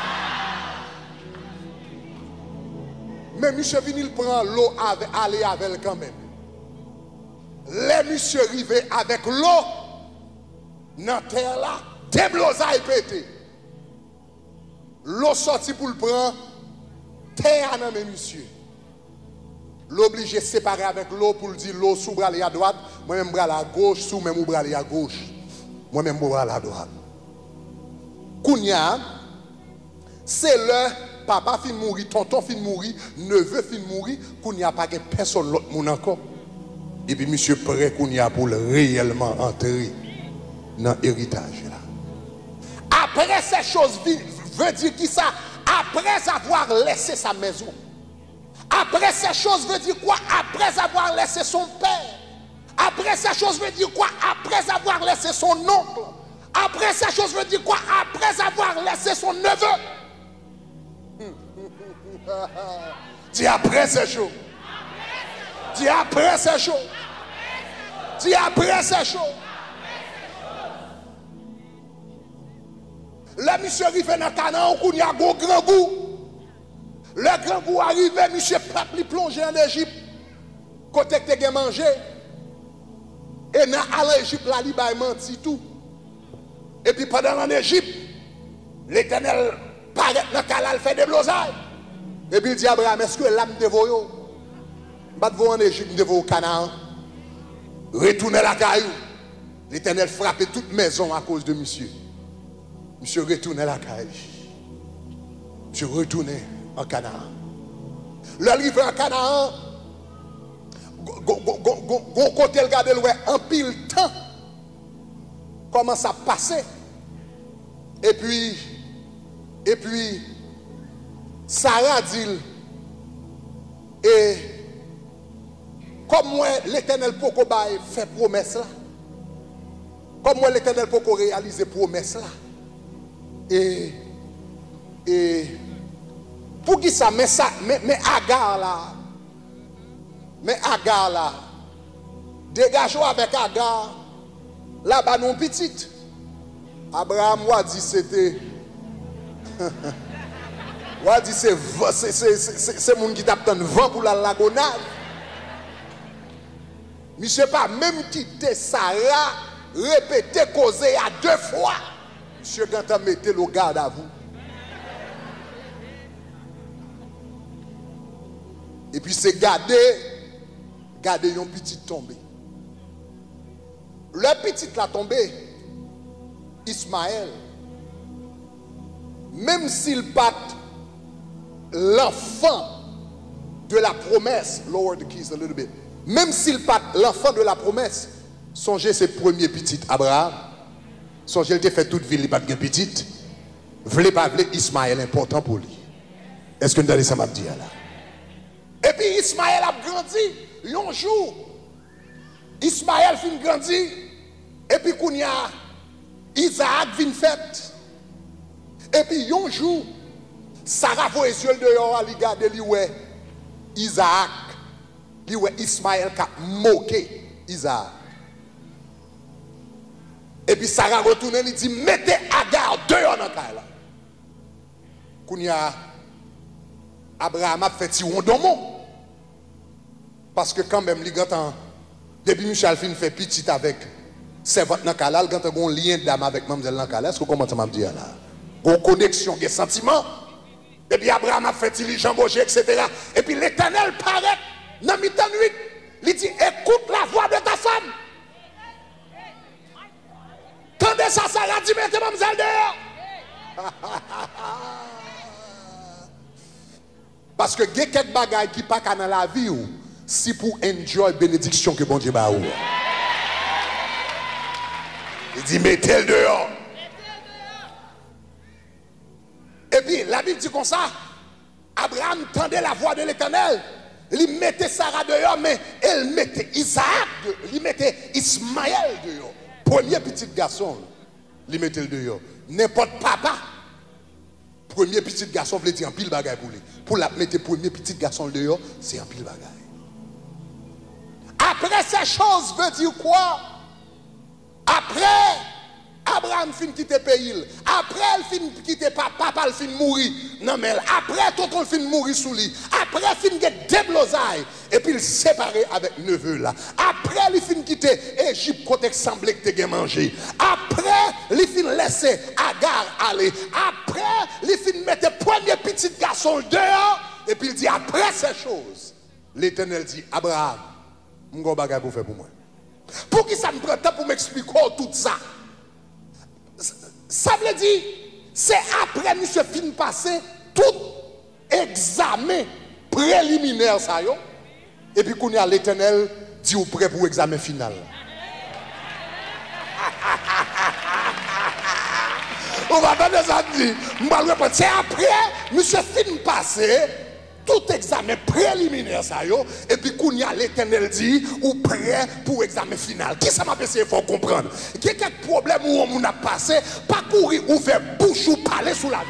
Mais monsieur vini, il prend l'eau avec, aller avec elle quand même. Les monsieur arrivés avec l'eau, dans terre là, déblosaille pété. L'eau sorti pour le prendre, terre dans mes monsieur. L'obligé séparer avec l'eau pour le dire l'eau sous bras à droite, moi-même bras à gauche, sous même bras à gauche, moi-même bras à droite. Kounia, c'est le papa fin mourir, tonton fin mourir, neveu fin mourir, Kounia pas que personne l'autre monde encore. Et puis monsieur prêt Kounia pour réellement entrer dans l'héritage là. Après ces choses veut dire qui ça? Après avoir laissé sa maison. Après ces choses veut dire quoi? Après avoir laissé son père. Après ces choses veut dire quoi? Après avoir laissé son oncle. Après ces choses veut dire quoi? Après avoir laissé son neveu. Dis après ces choses. Dis après ces choses. Dis après ces choses. Le monsieur arrive dans Canaan, où il y a un grand goût. Le grand goût arrive, monsieur Pape lui plonge en Égypte. Côté que tu as mangé. Et dans l'Égypte, là, il a menti tout. Et puis pendant l'en Égypte, l'Éternel paraît dans le canal, fait des blosailles. Et puis il dit à Abraham, est-ce que l'âme de vous, pas de vous en Égypte, de vous au Canaan, retournez la caillou. L'Éternel frappait toute maison à cause de monsieur. Monsieur retournait la caillou. Monsieur retournait en Canaan. L'arrivée en Canaan, gon côté le garde loin en pile temps. Comment ça passait? Et puis, et puis, Sarah dit, et comme moi l'Éternel poko bail fait promesse là, comme moi l'Éternel poko réaliser promesse là, et et pour qui ça, mais ça, mais, mais Agar là, mais Agar là, dégageons avec Agar, là-bas non petite. Abraham a dit c'était, a dit c'est c'est monde qui tape dans le vent pour la lagonnade. Monsieur pas même quitté Sarah, répété, causé à deux fois. Monsieur Gantan mettez le garde à vous. Et puis c'est garder, garder un petit tombé. Le petit l'a tombé, Ismaël, même s'il bat l'enfant de la promesse, lower the keys a little bit, même s'il bat l'enfant de la promesse, songez ses premiers petits Abraham, songez il te fait toute ville, il bat de petite, voulez pas voulez Ismaël important pour lui. Est-ce que nous allons ça m'a dit là? Et puis Ismaël a grandi, un jour, Ismaël fin grandi, et puis qu'on y a Isaac vient fait. Et puis un jour, Sarah voit les yeux dehors, elle regarde, elle ouais Isaac, elle ouais Ismaël qui a moqué Isaac. Et puis Sarah retourne, elle dit mettez Agar dehors dans la caille. Qu'on y a Abraham a fait tiron d'homme. Parce que quand même, les gars, depuis Michel fin fait petit avec servante dans la caille, quand on a un lien d'âme avec mademoiselle dans la caille, est-ce que comment ça m'a dit là? Une connexion, des sentiments. Et puis Abraham a fait il jambogé, et cetera. Et puis l'Éternel paraît dans mi-temps nuit. Il dit écoute la voix de ta femme. Tendez ça, ça a dit mettez mademoiselle dehors. Parce que il y a quelques bagailles qui ne sont pas dans la vie, si pour enjoy la bénédiction que bon Dieu a. Il dit mettez-le dehors. Et puis la Bible dit comme ça, Abraham tendait la voix de l'Éternel, il mettait Sarah dehors, mais elle mettait Isaac, il mettait Ismaël dehors. Premier petit garçon, il mettait le dehors. N'importe papa, premier petit garçon, il dit en pile bagaille pour lui. Pour la mettre premier petit garçon dehors, c'est en pile bagaille. Après ces choses, veut dire quoi? Après, Abraham fin quitter pays. Après, il fin quitter papa, papa, il fin mourir. Non, mais après, tonton fin mourir sous lui. Après, il fin get déblosaille. Et puis, il séparé avec neveu là. Après, il fin quitter Égypte, côté semblait que tu as mangé. Après, il fin laisser Agar aller. Après, il fin mettre premier petit garçon dehors. Et puis, il dit, après ces choses, l'Éternel dit, Abraham, mon bagage pour faire pour moi. Pour qui ça me prend temps pour m'expliquer tout ça? Ça veut dire, c'est après monsieur fin passé tout examen préliminaire ça yo. Et puis qu'on y a l'Éternel dit ou prêt pour l'examen final. On va pas ça dire, c'est après monsieur fin passé tout examen préliminaire ça yo, et puis qu'on y a l'Éternel dit ou prêt pour examen final. Qui ça m'a essayé faut comprendre. Il y a quelques problèmes où on a passé, pas courir ouvert bouche ou parler sous la vie.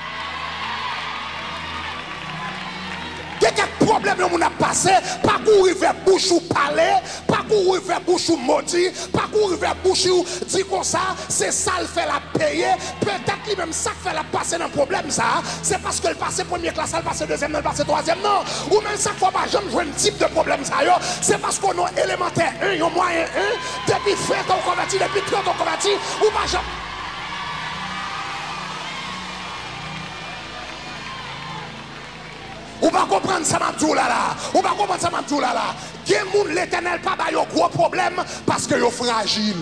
Il y a quelques problèmes où on a passé, pas courir vers bouche ou parler, pas courir vers bouche ou maudit, pas courir vers bouche ou dit comme ça, c'est ça le fait la payer. Peut-être lui-même ça fait la passer dans le problème ça, c'est parce que le passé première classe, le passé deuxième, le passé troisième, non. Ou même ça faut pas jamais jouer un type de problème ça, c'est parce qu'on a élémentaire un, un moyen un, depuis fait on converti, depuis trente on converti, ou pas jamais. Ou pas comprendre ça m'abdou là là. Ou pas comprendre ça m'abdou là là. Gen moun l'Éternel pas ba yo gros problème parce que yo fragile.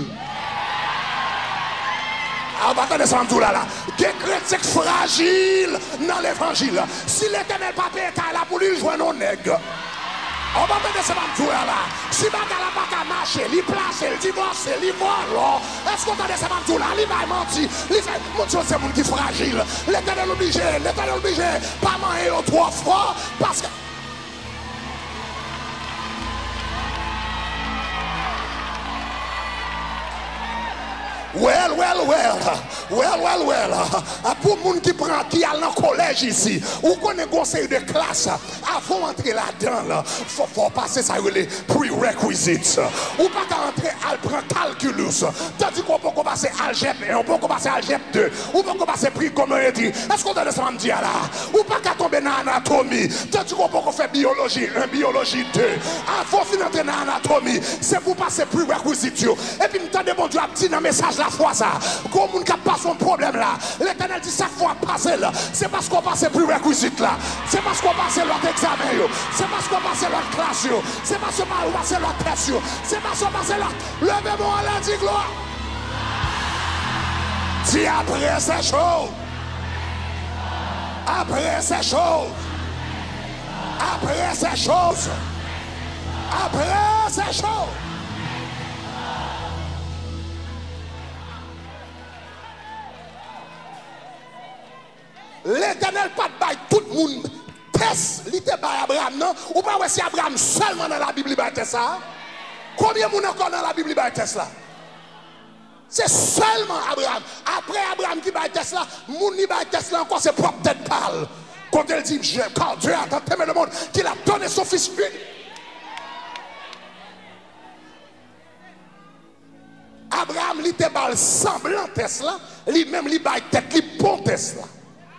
Ah, bah attendez ça m'abdou là là. Gen chrétien fragile dans l'évangile. Si l'Éternel pas paye là pour lui joindre un nègre. On va mettre ça dans là là. Si bagala pas qu'à marcher, li place, li divorce, li mort. Est-ce qu'on entend ça dans là? Li va mentir. Li fait mon Dieu c'est monde qui fragile. L'Éternel obligé, l'Éternel obligé pas manger trois fois parce que Well, well, well, well, well, well. Pour les gens qui prend qui a dans le collège ici, ou qu'on est conseil de classe, avant d'entrer là-dedans, il faut, faut passer ça les prerequisites. Ou pas qu'entrer à prendre calculus, tandis qu'on peut passer algèbre un, on peut passer algèbre deux, ou peut passer trigonométrie. Est-ce qu'on a ça me dire là? Ou pas qu'à tomber dans l'anatomie, tandis qu'on peut faire biologie un, biologie deux. Avant d'entrer dans l'anatomie, c'est pour passer prerequisites. Et puis, nous avons bon Dieu a dit dans le message la foi ça. Quand on n'a pas son problème là, l'Éternel dit chaque fois passer là, c'est parce qu'on passe plus réquisite là, c'est parce qu'on passe l'autre examen, c'est parce qu'on passe l'autre classe, c'est parce qu'on passe l'autre test, c'est parce qu'on passe l'autre. Levez-moi à la dit gloire. Dis après ces choses. Après ces choses. Après ces choses. Après ces choses. L'Éternel pas de bail tout le monde test li te bail Abraham non ou pas si Abraham seulement dans la Bible bail test ça. Combien de monde encore dans la Bible bail test là? C'est seulement Abraham. Après Abraham qui bail test là, moun ni bail test là encore c'est propre tête parle. Quand elle dit quand Dieu a tant aimé le monde qu'il a donné son fils unique. Abraham li te bail semblant test là, lui-même li bail tête li bon test là.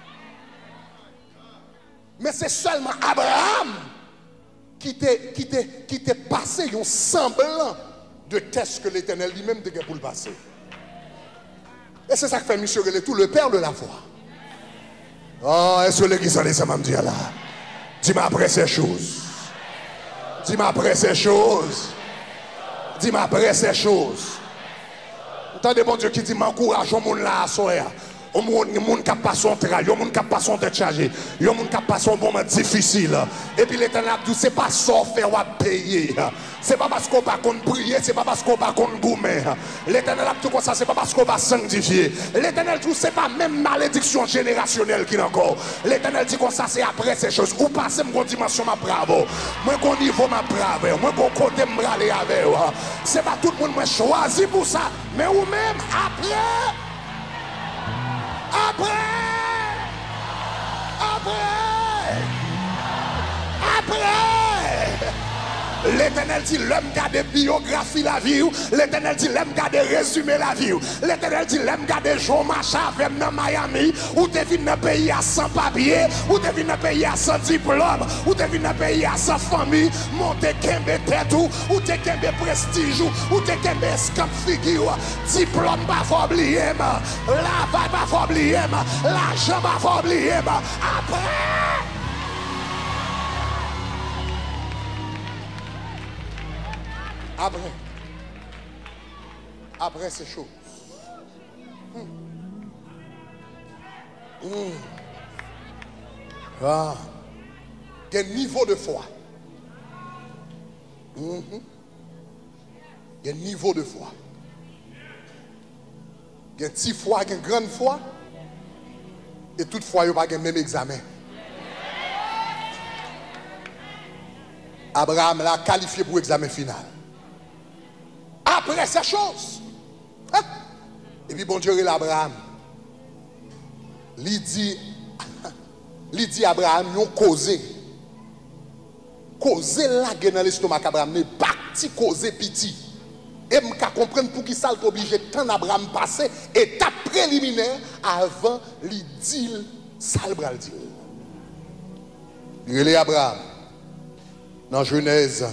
Mais c'est seulement Abraham qui t'est qui t'est qui t'est passé un semblant de test que l'Éternel lui-même était pour le passer. Et c'est ça que fait monsieur tout le père de la foi. Oh, est-ce que l'église en est ça m'a dit là? Dis-moi après ces choses. Dis-moi après ces choses. Dis-moi après ces choses. Entendez bon Dieu qui dit m'encourage au monde là à soir. Au monde qui a pas son travail, au monde qui a pas son tête chargée, au monde qui a pas son moment difficile. Et puis l'Éternel a dit c'est pas ça faire ou payer. C'est pas parce qu'on va prier, c'est pas parce qu'on va goumer. L'Éternel a dit comme ça, c'est pas parce qu'on va sanctifier. L'Éternel dit c'est pas même malédiction générationnelle qui est encore. L'Éternel dit comme ça, c'est après ces choses. Ou passer mon dimension ma bravo. Moi mon niveau ma bravo. Moi mon côté me braler avec. C'est pas tout le monde m'a choisi pour ça, mais ou même après. Après, après, après, l'Éternel dit l'homme garde biographie la vie, l'Éternel dit l'homme garde résumé la vie, l'Éternel dit l'homme garde Jean Macha avec dans Miami, ou t'es venu dans pays à sans papier, ou t'es venu dans pays à sans diplôme, ou t'es venu dans pays à sans famille, monter kembe tête ou t'es kembe prestige ou t'es kembe scap figure, diplôme pas faut oublier, la vaille pas faut oublier, l'argent pas faut oublier, après. Après, après c'est chaud. Hum. Hum. Ah. Quel niveau de foi. Hum. Quel niveau de foi. Quel petit foi, quelle grande foi. Et toutefois, il n'y a pas le même examen. Abraham l'a qualifié pour l'examen final. Après ces choses. Hein? Et puis bon Dieu il Abraham. Il dit, il dit Abraham, ils ont causé. Causé là dans l'estomac Abraham, mais pas petit causé petit. Et je comprends pour qui ça est obligé de temps Abraham passer, étape préliminaire avant il dit ça le bral dit. Il est Abraham. Dans Genèse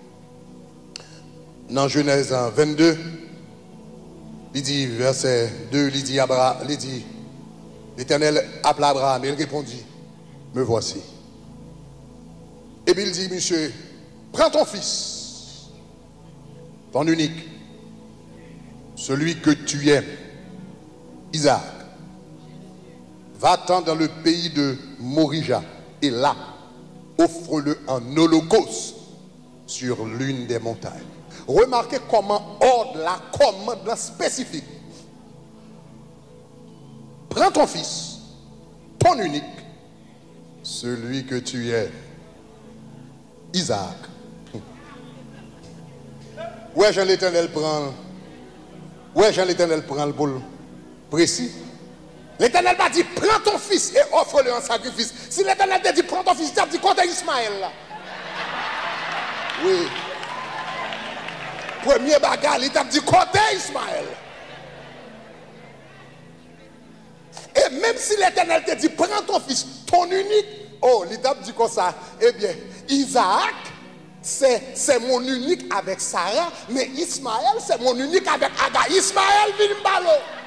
Dans Genèse vingt-deux, il dit, verset deux, il dit, Abraham, il dit, l'Éternel appela Abraham, et il répondit, me voici. Et puis il dit, monsieur, prends ton fils, ton unique, celui que tu aimes, Isaac, va-t'en dans le pays de Morija, et là, offre-le en holocauste sur l'une des montagnes. Remarquez comment ordre la commande spécifique. Prends ton fils, ton unique, celui que tu es, Isaac. Où est Jean l'Éternel prend? Où est Jean l'Éternel prend le bol précis? L'Éternel m'a dit prends ton fils et offre-le en sacrifice. Si l'Éternel t'a dit prends ton fils, il t'a dit compte Ismaël là. Oui. Premier bagarre, il t'a dit côté Ismaël. Et même si l'Éternel te dit prends ton fils, ton unique, oh, il t'a dit comme ça, eh bien, Isaac, c'est mon unique avec Sarah, mais Ismaël, c'est mon unique avec Aga. Ismaël vient m'balo.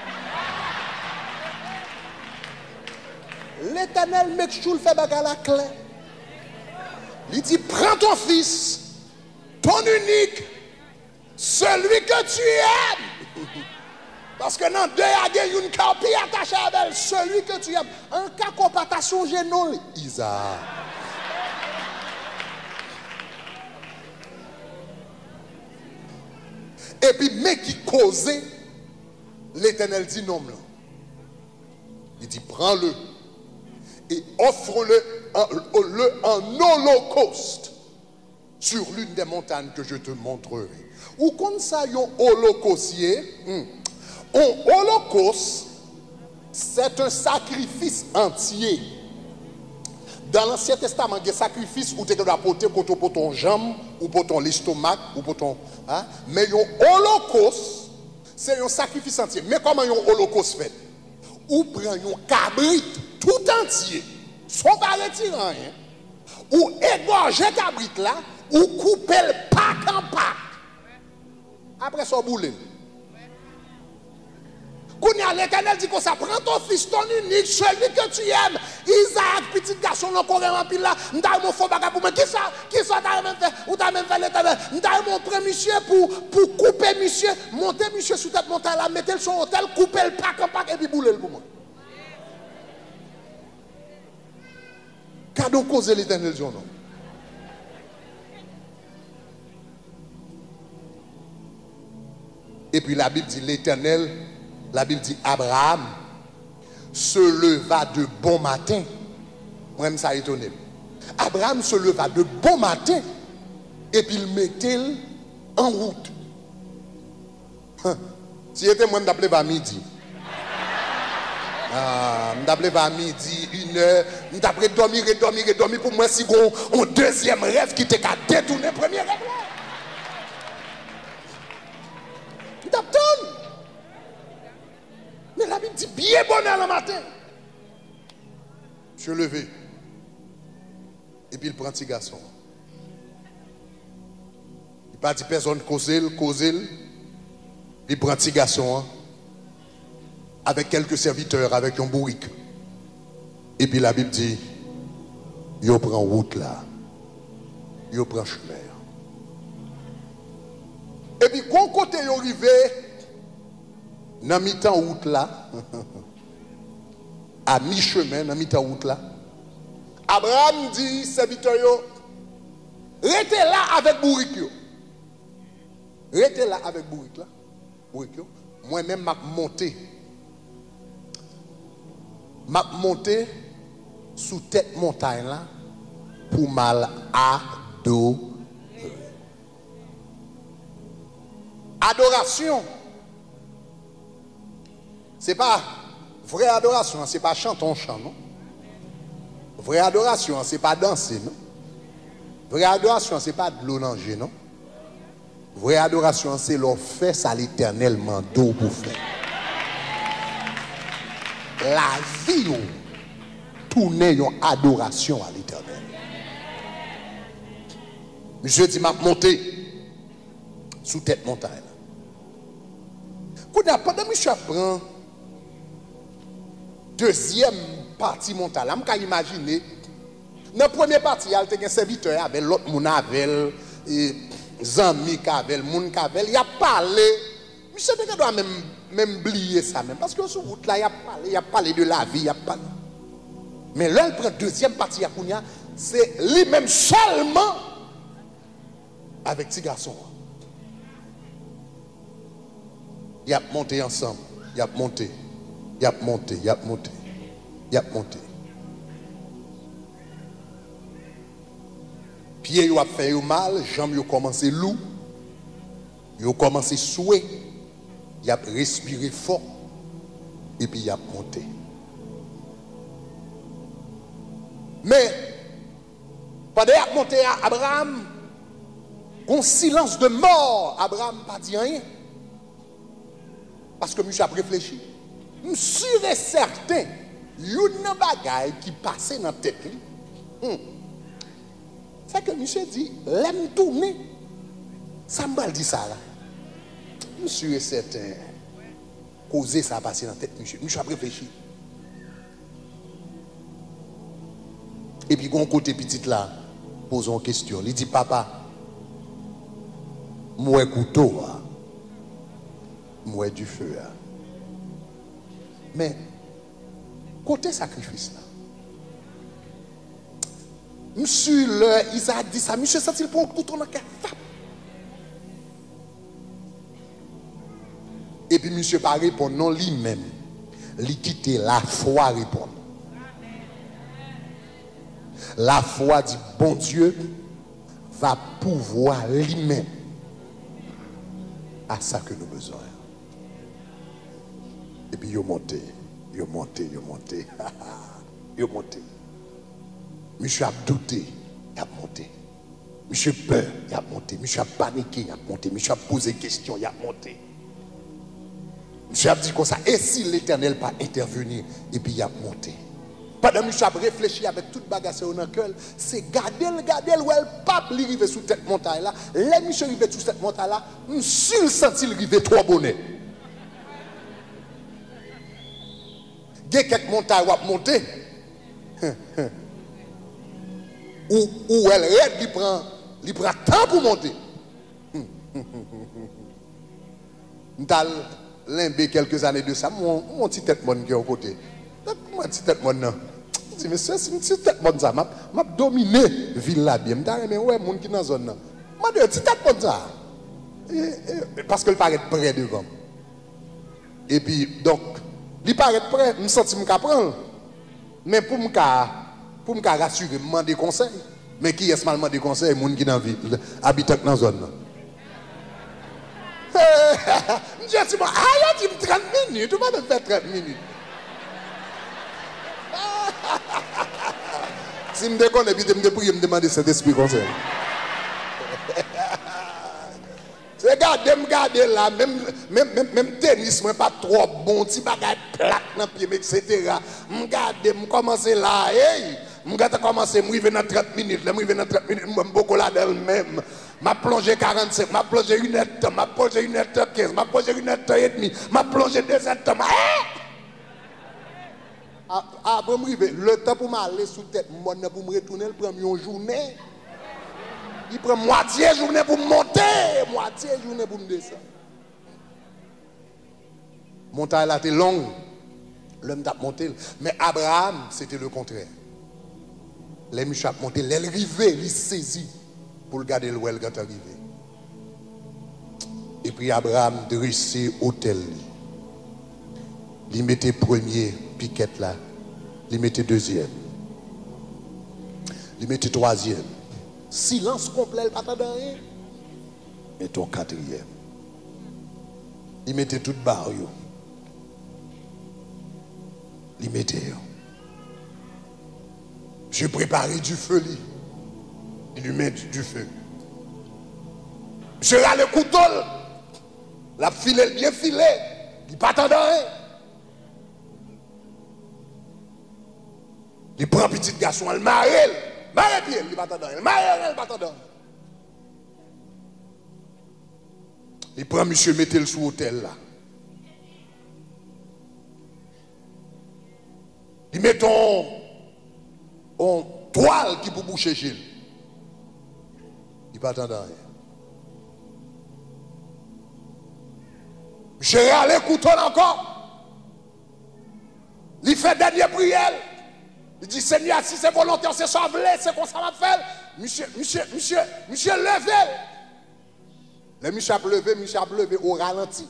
L'Éternel Mekchoul fait bagala clair. Il dit, prends ton fils, ton unique, celui que tu aimes. Parce que dans deux, il y a une copie attachée à elle, celui que tu aimes. Un cas qu'on pas t'a songé, non, Isaac. Et puis, mais qui causait, l'Éternel dit non. Il dit, prends-le et offre-le en, le en holocauste sur l'une des montagnes que je te montrerai. Ou comme ça, un holocaustier, un holocauste, c'est un sacrifice entier. Dans l'Ancien Testament, il y a un sacrifice où tu dois apporter pour ton jambe, ou pour ton estomac, ou pour ton. Hein? Mais un holocauste, c'est un sacrifice entier. Mais comment un holocauste fait? Ou prend un cabrit tout entier, sans pas retirer rien, ou égorger cabrit là, ou couper le pack en pack. Après ça, boule. Quand l'Éternel dit que ça prend ton fils, ton unique, celui que tu aimes, Isaac, petit garçon, encore un pile là, m'ta mon faux bagage pour moi. Qui ça, qui ça t'a même fait, ou t'as même fait l'Éternel, m'ta mon prêt monsieur pour, pour couper monsieur, monter monsieur sous tête montagne là, mettre son hôtel, couper le pack en pack et puis bouler pour moi. Qu'a donc causé l'Éternel dit non? Et puis la Bible dit l'Éternel, la Bible dit Abraham se leva de bon matin. Moi-même ça a étonné. Abraham se leva de bon matin et puis il mettait en route. Hein. Si était moi, je m'appelais à midi. Ah, je m'appelais à midi, une heure. Je m'appelais dormir et dormir et dormir pour moi si on un deuxième rêve qui était qu'à détourner le premier rêve. Mais la Bible dit bien bonheur le matin. Je levé. Et puis il prend un petit garçon. Il pas dit personne causer, causer. Il prend un petit garçon avec quelques serviteurs, avec un bourrique. Et puis la Bible dit, il prend route là. Il prend chemin. Et puis quand côté il arrivé, dans mi-temps route là, à mi-chemin, dans mi-temps route là, Abraham dit, serviteur, restez là avec bourrique. Restez là avec bourrique là. Moi-même, m'a monté. M'a monté sous tête montagne là pour mal adorer. Adoration. Ce n'est pas vraie adoration, ce n'est pas chanter un chant, non? Vraie adoration, ce n'est pas danser, non? Vraie adoration, ce n'est pas de l'onanger, non? Vraie adoration, c'est leur fait ça l'Éternel mando pour faire. La vie, tourner en adoration à l'Éternel. Monsieur dit, m'a monté sous tête montagne. Pendant que monsieur prend deuxième partie montagne, je peux imaginer, dans la première partie, il y a un serviteur avec l'autre monde avec les amis avec le monde avec, il a parlé. Monsieur doit même même oublier ça même parce que sur route là il a parlé, il a parlé de la vie, il a parlé. Mais là il prend deuxième partie à Kounia, c'est lui-même seulement avec petit garçon. Il a monté ensemble, il a monté, il a monté, il a monté, il a monté. Pied il a fait mal, jambes il a commencé loup, il a commencé souhait, il a respiré fort et puis il a monté. Mais pendant qu'il a monté à Abraham, un silence de mort, Abraham n'a pas dit rien. Parce que monsieur a réfléchi. Je suis sûr et certain, il y a une bagaille qui passait dans la tête. Hmm. C'est que monsieur dit, l'aime tourner. Ça m'a dit ça là. Monsieur est certain. Causer ça a passé dans la tête, monsieur. Monsieur a réfléchi. Et puis, quand côté petite là, pose une question. Il dit, papa, moi couteau, moi du feu. Mais, côté sacrifice là, monsieur, le, il a dit ça, monsieur sent-il pour un couteau dans le cœur. Et puis, monsieur pas répondre, non, lui-même, il quitte la foi répondre. La foi dit, bon Dieu va pouvoir lui-même à ça que nous avons besoin. Et puis, il est monté, il est monté, il est monté, il est monté. Monsieur a douté, il a monté. Monsieur peur, il a monté. Monsieur a paniqué, il a monté. Monsieur a posé des questions, il a monté. Monsieur a dit comme ça, et si l'Éternel pas intervenir, et puis il a monté. Pendant que monsieur a réfléchi avec toute bagage dans le cœur, c'est garder le garder le pape lui arrive sous cette montagne là. Les monsieur arrivé sous cette montagne là, monsieur le senti arriver trois bonnets. Il y a quelques montagnes à monter. Ou ou elle raide, il prend il prend temps pour monter. M'tal limbé quelques années de ça, mon mon petit tête mon qui est au côté. Mon petit tête mon non. Je dis mais c'est une petite tête mon ça m'a m'a dominé ville là bien. M'ta mais ouais monde qui dans zone là. Moi de petite tête mon ça. Parce que il paraît près devant. Et puis donc il paraît près, me senti me prendre. Mais pour me pour me rassurer, me demander conseil. Mais qui est-ce mal demander conseil monde qui dans ville habitant dans zone là. Je dis, ah, il dit trente minutes, tu vas me faire trente minutes. Si je me déconne, puis je me prie, je me demande cet esprit conseil. C'est garder, me garder là, même, même, même, même tennis, moi pas trop bon, petit bagage plaque dans le pied, et cetera. Me garder, me commencer là, hey, me garder commencer, me arriver dans trente minutes, me arriver dans trente minutes, je me beaucoup là d'elle-même. Ma plongé quarante-cinq, ma plongé une heure de temps, ma plongé une heure de quinze, ma plongé une heure de temps et demi, ma plongé deux heures de temps. Ah, pour me arriver, le temps pour m'aller sous tête, moi, pour me retourner, il prend une journée. Il prend moitié journée pour me monter, moitié journée pour me descendre. Montagne là, était longue. L'homme t'a monté. Mais Abraham, c'était le contraire. Les Michel monté, l'aile rivée, il saisit pour le garder le well quand arrivé. Et puis Abraham dressé hôtel. Il mettait premier piquette là. Il mettait deuxième. Il mettait troisième. Silence complet, il pas dans rien. Et ton quatrième. Il mettait tout barre. Il mettait. Je préparais du feu. Il lui met du feu. Je râle le couteau. La filée bien filée. Il pas dans rien. Il prend petit garçon, il marre. Marre bien, il pas dans rien. Marre, il pas dans rien. Il prend monsieur, mettez le sous hôtel là. Il met ton, ton toile qui pour boucher Gilles. Il pas attendre rien. Monsieur râle couteau encore. Il fait dernière prière. Il dit Seigneur, si c'est volontaire, c'est sauvé, c'est comme ça m'a fait. Monsieur, monsieur, monsieur, monsieur, levez. Le monsieur a levé, monsieur a levé au ralenti.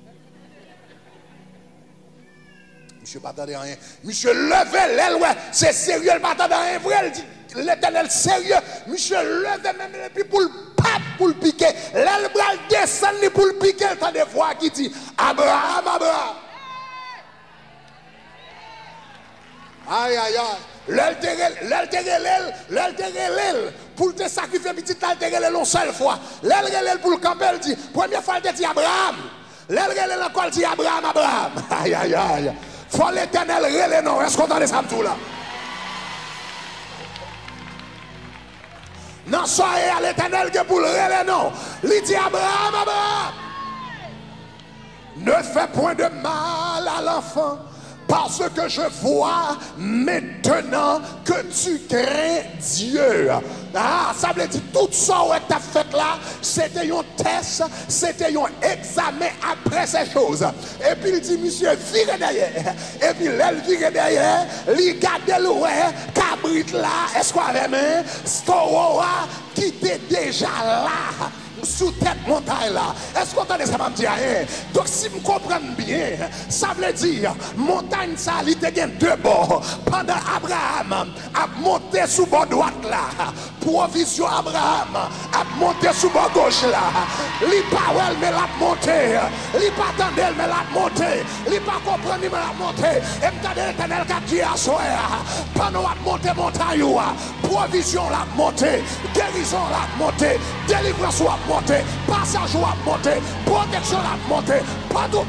Monsieur pas attendre rien. Monsieur levez l'aile, ouais, c'est sérieux, il pas attendre rien vrai. L'Éternel sérieux. Monsieur levez même et puis pour le pape pour le piquer. L'aile bras descend pour le piquer. Il y a des voix qui dit Abraham, Abraham. Aïe, aïe, aïe. L'altérel, l'altérel, pour te sacrifier petit l'altérel une seule fois. L'altérel pour le camper, elle dit, première fois, elle dit Abraham. L'altérel encore dit Abraham, Abraham. Aïe, aïe, aïe. Faut l'Éternel relève, non. Est-ce qu'on entend ça tout là? Non, soyez à l'éternel que pour le relais, non. Il dit Abraham, Abraham, ne fais point de mal à l'enfant, parce que je vois maintenant que tu crains Dieu. Ah, ça veut dire tout ça que tu as fait là, c'était un test, c'était un examen après ces choses. Et puis il dit, monsieur, virez derrière. Et puis elle vire derrière, il garde loin, cabrit là, est-ce qu'on avait même, Stoa qui était déjà là. Sous tête montagne là. Est-ce qu'on entend ça me dire hein? Donc si vous comprenez bien, ça veut dire montagne ça il te gagne deux bords. Pendant Abraham a monté sous bord droite là, provision Abraham a monté sous bord gauche là. Li pas elle mais l'a monté. Li pas attendre mais l'a monté. Li pas comprendre mais l'a monté. Et m'tendez l'Éternel qui dit à soi pendant a monté montagne provision l'a monté, guérison l'a monté, délivrance l'a monté. Passage à monter, protection à monter, partout.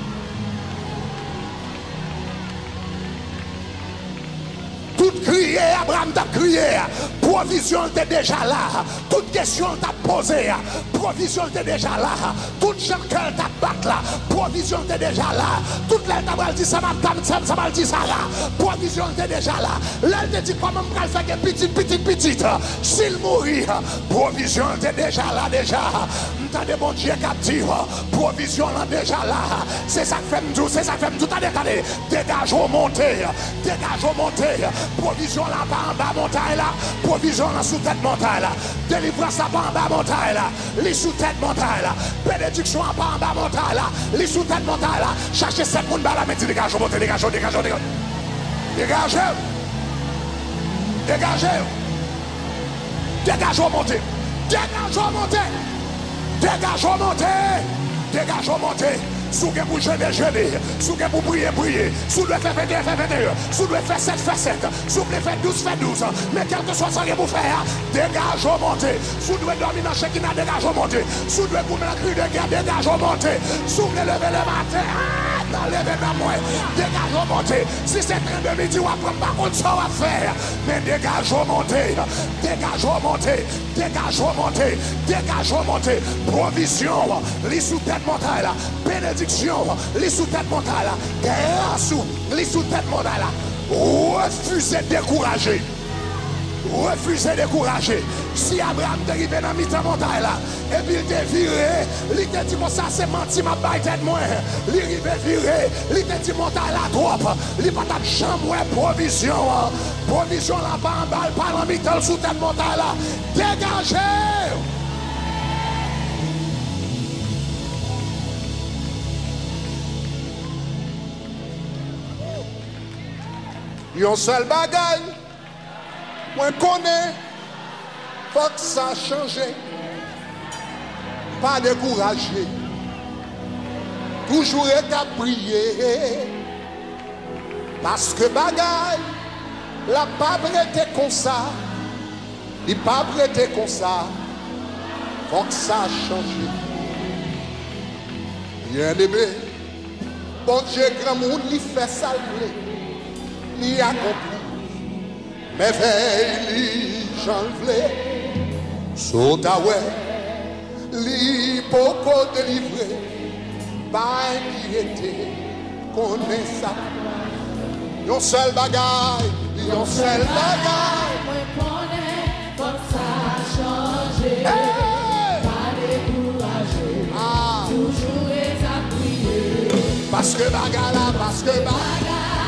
Tout crier, Abraham t'a crié, provision était déjà là, toute question t'a posée, provision était déjà là, toute gens qu'elle t'a battu là, provision était déjà là, toute l'aide t'a dit ça m'a ça m'a dit ça là, provision était déjà là, l'aide te dit comment me faire que petit petit petit, s'il mourit, provision était déjà là déjà, t'as des bons dieux captifs, provision là déjà là, c'est ça que fait tout, c'est ça que fait tout, t'as des dégage au monter, dégage au monter. Provision là en bas montagne là, provision là sous tête montagne là, délivrance là en bas montagne là, les sous tête montagne là, bénédiction là en bas montagne là, les sous tête montagne là, cherchez sept moun bala mais dégage au monter, dégage, dégage, dégage, dégage, dégage, dégage au monter, dégage au monter, dégage au monter, dégage au monter. Sous que vous jeûnez, jeûnez. Sous que vous priez, priez. Sous le fait vingt et un, fait vingt et un. Sous le fait sept, fait sept. Sous le fait douze, fait douze. Mais quel que soit ce que vous faites, dégage au monter. Sous le dormir dans le qui n'a dégage au monter. Sous le vous mettre cri de guerre, dégage au monter. Sous le lever le matin, ah, dans lever dans moi, dégage au monter. Si c'est train de midi, on va prendre par contre ça à faire. Mais dégage au monter. Dégage au monter. Dégage au monter. Dégage au monter. Provision. Les sous tête montagne là. Bénédiction, les sous tête montagne là, grâce, les sous tête montagne là, refusez de décourager, refusez de décourager. Si Abraham est arrivé dans la montagne là, et puis il est viré, il te dit bon ça c'est menti, ma baille tête moins, il est viré, il te dit montagne là trop, il pas ta chambre, provision, provision là bas en balle, pas dans mi-temps sous tête montagne là, dégagez. Yon seul bagaille, moi connais, faut que ça change. Pas décourager, toujours être à prier. Parce que bagaille, la pas prêté comme ça, il pas prêté comme ça, faut que ça change. Bien aimé, bon Dieu, grand monde, il fait ça. Il a compris, mais veille, j'enlève, saute à ouais, li poko délivré, pas inquiété, connaît ça. Yon seul bagaille, yon seul bagaille, moi connais, comme ça changer, pas décourager, ah. Toujours les à prier. Parce que bagaille là, parce que bagaille.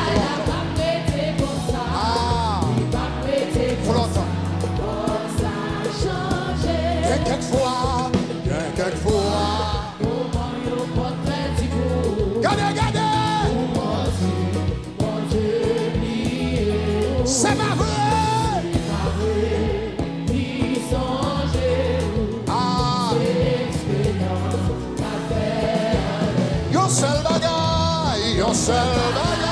Quelquefois, quelquefois, regardez, regardez, c'est ma vraie, ah, yon seul bagaille, yon seul bagaille.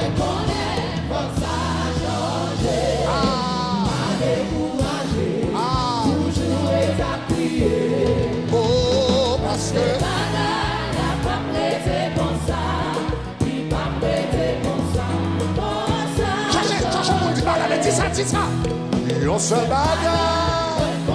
Oh, parce que Bagaille n'a pas prêté comme ça, il n'a pas prêté comme ça, comme ça. cherchez, cherchez mon dit bagaille, dis ça, dis ça. Yon seul bagaille.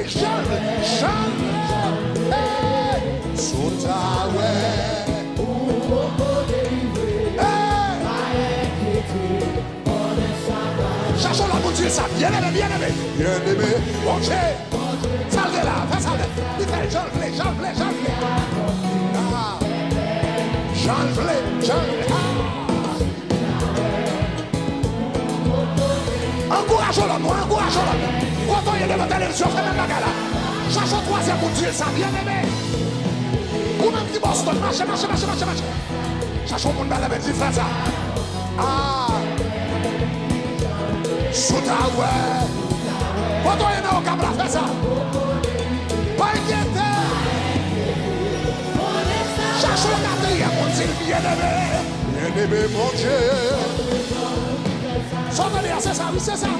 j'enlève, j'enlève. Hey, sous ta ouais. Cherchons la boutique, ça, bien aimé, bien aimé, bien aimé, bon Dieu, salve là, fais ça, il fait j'enlève, j'enlève, j'enlève. Ah, j'enlève, j'enlève. Encourageons-le, moi, encourageons-le. Quand on est devant la télévision, fais même bagarre là. Cherchons troisième boutique, ça, bien aimé. Ou même qui bosse, marchez, marchez, marchez, marchez, marchez. Cherchons mon bel avec frère ça. Ah. Sous ta ouais. Quand on est dans le câble, fais ça. Pas inquiété. Cherche le quatrième, mon Dieu, bien aimé. Bien aimé, mon Dieu. Sortez c'est ça, oui, c'est ça.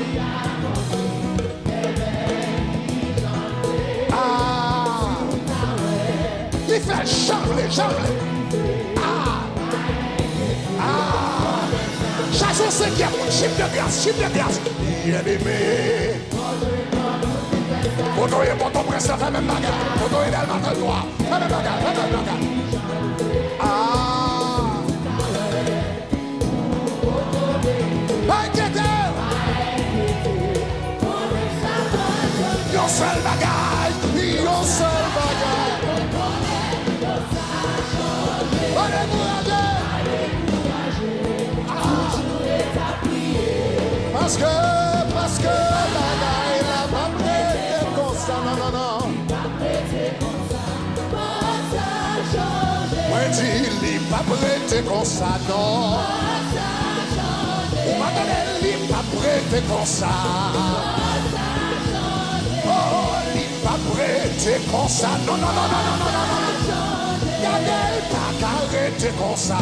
Ah. Il fait chanter, chanter. Ah. Ah. Chassons cinquième, chip de glace, chip de glace. Bien aimé. Quand on est bon, ton presse, fait même bagarre. Quand on est dans le matin noir, fait même bagarre, fait même bagarre. Ah. Pas inquiété. Yon seul bagage, yon seul bagage. Allez, parce que, parce que la gaille n'a pas prêté comme ça, non, non, non. Moi, dis, il n'est pas prêté comme ça, non. Ou maintenant, il n'est pas prêté comme ça. Oh, il n'est pas prêté comme ça, non, non, non, non, non, non, non, non. Regardez, pas arrêté comme ça.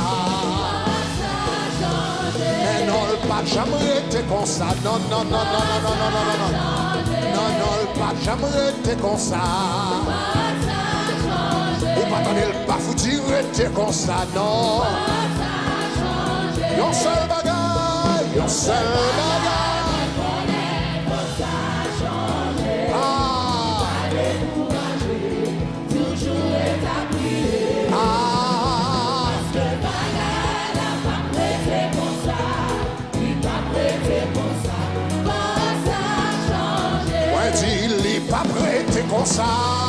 Mais non, le pas jamais été comme ça. Non, non, non, non, non, non, non, non, non, non. Non, non, le pas jamais été comme ça. Ou pas donner le pas foutu été comme ça, non. Yon seul bagage, yon seul bagage. Ah. Ah. Il n'est pas prêté comme ça.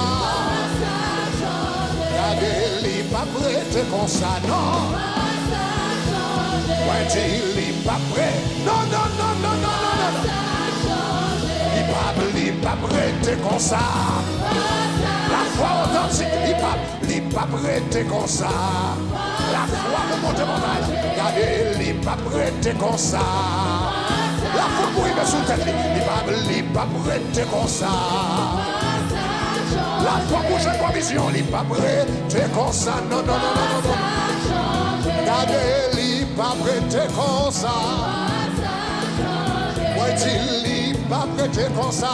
Regardez, il n'est pas prêté comme ça, non. Ouais, il n'est pas prêt. Non, non, non, non, non, non, non. Il n'est pas prêté comme ça. La foi authentique, il n'est pas prêté comme ça. La foi de monter montagne, regardez, il n'est pas prêté comme ça. La foi pour y mettre sous tête, il n'est pas prêté comme ça. La foi pour jouer comme vision, il n'est pas prêté comme ça. Non, non, non, non, non. Regardez, il n'est pas prêté comme ça. Moi, il n'est pas prêté comme ça.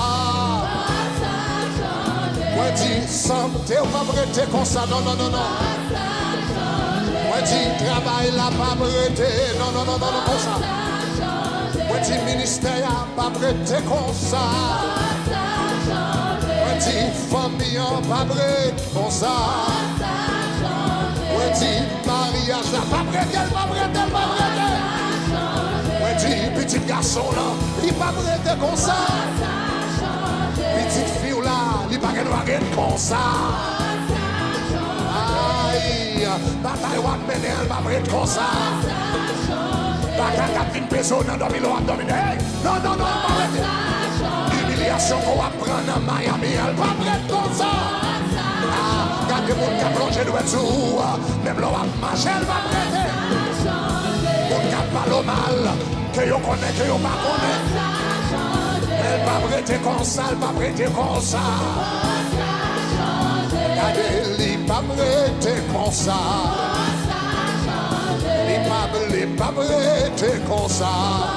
Moi, dis, santé ou pas prêté comme ça. Non, non, non, non. Moi, dis, travail là, pas prêté. Non, non, non, non, non, comme ça. Petit ministère pas prêté comme ça. Petit famille pas prêté comme ça. Petit mariage là pas prêté, pas prêté, pas prêté. Petit petit garçon là, il pas prêté comme ça. Petite fille là, il pas prêté comme ça. Aïe, bataille ou mener, elle pas prêté comme ça. Bataille Catherine Peso dans domino abdominé. Non, non, non, pas prêté. Humiliation qu'on va prendre à Miami, elle pas prête comme ça. Ah, quand les gens qui plongent dans le sous, même l'on va marcher, elle va prêter. Les gens qui parlent mal, que vous connaissez, que vous ne connaissez. Elle va prêter comme ça, elle va prêter comme ça. Elle va prêter comme ça. Les pas prêtés comme ça.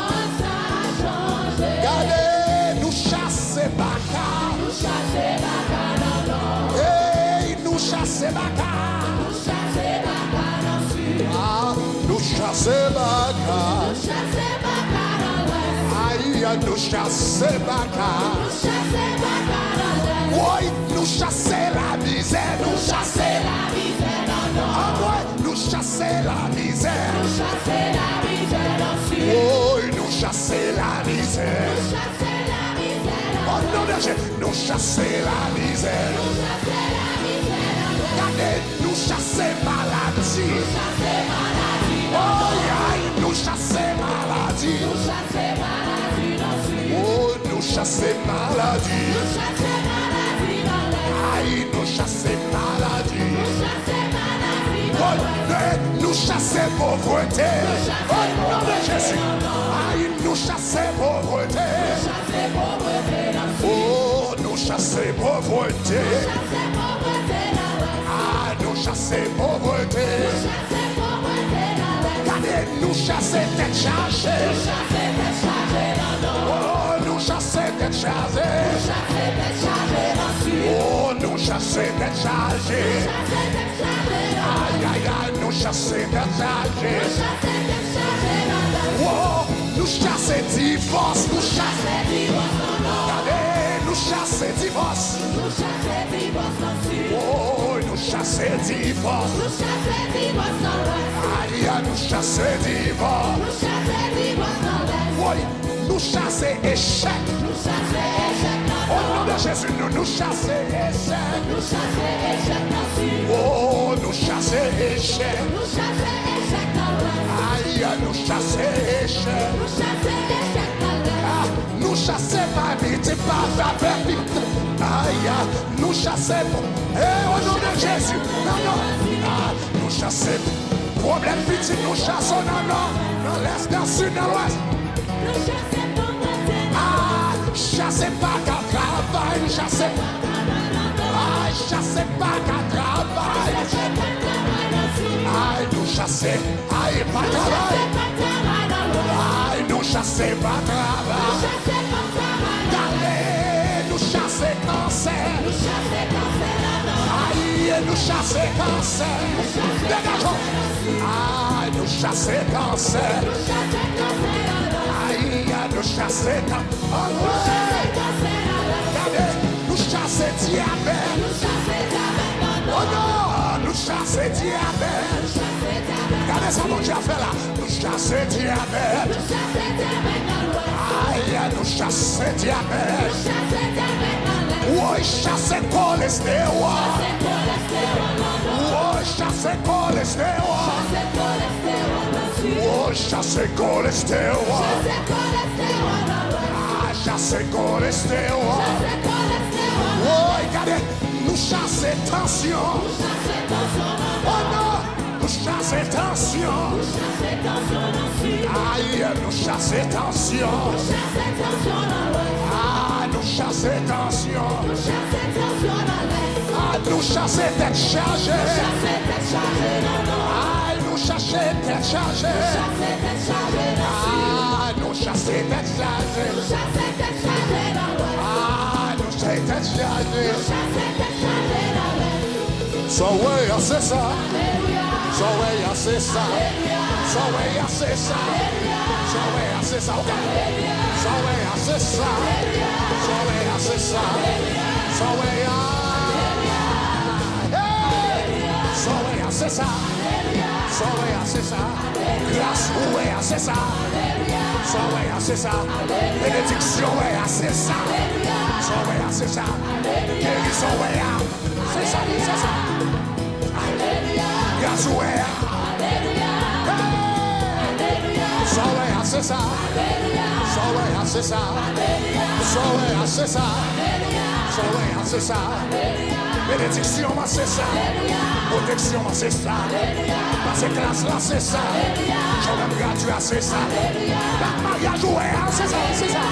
Regardez, nous chasser baka. Nous chasser baka dans l'eau. Hey, nous chasser baka. Nous chasser baka dans le sud. Ah, nous chasser baka. Nous chasser baka dans l'ouest. Aïe, nous chasser baka. Nous chasser baka dans l'ouest. Oui, nous chasser la misère, nous chasser la misère. Ah ouais, nous chasser la misère. Nous chasser la misère. Oui, nous chasser la misère. Nous chasser la misère. Oh non de Jésus, nous chasser la misère. Nous chasser la misère. Regardez, nous chasser maladie. Nous chasser maladie. Oh yeah, nous chasser maladie. Nous chasser maladie. Oh, nous chasser maladie. Nous chasser maladie. Aïe, nous chasser maladie. Nous chasser maladie. Oh, nous chasser pauvreté. Oh nom de Jésus. Aïe, nous chasser pauvreté. Nous chasser pauvreté. Oh, nous chasser pauvreté. Ah, nous chasser pauvreté. Regardez, nous chasser tête chargée. Oh, nous chasser tête chargée. Oh, nous chasser tête chargée. Aïe, aïe, aïe, nous chasser tête chargée. Oh, nous chasser divorce. Nous chasser divorce. Regardez, nous chasser divorce. Nous chasser divorce. Oh, nous chasser divorce. Nous chasser divorce. Aïe, nous chasser divorce. Nous chasser divorce. Oui, nous chasser échec. Nous chasser échec. Au nom de Jésus, nous nous chasser échec. Nous chasser échec. Oh, nous chasser échec. Nous chasser échec. Aïe, nous chasser échec. Nous chasser échec. Ah, nous chasser pas vite, pas avec vite. Aïe, nous chasser. Eh, au nom de Jésus. Non, non. Ah, nous chasser. Problème petit, nous chassons. Non, non. Dans l'est, dans le sud, dans l'ouest. Nous chasser pour ah, chassez pas qu'à travail, chassez. Ah, chassez pas qu'à travail. Ah, nous chasser, ah, pas travail. Ah, nous chasser pas travail. Allez, nous chasser cancer. Aïe, nous chasser cancer. Dégageons. Ah, nous chasser cancer. Aïe, nous chasser cancer. Regardez, nous chasser diabète. Oh non, nous chasser diabète. Regardez ça, mon Dieu a fait là. Nous chasser diabète. Aïe, nous chasser diabète. Oui, chasser cholestérol. Oui, chasser cholestérol. Oh, chasser cholestérol. Ah, chasser cholestérol. Oh, regardez, nous chasser tension. Oh non, nous chasser tension. Aïe, nous chasser tension. Ah, nous chasser tension. Ah, nous chasser tête chargée. Ah, nous chasser tête chargée. Ah, nous chasser tête chargée. Ah, nous chasser tête chargée. So way, c'est ça. So way, c'est ça. So way, c'est ça. So way, c'est ça. So way, c'est ça. So way, c'est ça. So way, so way, c'est ça. So way, c'est ça. Grâce, way, c'est ça. So way, c'est ça. Bénédiction, way, c'est ça. So way, c'est ça. Guérison, way, c'est ça, c'est ça. Grâce, way. So way, c'est ça. So way, c'est ça. So way, c'est ça. So way, c'est ça. Bénédiction, c'est ça. Protection, c'est ça. Passer classe, là, c'est ça. Je vais me graduer, c'est ça. La mariage, ouais, c'est ça, c'est ça.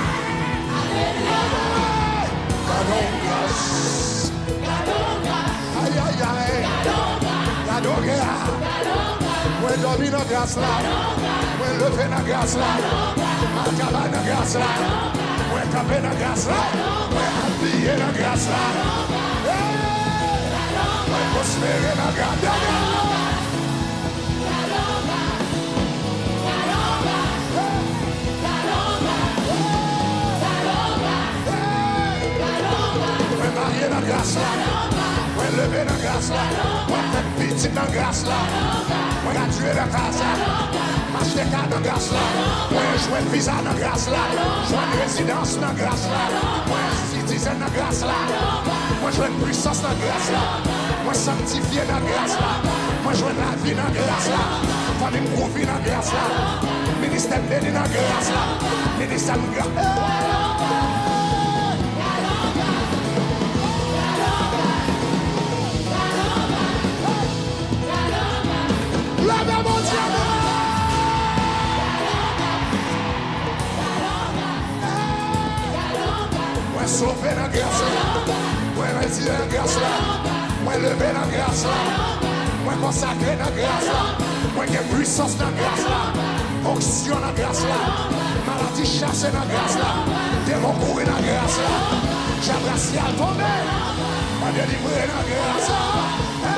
Cadeau, grâce. Aïe, aïe, aïe. Cadeau, grâce. Moi, dormir dans la grâce, là. Moi, lever dans la grâce, là. Moi, cabane dans la grâce, là. Moi, camper dans la grâce, là. Moi, habiller dans la grâce, là. Moi, prospérer dans la grâce, là. grâce là. Moi, fait victime dans grâce là. Moi, gradué dans grâce là. M'acheter carte dans grâce là. Moi, jouer visa dans grâce là. Jouer résidence dans grâce là. Moi, citizen dans grâce là. Moi, jouer puissance dans grâce là. Moi, sanctifié dans grâce là. Moi, jouer la vie dans grâce là. Famille groupie dans grâce là. Ministère de dans grâce là. Ministère de grâce. Lève mon Dieu! Moi sauvé dans grâce là. Moi retiré dans grâce là. Moi levé dans grâce là. Moi consacré dans grâce là. Moi j'ai puissance dans grâce là. Onction dans grâce là. Maladie chassée dans grâce là. Démon couru dans grâce là. J'ai brassé à tomber. Moi délivré dans grâce là.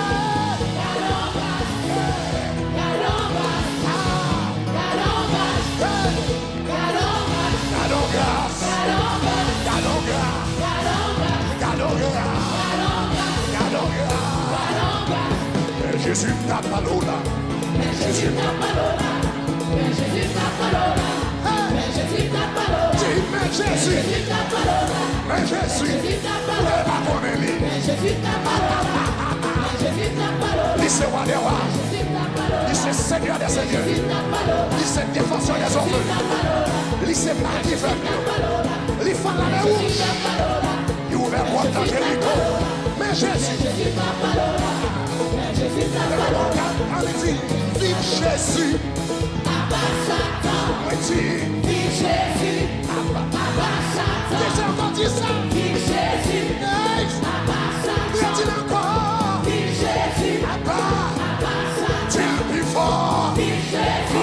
Jésus n'a pas l'eau là. Jésus n'a pas l'eau là. Jésus n'a pas l'eau là. Jésus n'a pas l'eau là. Dis, mais Jésus n'a pas l'eau là. Mais Jésus n'a pas l'eau là. Pas qu'on est libre. Mais Jésus n'a pas l'eau là. Jésus n'a pas l'eau là. Il c'est roi des rois. Il c'est Seigneur des seigneurs. Il c'est défenseur des orphelins. Il c'est mari faible. Il fait la main rouge. Il ouvre la porte d'Angélico. Mais Jésus n'a pas l'eau là. Jésus n'a pas l'eau là. Vive Jésus. Abba Satan. Vive Jésus. Abba Satan. J'ai encore dit ça. Vive Jésus. Abba Satan. Dis encore. Vive Jésus. Abba. Abba Satan. Dis le plus fort. Vive Jésus.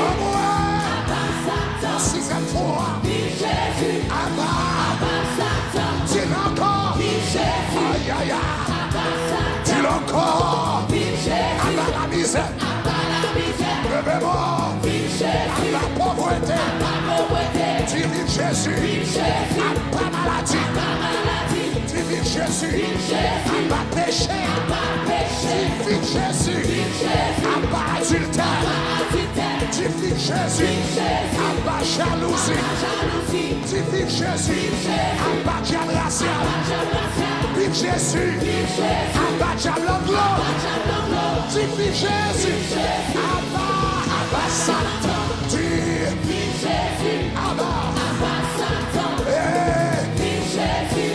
Abba Satan. Sixième fois. Vive Jésus. Abba. Abba Satan. Dis encore. Vive Jésus. Aïe aïe aïe. Abba Satan. Dis encore. Vive Jésus. Abba la misère. Abba la misère. Rebelle-moi. Vive Jésus. Abba pauvreté. Abba pauvreté. Dis vive Jésus. Vive Jésus. Abba maladie. Abba maladie. Dis vive Jésus. Vive Jésus. Abba péché. Abba péché. Dis vive Jésus. Vive Jésus. Abba adultère. Abba adultère. Dis vive Jésus. Vive Jésus. Abba jalousie. Abba jalousie. Dis vive Jésus. Vive Jésus. Abba diable racial. Abba diable racial. Vive Jésus. Vive Jésus. Abba diable anglo. Abba diable anglo. Dis vive Jésus. Vive Jésus. Abba. Abba Satan. Dis vive Jésus. Abba. Abba Satan. Eh. Vive Jésus.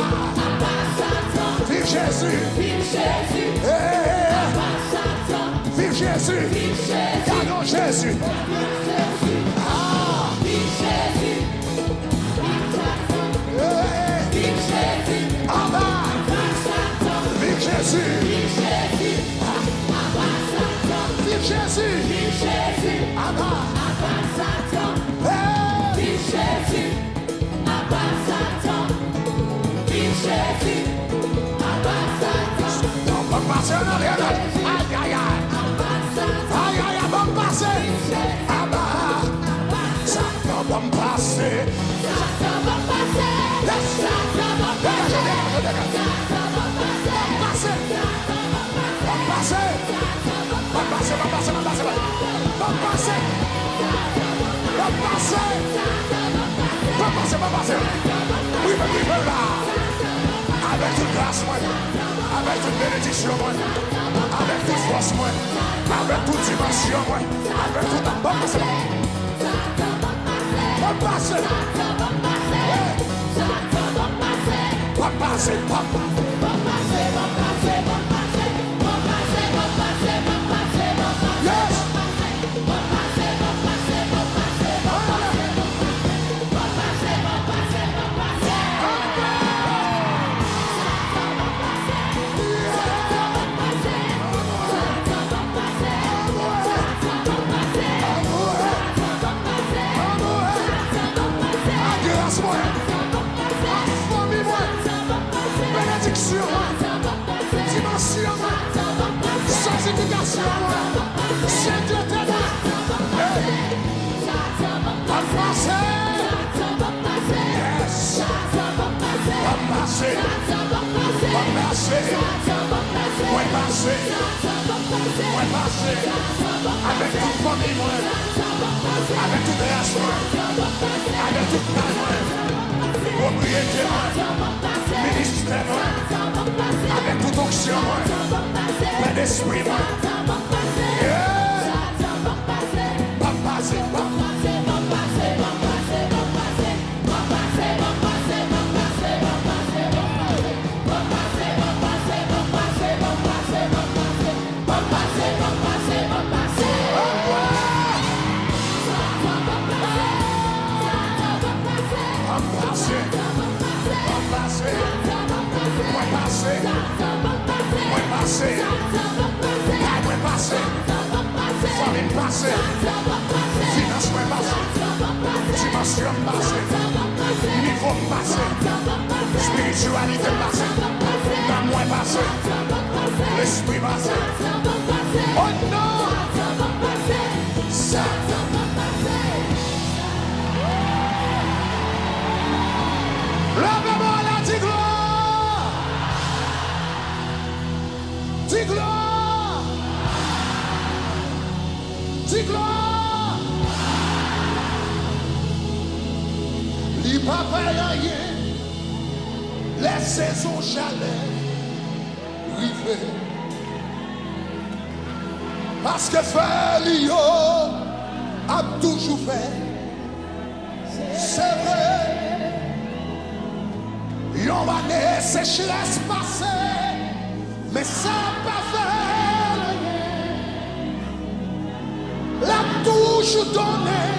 Abba Satan. Vive Jésus. Vive Jésus. Eh. Abba Satan. Vive Jésus. Vive Jésus. Gardons Jésus. Ah. Vive Jésus. Eh. Vive Jésus. Abba. Abba Satan. Vive Jésus. Vive Jésus. Abba Satan. Vive Jésus. Vive Jésus. Abba. Abba Satan. Eh. Vive Jésus. Abba Satan. Vive Jésus. Abba Satan. On va passer en arrière. Aïe aïe aïe. Aïe aïe aïe, on va passer. Abba. Satan va passer. Satan va passer. Satan va passer. Satan va passer. On va passer. On va passer. On va passer. On va passer. On va passer. On va passer. On va passer. On va passer. Oui, mais oui, mais là. Avec toute grâce, moi. Avec toute bénédiction, moi. Avec toute force, moi. Avec toute dimension, moi. Avec toute... On va passer. On va passer. On va passer. On va moi passer avec toute famille, moi, avec toute race, moi, avec toute place, moi, propriété, moi, ministère, moi, avec toute onction, moi, plein d'esprit, moi. Yeah. Pas passer, pas passer, pas passer, pas passer, pas passer, pas passer, pas passer, pas passer, pas passer, pas passer, pas passer, pas passer, pas passer, pas passer, pas passer, pas passer, pas passer. Famille passée, financement passé, dimension passée, niveau passé, spiritualité passée, l'amour passé, l'esprit passé. Oh non! Ça! Lève-moi la dis gloire! Dis gloire! Dis gloire! Li pas rien, les saisons chaleur, river. Parce que faire l'io a toujours fait, c'est vrai. Yon va ne sécheresse passer, mais ça pas fait rien. La touche donnée,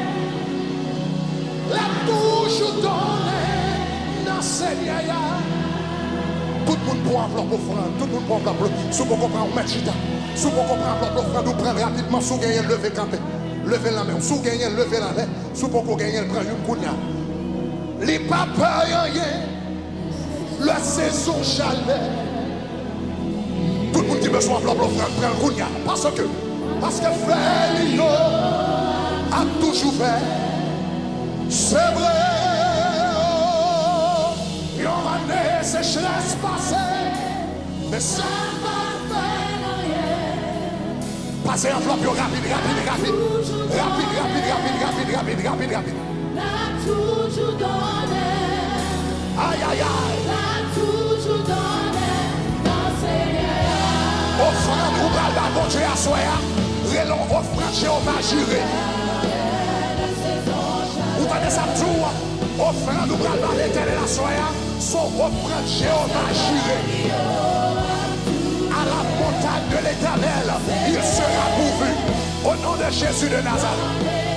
la touche donnée, dans Seigneur. Tout le monde pour enveloppe offrande, tout le monde pour enveloppe. Si vous comprenez, on met chita. Si vous comprenez enveloppe offrande, vous prenez rapidement, si vous gagnez, levez campé. Levez la main, si vous gagnez, levez la main. Si vous gagnez, prenez une kounia. Les papas, rien. La saison chaleur. Tout le monde qui besoin de l'enveloppe prend le kounia. Parce que, parce que Félio a toujours fait. C'est vrai. Il y aura des sécheresses passées. Mais ça va faire rien. Passez enveloppe rapide, rapide, rapide. Rapide, rapide, rapide, rapide, rapide, rapide, rapide. L'a toujours donné. Aïe, aïe, aïe. Toujours donné dans Seigneur. Offrande ou bral da bon Dieu à soi. Relon offrande Jéhovah juré. Vous tenez ça tout. Offrande ou bral da l'éternel à soi. Son offrande Jéhovah juré. À la montagne de l'éternel, il sera pourvu. Au nom de Jésus de Nazareth.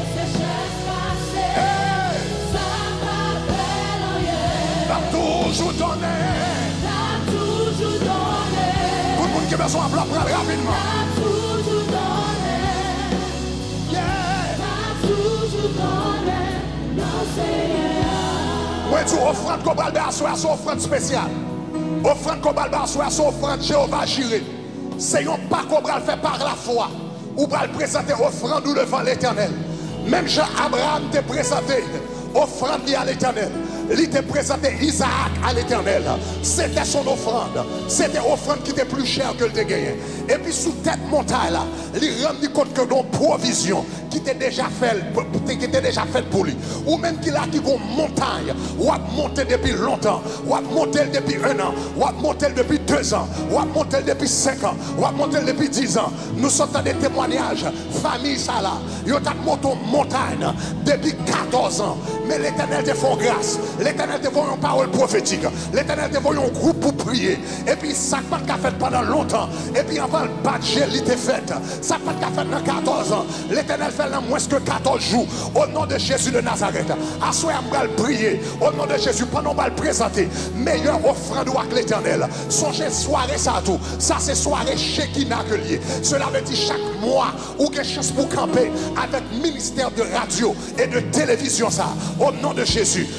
Toujours donné. T'as toujours donné. Tout le monde qui a besoin de prendre rapidement. T'as toujours donné. Yeah. T'as toujours donné. Non, Seigneur. Ouais, tu offrandes qu'on va le faire, c'est une offrande spéciale. Offrande qu'on va le faire, c'est une offrande Jéhovah jiré. C'est un pas qu'on va le faire par la foi. Ou va le présenter offrande devant l'éternel. Même Jean-Abraham t'a présenté offrande à l'éternel. Il t'a présenté Isaac à l'éternel. C'était son offrande. C'était offrande qui était plus chère que le te gagné. Et puis sous cette montagne là, il rendu compte que dans provision qui était déjà faite, qui était déjà faite pour lui. Ou même qu'il a qui une montagne, ou a monté depuis longtemps, ou a monté depuis un an, ou a monté depuis deux ans, ou a monté depuis cinq ans, ou a monté depuis dix ans. Nous sommes dans des témoignages. Famille ça là, il a monté une montagne depuis quatorze ans. Mais l'éternel te fait grâce. L'éternel te fait une parole prophétique. L'éternel te fait un groupe pour prier. Et puis ça n'a pas fait pendant longtemps. Et puis avant le badge, il était fait. Ça n'a pas fait dans quatorze ans. L'éternel fait dans moins que quatorze jours. Au nom de Jésus de Nazareth. À soi, on va le prier. Au nom de Jésus, pendant on va le présenter. Meilleure offrande avec l'éternel. Songez soirée ça tout. Ça c'est soirée Shekinah que lié. Cela veut dire chaque mois ou quelque chose pour camper avec ministère de radio et de télévision ça. Au nom de Jésus, nous toujours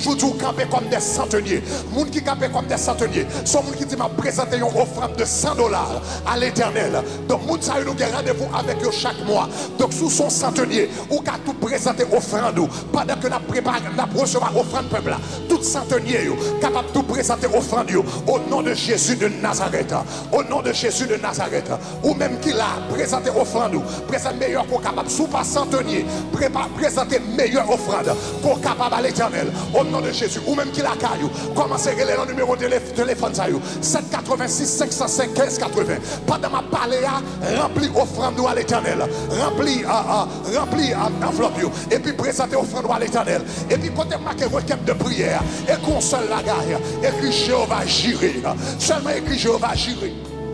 toujours tout camper comme des centeniers. Moun qui camper comme des centeniers. Son moun qui dit m'a présenté une offrande de cent dollars à l'Éternel. Donc moun ça nous gagne rendez-vous avec eux chaque mois. Donc sous son centenier, ou qu'a tout présenter offrande pendant que n'a préparé n'a recevoir offrande peuple là. Tout centenier capable tout présenter offrande au nom de Jésus de Nazareth. Au nom de Jésus de Nazareth. Ou même qui l'a présenté offrande, présente meilleur qu'on capable sous pas centenier, prépare présenter meilleure offrande qu'on capable à l'Éternel. Au nom de Jésus. Ou même qui l'a caillou, commencez à regarder le numéro de téléphone ça yo. sept quatre-vingt-six cinq cent cinq quinze quatre-vingts. Pendant ma parler rempli offrande à l'Éternel. Rempli uh, uh, rempli uh, enveloppe yo. Et puis présenter offrande à l'Éternel. Et puis quand marqué requête de prière et qu'on seul la gagne, écrit Jéhovah Jireh. Seulement écrit Jéhovah Jireh.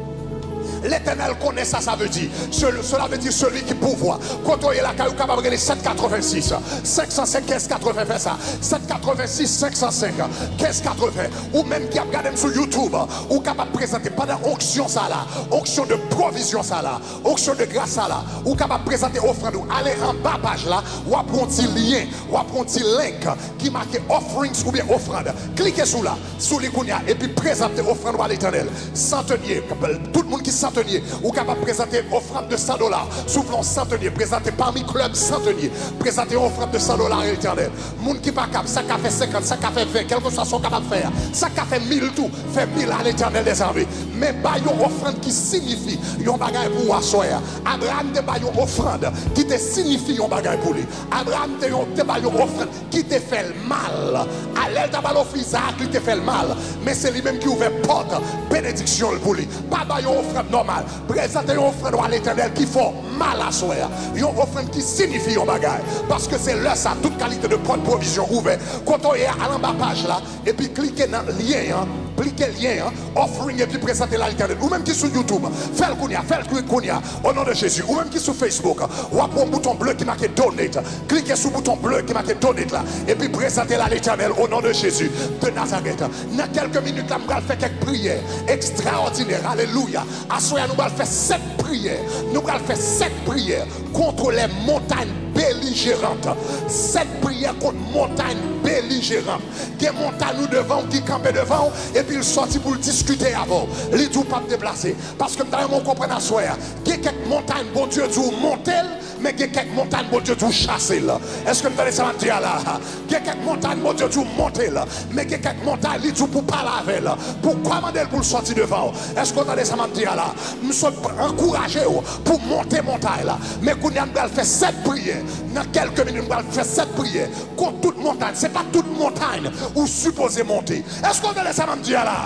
L'Éternel connaît ça, ça veut dire. Cela veut dire celui qui pouvoir. Quand on est là, il est capable de sept quatre-vingt-six, cinq cent cinq, quinze quatre-vingts, fait ça. sept quatre-vingt-six, cinq cent cinq, quinze quatre-vingts. Ou même qui a regardé sur YouTube, ou capable de présenter pendant onction ça là, onction de provision ça là, onction de grâce ça là, ou capable de présenter offrande. Allez en bas page là, ou apprendre un petit lien, ou apprendre un petit link qui marque offerings ou bien offrande. Cliquez sur là, sur l'icône et puis présentez offrande à l'Éternel. Centenier, tout le monde qui centenier, ou capable de présenter offrande de cent dollars. Soufflons centenier, présenter parmi club centenier, présenter offrande de cent dollars à l'Éternel. Moun qui pas cap, ça qu'a fait cinquante, ça qu'a fait vingt, quel que soit son capable de faire, ça qu'a fait mille tout, fait mille à l'Éternel des armées. Mais bah yon offrande qui signifie yon bagay pour assoyer. Abraham te ba yon offrande qui te signifie yon bagay pour lui. Abraham te yon te ba yon offrande qui te fait le mal. À l'aile ta ba l'offre Isaac qui te fait le mal. Mais c'est lui-même qui ouvre porte bénédiction pour lui. Pas ba yon offrande normal. Présenter une offrande à l'Éternel qui font mal à soi. Une offrande qui signifie un bagage. Parce que c'est là ça, toute qualité de provision ouverte. Quand on est à l'en page là, et puis cliquez dans le lien, hein, cliquez le lien, hein, offering et puis présenter à l'Éternel. Ou même qui sur YouTube, faites le kounia, faites le kounia, au nom de Jésus. Ou même qui sur Facebook, ou après un bouton bleu qui marque donate. Cliquez sur le bouton bleu qui marque donate là, et puis présentez à l'Éternel au nom de Jésus de Nazareth. Dans quelques minutes là, nous allons faire quelques prières extraordinaires. Alléluia. À nous allons faire sept prières. Nous allons faire sept prières contre les montagnes belligérantes. Sept prières contre montagnes belligérantes. Des montagnes nous devant qui campent devant et puis ils sortent pour discuter avant. Les tout pas déplacer. Parce que nous comprenons à soi. Il y a quelques montagnes, bon Dieu, tout monter, mais il y a quelques montagnes, bon Dieu, tout chasser là. Est-ce que nous allons ça dire là? Il y a quelques montagnes, bon Dieu, tout monter là. Mais il y a quelques montagnes, il tout pour parler avec là. Pour commander pour sortir devant. Est-ce que nous allons ça dire là? Nous sommes encouragés pour monter montagne là. Mais nous allons faire sept prières. Dans quelques minutes, nous allons faire sept prières contre toute montagne. Ce n'est pas toute montagne où supposé monter. Est-ce qu'on allait ça dire là?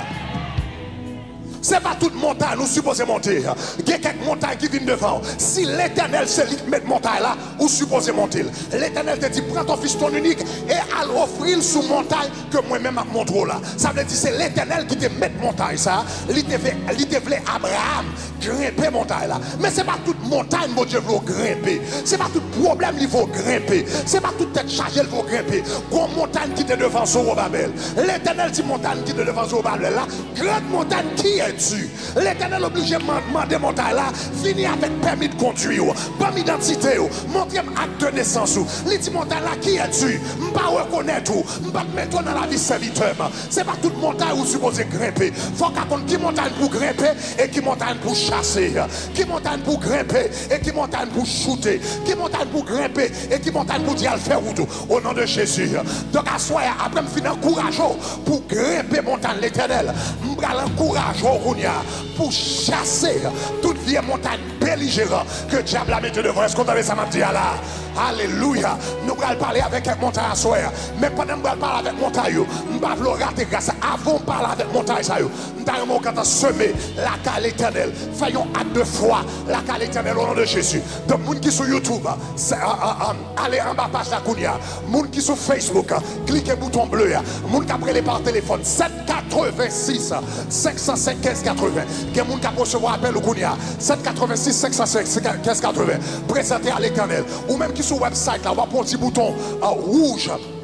Ce n'est pas toute montagne où supposé monter. Il y a quelques montagnes qui viennent devant. Si l'Éternel c'est lui qui met montagne là, où supposé monter. L'Éternel te dit, prends ton fils ton unique et à l'offrir sous montagne que moi-même je montre là. Ça veut dire c'est l'Éternel qui te met montagne ça. Il te voulait Abraham grimper montagne là. Mais ce n'est pas toute montagne mon Dieu veut grimper. Ce n'est pas tout problème il faut grimper. Ce n'est pas toute tête chargée il faut grimper. Grande montagne qui te devant Zorobabel. L'Éternel dit montagne qui te devant Zorobabel là. Grande montagne qui est l'Éternel obligé de demander montagne là, venir avec permis de conduire, bonne identité, montrer acte de naissance. Il dit montagne là, qui es-tu? Je ne peux pas reconnaître, je ne peux pas mettre dans la vie serviteur. Ce n'est pas toute montagne où vous supposez grimper. Il faut qu'on qui montagne pour grimper et qui montagne pour chasser. Qui montagne pour grimper et qui montagne pour shooter. Qui montagne pour grimper et qui montagne pour dire faire route. Au nom de Jésus. Donc à soi, après je finis encourageant pour grimper montagne l'Éternel. Je vais l'encourager pour chasser toute vieille montagne belligérante que diable a mis devant. Est-ce qu'on avait ça m'a dit là? Alléluia. Nous allons parler avec un montagne à soi. Mais pendant que nous allons parler avec montagne, nous allons rater grâce. Avant de parler avec montagne, nous allons semer la cale éternelle. Faisons acte de foi, la cale éternelle au nom de Jésus. Donc, les gens qui sont sur YouTube, allez en bas page la Kounia. Les gens qui sont sur Facebook, cliquez le bouton bleu. Les gens qui appellent par téléphone, sept quatre-vingt-six, cinq cent cinq, quinze quatre-vingts. Les gens qui recevoir appel au Kounia, sept quatre-vingt-six, cinq cent cinq, quinze quatre-vingts. Présentez à l'éternel. Ou même qui sur le website, là, on va prendre un petit bouton rouge,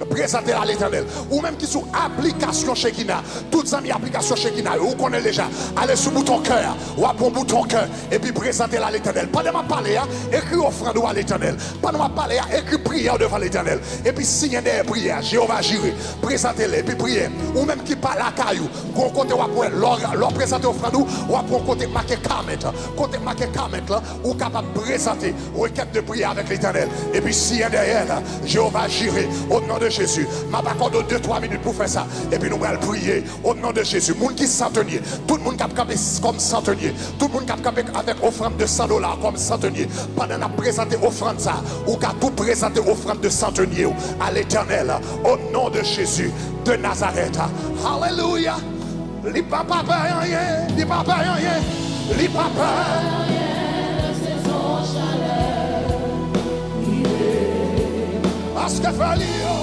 présentez à l'éternel. Ou même qui sont application Shekinah. Toutes les amis application Shekinah, vous connaissez déjà. Allez sous bouton cœur, ou à bon bouton cœur, et puis présentez à l'éternel. Pendant ma parler, écrit offrande à l'éternel. Pendant ma parler, écrit prière devant l'éternel. Et puis signez des prières, Jéhovah Jireh, présentez-les, et puis priez. Ou même qui parle à caillou, qu'on compte ou après, leur présenter offrande, ou après côté marqué Kamet, côté marqué Kamet, ou capable de présenter requête de prière avec l'éternel. Et puis signez derrière, Jéhovah Jireh, au nom de Jésus. M'a pas accordé deux trois minutes pour faire ça. Et puis nous allons prier au nom de Jésus. Moun qui centenier, tout le monde qui a campé comme centenier, tout le monde qui a campé avec offrande de cent dollars comme centenier. Pendant qu'on a présenté offrande ça, ou qu'a tout présenté offrande de centenier à l'éternel, au nom de Jésus de Nazareth. Alléluia. Li papa rien, li papa rien, li papa. Parce que Falio,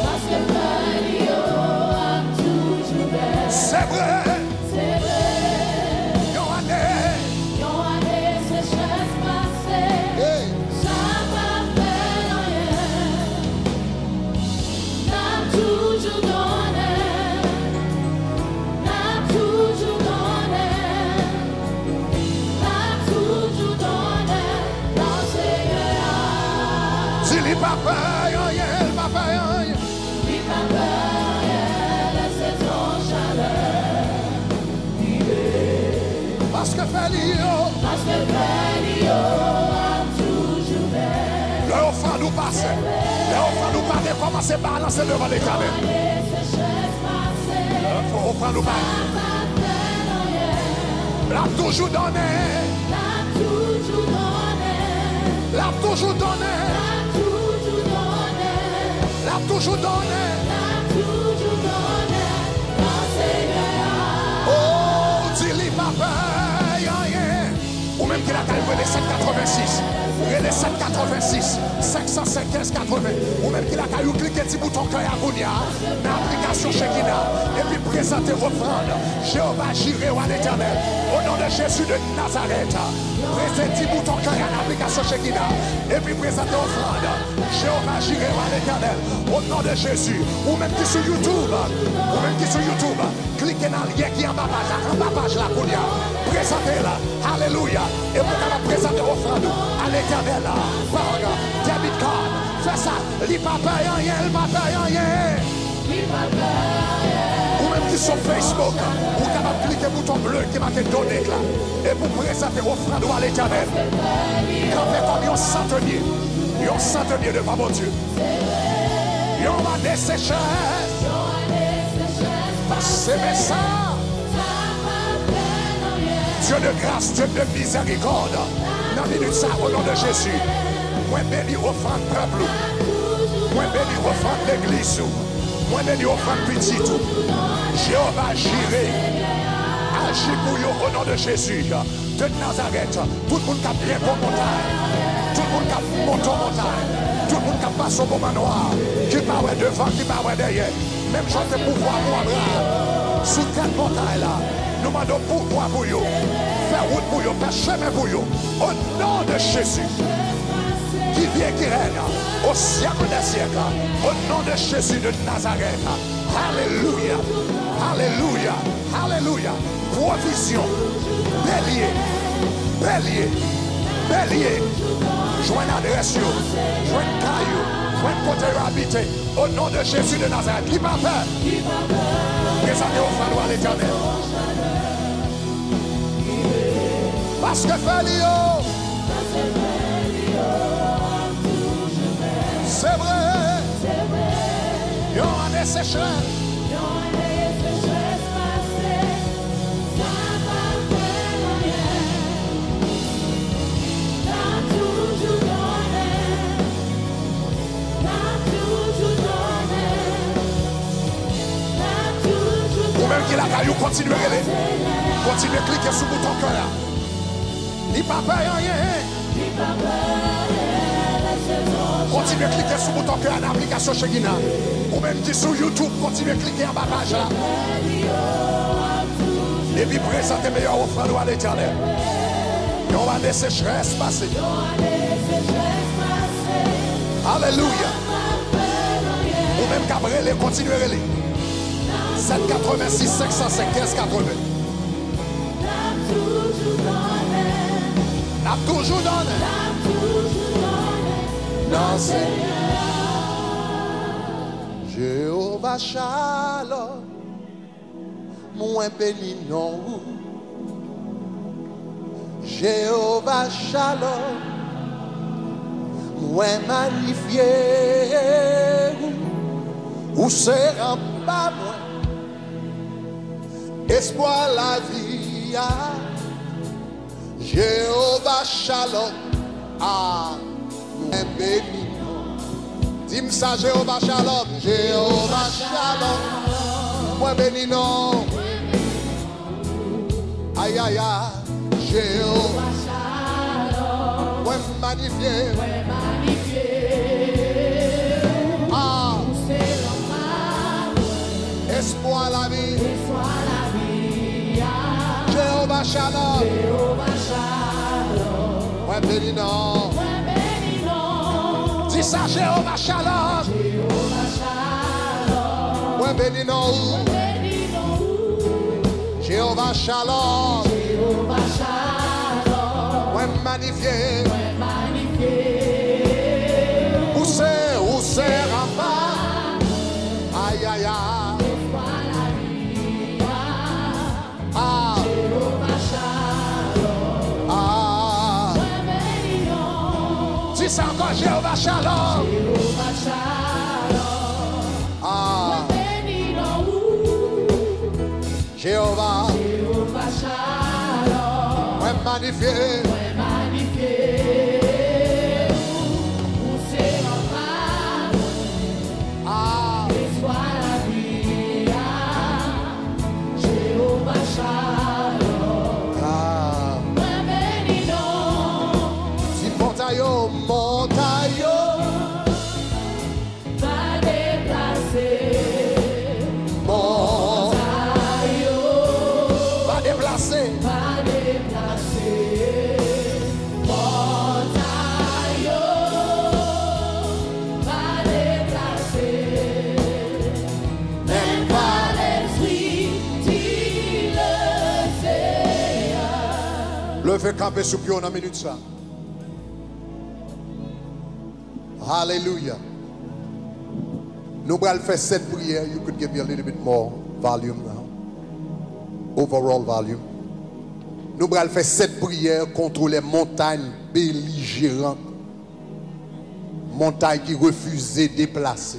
c'est vrai, c'est vrai. Yon année, yon année, c'est chasse passée. Ça va faire rien. N'a toujours donné, n'a toujours donné, n'a toujours donné dans Seigneur. Si les papas, yon yon, papa yon, les papas. Parce que Félio, parce que Félio a toujours fait. Le offrande nous passe. Le offrande nous passe. Commencez à balancer devant l'éternel. Le offrande nous passe. L'a toujours donné. L'a toujours donné. L'a toujours donné. L'a toujours donné. L'a toujours donné. Oh, dis-lui papa. Ou même qu'il a calculé les sept cent quatre-vingt-six, les sept cent quatre-vingt-six, cinq cent quinze quatre-vingts, ou même qu'il a calculé cliquer petit bouton cœur à Gounia, dans l'application Shekinah, et puis présenter offrande, Jéhovah Jireh à l'éternel, au nom de Jésus de Nazareth, présenter petit bouton cœur à l'application Shekinah, et puis présenter offrande, Jéhovah Jireh à l'éternel, au nom de Jésus, ou même qui sur YouTube, ou même qui sur YouTube, cliquez dans le lien qui est en bas page, en bas page là, Gounia, présentez-la, alléluia. Et pour qu'elle présente offrande à l'éternel, par debit card, fais ça, li papa rien, li papa rien. Ou même qui sur Facebook, ou capable de cliquer bouton bleu qui m'a été donné là. Et pour présenter offrande à l'éternel, campez comme un centenier, un centenier devant mon Dieu. Yon va dessécher, c'est ça. Dieu de grâce, Dieu de miséricorde, dans la minute ça, au nom de Jésus, moi béni offrande peuple, moi béni offrande l'église, moi béni offrande petit tout. Jéhovah Jireh, agis pour vous au nom de Jésus, de Nazareth, tout le monde qui a bien pour montagne, tout le monde qui a monté en montagne, tout le monde qui a passé au bon manoir, qui parle devant, qui parle derrière, même chose de pouvoir pour Abraham, sous cette montagne là. Nous demandons pouvoir pour vous, faire route pour vous, faire chemin pour vous, au nom de Jésus, qui vient, qui règne, au siècle des siècles, au nom de Jésus de Nazareth. Alléluia, alléluia, alléluia. Provision, bélier, bélier, bélier. Joignez l'adresse, joignez le caillou, joignez le côté habité, au nom de Jésus de Nazareth. Qui va faire? Présentez offrande à l'éternel. Parce que Félio, c'est vrai, yon année sécheresse, ou même qu'il a caillou, continuez à aller, continuez à cliquer sur le bouton cœur. Ni papa rien. Continuez à cliquer sur le bouton cœur dans l'application Shekinah. Ou même qui sur YouTube, continuez à cliquer en bas page là. Et puis présentez meilleur offrande à l'éternel. Et on va laisser sécheresse passer. Alléluia. Ou même qu'à brûler, continuez à brûler. sept cent quatre-vingt-six, cinq cent cinq, quinze quatre-vingts. N'a toujours donné. Non, Seigneur. Jéhovah Shalom. Moi béni non. Jéhovah Shalom. Moi magnifié. Ou sera pas moi. Espoir la vie. Jéhovah Shalom. Ah, moi béni. Dis-moi ça, Jéhovah Shalom. Jéhovah Shalom. Moi béni non. Aïe aïe aïe. Jéhovah Shalom. Moi magnifié. Moi magnifié. Ah. Espoir la vie. Espoir la vie. Jéhovah Shalom. Jéhovah Shalom. Moi béni non. Moi béni non. Dis ça, Jéhovah Shalom. Jéhovah Shalom. Moi béni non. Moi béni non. Jéhovah Shalom. Jéhovah Shalom. Moi magnifié. Moi magnifié. Où c'est, où c'est Rapha? Aïe aïe aïe. Ah. Jéhovah Shalom. Ah. Dis ça encore, Jéhovah Shalom. Jéhovah Shalom. Ah. Jéhovah. Jéhovah Shalom. Ouais, magnifié. Ouais, magnifié. Où c'est Rapha? Ah. Espoir la vie. Jéhovah Shalom. Ah. Ouais, béni non. Si montagne, montagne va déplacer. Montagne va déplacer. Va déplacer. Montagne va déplacer. Même par l'esprit, dit le Seigneur. Levez camper sous pied en une minute ça. Hallelujah. Nous allons faire cette prière. You could give me a little bit more volume now. Overall volume. Nous allons faire cette prière contre les montagnes belligérantes. Montagnes qui refusent de déplacer.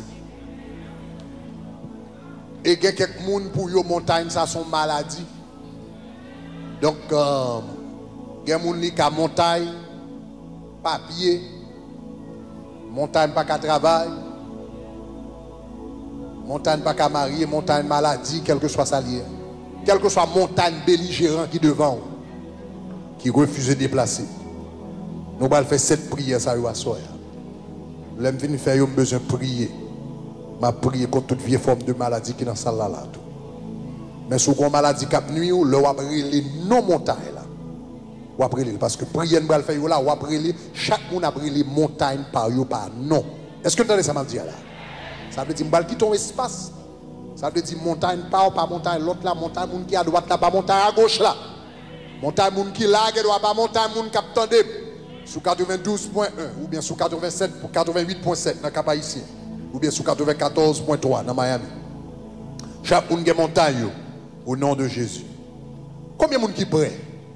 Et il y a quelques personnes pour les montagnes, ça sont maladies. Donc, euh, il y a des gens qui ont montagne, papier, montagne pas qu'à travail, montagne pas qu'à marier, montagne maladie, quel que soit sa liée. Quelle que soit montagne belligérante qui devant, qui refuse de déplacer. Nous allons faire cette prière, ça va soir. Nous allons venir faire besoin de prier. Ma prière contre toute vieille forme de maladie qui est dans cette salle là. Mais si vous avez une maladie qui a nuit, vous avez les non montagnes là. Vous avez parce que prière nous allons faire là, vous avez chaque monde a les montagnes par yo par non. Est-ce que vous entendez ça m'a dit là? Ça veut dire que qui ton espace. Ça veut dire montagne pas ou pas montagne l'autre là, montagne moun qui à droite là, pas montagne à gauche là. Montagne moun qui là, qui doit pas montagne moun qui attendait sous quatre-vingt-douze point un ou bien sous quatre-vingt-sept quatre-vingt-huit point sept dans Cap Haïtien ou bien sous quatre-vingt-quatorze point trois dans Miami. Chaque moun qui montagne au nom de Jésus. Combien de moun qui prêt?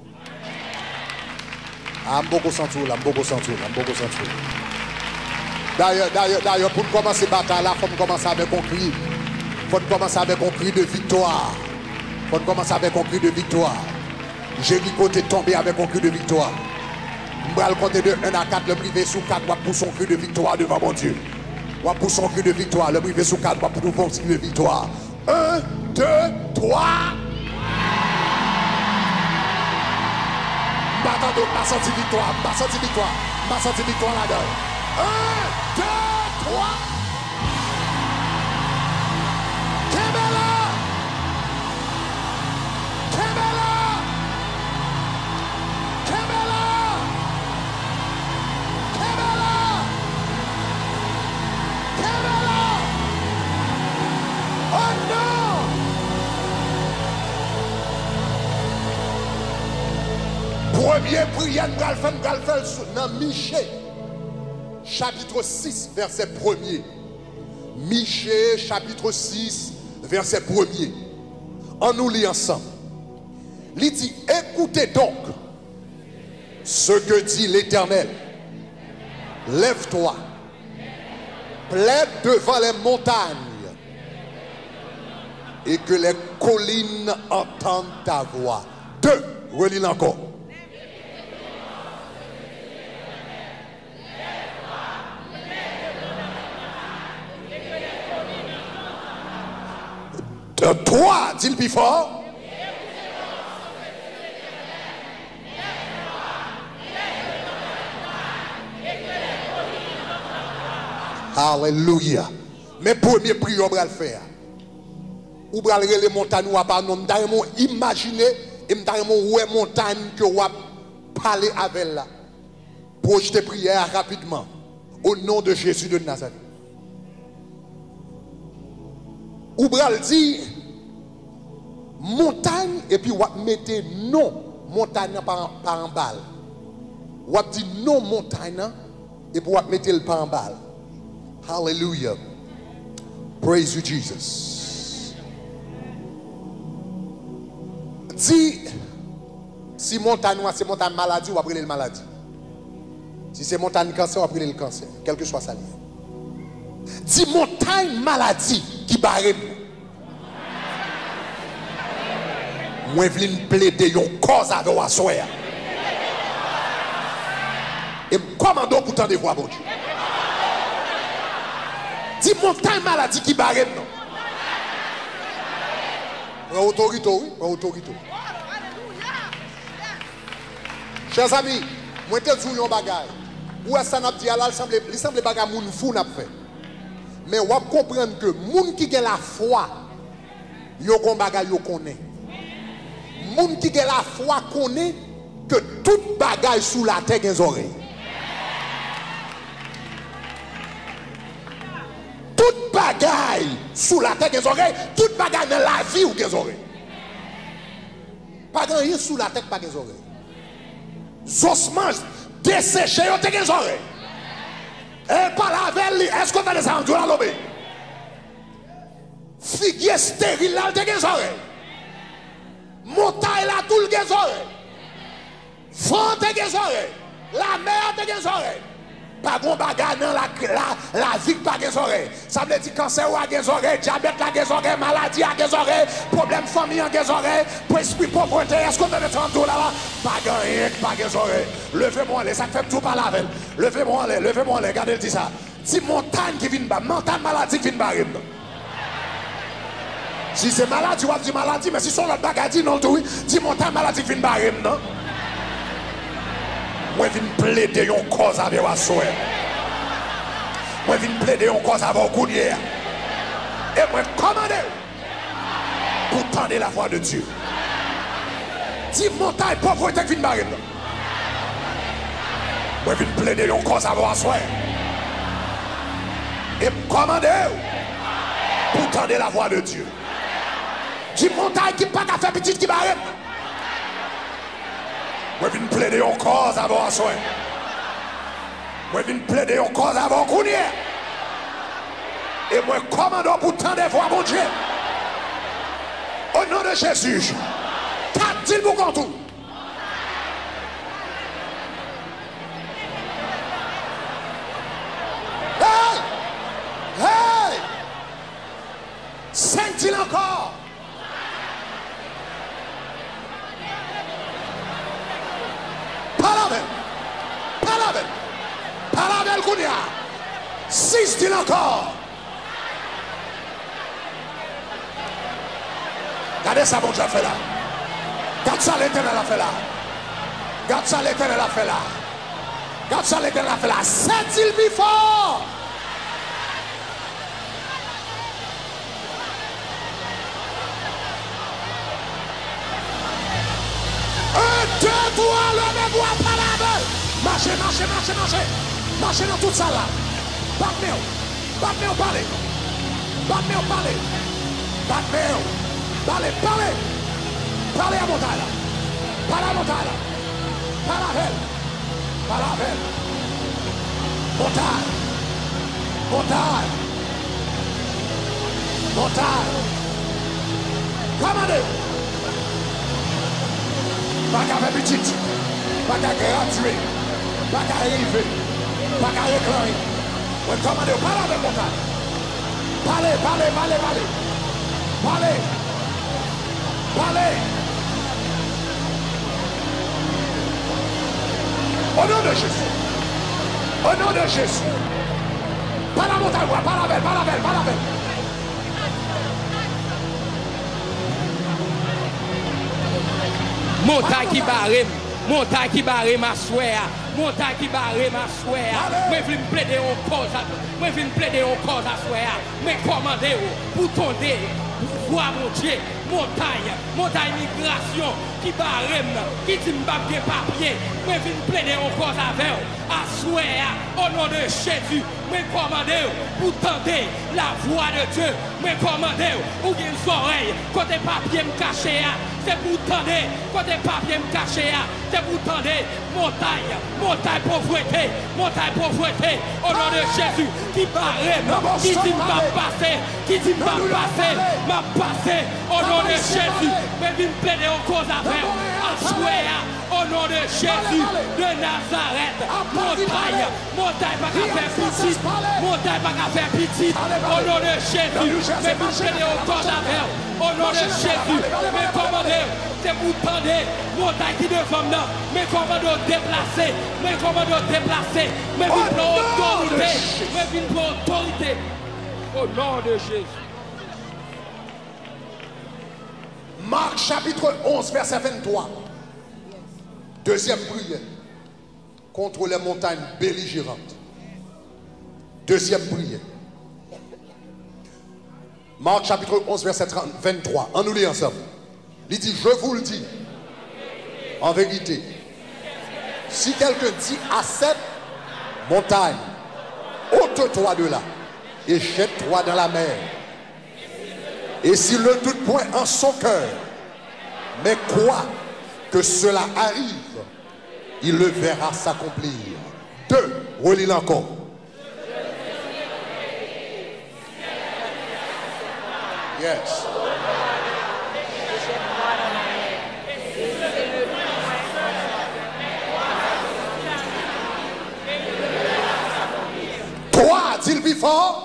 Ah, beaucoup sentir là, beaucoup sentir là, beaucoup sentir. D'ailleurs, d'ailleurs, d'ailleurs, pour commencer la bataille là, il faut commencer avec un cri. Il faut commencer avec un cri de victoire. Il faut commencer avec un cri de victoire. Jéricho est tombé avec un cri de victoire. On va le compter de un à quatre, le privé sous quatre, on va pousser son cri de victoire devant mon Dieu. On va pousser son cri de victoire, le privé sous quatre, on va pousser son cri de victoire. un, deux, trois. Attendez, on va sortir victoire, on va sortir victoire, on va sortir victoire là-dedans. un, deux, trois. Première prière, nous allons faire, nous allons faire dans Michée, chapitre six, verset premier. Michée, chapitre six, verset premier. On nous lit ensemble. Il dit, écoutez donc ce que dit l'Éternel. Lève-toi, plaide devant les montagnes et que les collines entendent ta voix. Deux, relis encore. De toi, dis le plus fort. Alléluia. Mais premier prière, on va le faire. Ou va les montagnes, ou pas non, m'dariement imaginer et m'dariement ouais montagne que on va parler avec là. Projeter prière rapidement au nom de Jésus de Nazareth. Ou bral dit montagne et puis ou mettez non montagne par, par en balle. Ou dit non montagne et puis ou mettez le par en balle. Hallelujah. Praise you Jesus. Dit si montagne c'est montagne maladie ou après le maladie. Si c'est montagne cancer ou après le cancer, quel que soit ça. Dit montagne maladie qui barre. Moi je viens plaider une cause avec vous soir. Et commande pour tant de voix bon Dieu. Dit montagne maladie qui barre non. Prends autorité, oui, prends autorité. Chers amis, moi te dis un bagage. Ou est-ce que ça n'a dit là, il semble il semble bagage moun fou n'a fait. Mais on comprend que moun qui a la foi, yo kon bagay yo connaît. Moun qui a la foi connaît que toute bagay sous la terre gen oreilles. Toute bagay sous la terre gen oreilles, toute bagay dans la vie ou gen oreilles. Pas rien sous la terre pas gen oreilles. Ossements desséché yo te gen oreilles. Et par la veille, est-ce qu'on a des endroits à l'obé? Figuier stérile là, te gen oreilles. Montagne là, tout le gen oreilles. Vent te gen oreilles. La mer te gen oreilles. Pas bon bagage dans la, la, la vie pas gen oreilles. Ça veut dire cancer ou a gen oreilles, diabète la gen oreilles, maladie a gen oreilles, problème famille a gen oreilles, pour esprit pauvreté, est-ce qu'on a des endroits là? Pas rien, pas gen oreilles. Levez-moi les, ça fait tout par la veille. Levez-moi les, levez-moi les, regardez, dit ça. Si montagne qui vient bas, montagne maladie qui vient bas. Si c'est maladie, tu vas dire maladie, mais si c'est l'autre bagage, non, tout, dis montagne maladie qui vient bas, non? Moi, je viens plaider une cause avec vous soir. Moi, je viens plaider une cause avec vous. Et moi, commandez pour tendre la voix de Dieu. Dis montagne pauvreté qui vient bas. Moi, je viens plaider une cause avec vous soir. Et commandez pour tendre la voix de Dieu. Dis montagne qui pas qu'à faire petite qui barre. Moi, je viens plaider une cause avant à soin. Moi, je viens plaider une cause avant qu'on y est. Et moi, commandons pour tant de fois, mon Dieu. Au nom de Jésus. Qu'a-t-il pour qu'on tout? Hey! Hey! Cinq-il encore. Palabel, palabel, palabel Kounia. Six dit encore. Regardez ça, mon Dieu a fait là. Regarde ça, l'Éternel a fait là. Regarde ça, l'Éternel a fait là. Regarde ça, l'Éternel a fait là. Sept-il plus fort. Un, deux, trois, levez-vous à palabel. Marchez, marchez, marchez, marchez. Marchez dans toute ça là. Batmeo, batmeo, parlez. Batmeo, parlez. Batmeo, parlez, parlez. Parlez à montagne là. Parlez à montagne là. Pas la veille. Pas la veille. Montagne. Montagne. Montagne. Commandez. Pas qu'à faire petite. Pas qu'à graduer. Pas qu'à arriver. Pas qu'à réclamer. Ouais, commandez. Parlez avec montagne. Parlez, parlez, parlez, parlez. Parlez. Parlez. Au nom de Jésus. Au nom de Jésus. Pas la montagne, pas la belle, pas la belle, pas la belle. Montagne qui barre, montagne qui barre ma soeur, montagne qui barre ma soeur. Moi je viens plaider en cause, moi je viens plaider en cause à soeur. Mais commandez pour tomber, voir mon Dieu, montagne, montagne migration qui barre, qui dit m'pas bien papier. Moi je viens plaider en cause avec vous, à soeur, au nom de Jésus. Moi commandez pour tendre la voix de Dieu. Moi commandez pour qu'il y ait une oreille, côté papier me caché. C'est pour tendre, côté papier me caché, c'est pour tendre montagne, montagne pauvreté, montagne pauvreté, au nom de Jésus, qui barre, qui dit m'a passé, qui dit m'a passé, m'a passé, au nom de Jésus, mais viens plaider en cause avec, à souhait, au nom de Jésus de Nazareth, montagne, montagne pas qu'à faire petite, montagne pas qu'à faire petite, au nom de Jésus, mais viens plaider en cause avec, au nom de Jésus, mais commandez, c'est pour tendre, montagne qui devant nous, mais comment nous déplacer, mais comment nous déplacer, mais viens pour autorité, mais viens pour autorité, au nom de Jésus. Marc chapitre onze, verset vingt-trois. Deuxième prière contre les montagnes belligérantes. Deuxième prière. Marc chapitre onze, verset vingt-trois. On nous lit ensemble. Il dit, je vous le dis, en vérité, si quelqu'un dit à cette montagne, ôte-toi de là et jette-toi dans la mer. Et s'il ne doute point en son cœur, mais croit que cela arrive, il le verra s'accomplir. Deux, relis-le encore. Yes. Toi, dis-le plus fort.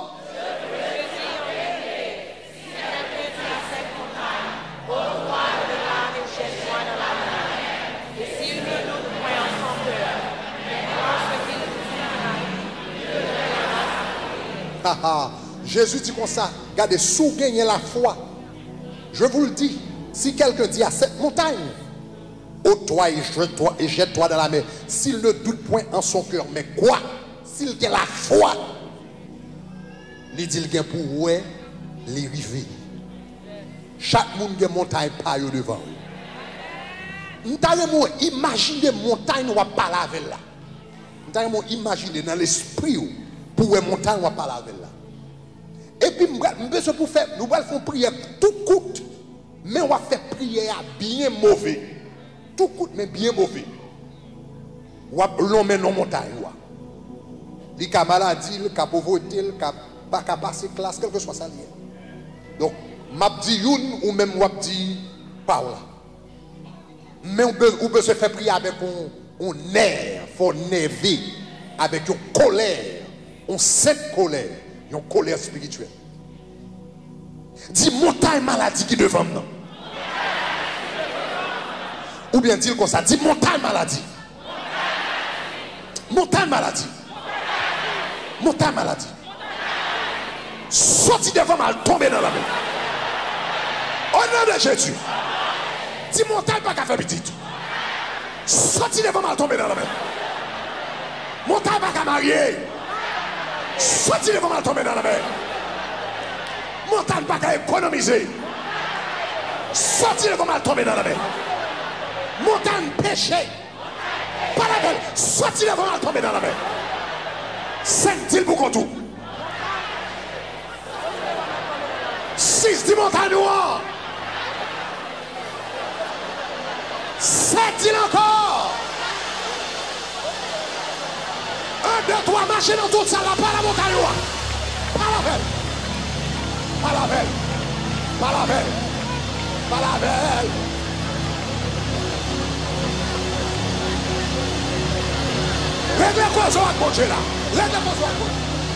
Jésus dit comme ça, regardez, sous gagner la foi. Je vous le dis, si quelqu'un dit à cette montagne, ôte-toi et jette-toi et jette-toi dans la mer, s'il ne doute point en son cœur, mais quoi? S'il a la foi, il dit qu'il a pour ouais, les river. Chaque monde a une montagne par devant. Nous avons imaginé montagne ou pas la avec là. Nous avons imaginé dans l'esprit pour une montagne ou pas la avec là. Et puis, nous pour faire, nous allons faire prière tout coûte, mais on va faire prière bien mauvais. Tout coûte, mais bien mauvais. On va mettre dans montagne. Il y a maladie, il y a pauvreté, il n'y a pas qu'à passer classe, quel que soit ça. Donc, je dis une ou même je dis pas là. Mais on peut, on peut se faire prier avec un, un nerf, il faut nerver, avec une colère, une sainte colère. Une colère spirituelle. Dis montagne maladie qui devant nous. Ou bien dire comme ça. Dis montagne maladie. Montagne maladie. Montagne maladie. Sorti devant mal, tomber dans la mer. Au nom de Jésus. Dis montagne pas qu'à faire petite. Sorti devant mal, tomber dans la mer. Montagne pas qu'à marier. Sorti devant mal, tomber dans la mer. Montagne pas qu'à économiser. Sorti devant mal, tomber dans la mer. Montagne péché. Pas la gueule. Sorti devant mal, tomber dans la mer. Cinq-il pour qu'on tout. Six, dis montagne noire. Sept, dis encore. Un, deux, trois, marchez dans toute ça là, pas la montagne. Pas la belle. Pas la belle. Pas la belle. Pas la belle. Règle quoi ça va manger là? Règle quoi ça va manger?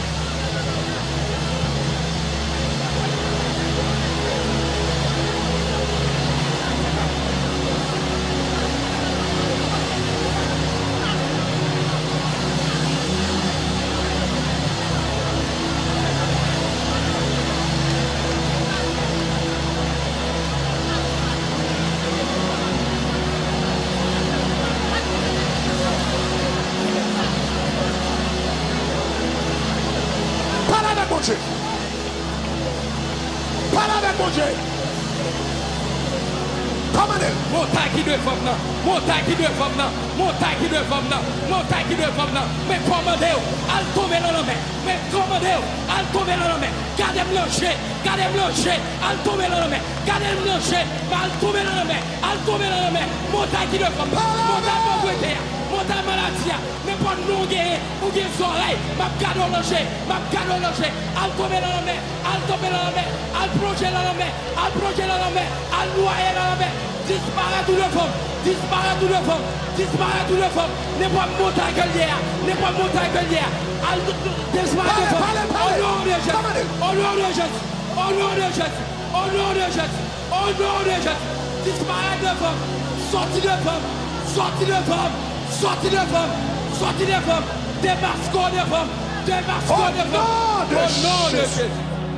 Parle avec mon Dieu. Commandez. Montagne qui doit femme là. Montagne qui doit femme là. Montagne qui doit femme là. Montagne qui doit femme là. Mais commandez. Elle tombe dans la main. Mais commandez. Elle tombe dans la main. Gardez-moi l'encher. Gardez-moi l'encher. Elle tombe dans la main. Gardez-moi l'encher. Elle tombe dans la main. Elle tombe dans la main. Montagne qui doit femme. Montagne pauvreté. Montagne maladie. Mais pas de longueur. Ou bien oreilles. Ma garde l'encher. Ma garde l'encher. Elle tombe dans la main. Elle tombe dans la main. Elle plonge dans la main. Elle plonge dans la main. Elle noie dans la main. Disparaît tout le femme, disparaît tout le femme, disparaît tout le femme. N'est pas montagne que l'hier, n'est pas montagne que l'hier. Disparaît tout le femme. Au nom de Jésus, au nom de Jésus, au nom de Jésus, au nom de Jésus, au nom de Jésus. Disparaît de femme, sorti de femme, sorti de femme, sorti de femme, sorti de femme. Démasquons de femme, démasquons de femme. Au nom de Jésus.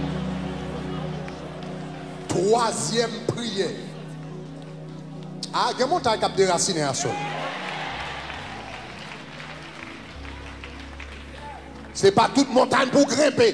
Troisième prière. Ah, il y a un montagne qui a déraciné à sol. Ce n'est pas toute montagne pour grimper.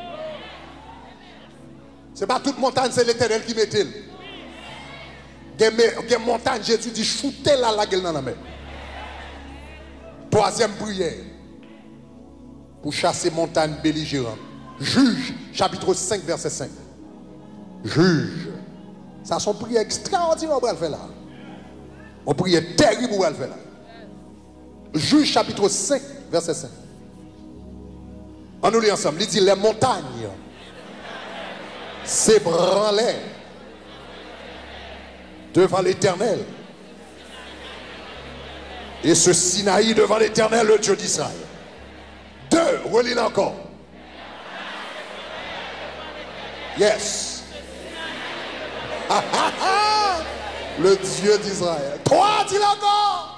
Ce n'est pas toute montagne, c'est l'Éternel qui met-il. Il y a une montagne, Jésus dit, shootez la la gueule dans la mer. Troisième prière. Pour chasser montagne belligérante. Juge, chapitre cinq, verset cinq. Juge. Ça, son prière extraordinaire, on va le faire là. On prière terrible où elle fait là. Juge chapitre cinq, verset cinq. On nous lit ensemble. Il dit les montagnes s'ébranlèrent devant l'Éternel. Et ce Sinaï devant l'Éternel, le Dieu d'Israël. Deux, relis encore. Yes. Ah, ah, ah. Le Dieu d'Israël. Toi, dis-le encore.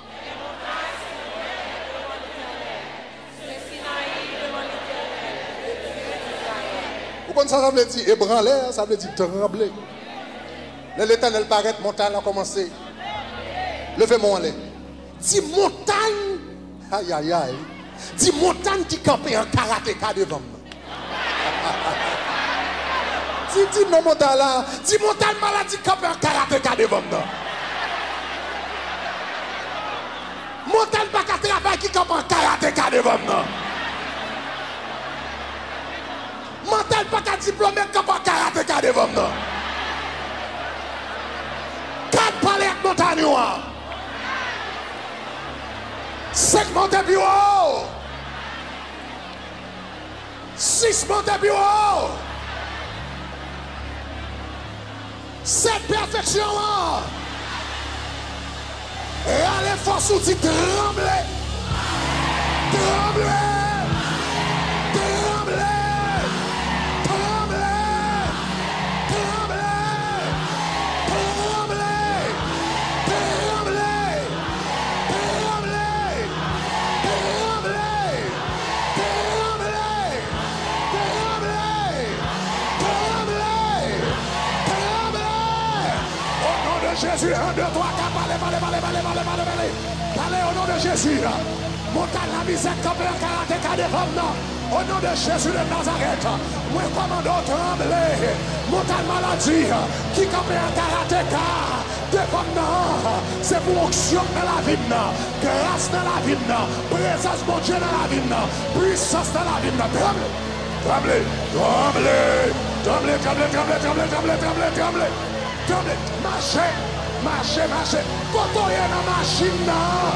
Vous comprenez ça, ça veut dire ébranler, ça veut dire trembler. L'Éternel paraît, montagne a commencé. Levez-moi en l'air. Dis montagne. Aïe, aïe, aïe. Dis montagne qui campait en karatéka devant moi. Dis, dis non montagne là. Dis montagne maladie campée en karatéka devant moi. Montagne pas qu'à travailler qui campe en karatéka devant moi. Montagne pas qu'à diplômé qui campe en karatéka devant moi. Quatre palais avec montagne noire. Cinq montées plus haut. Six montées plus haut. Sept perfection. Et allez force ou dit trembler. Trembler. Trembler. Trembler. Trembler. Trembler. Trembler. Trembler. Trembler. Trembler. Trembler. Trembler. Trembler. Au nom de Jésus, un, deux, trois, quatre, allez, allez, allez, allez, allez, allez, allez. Allez, au nom de Jésus. Montagne la misère, campé en karatéka des femmes. Au nom de Jésus de Nazareth, moi commando trembler. Montagne maladie qui campé en karatéka des femmes. C'est pour onction dans la vie, grâce dans la vie, présence de Dieu dans la vie, puissance dans la vie. Tremblez, tremblez, tremblez, tremblez, tremblez, tremblez, tremblez, tremblez, tremblez, tremblez, tremblez, marchez, marchez, marchez. Quand on est dans la machine,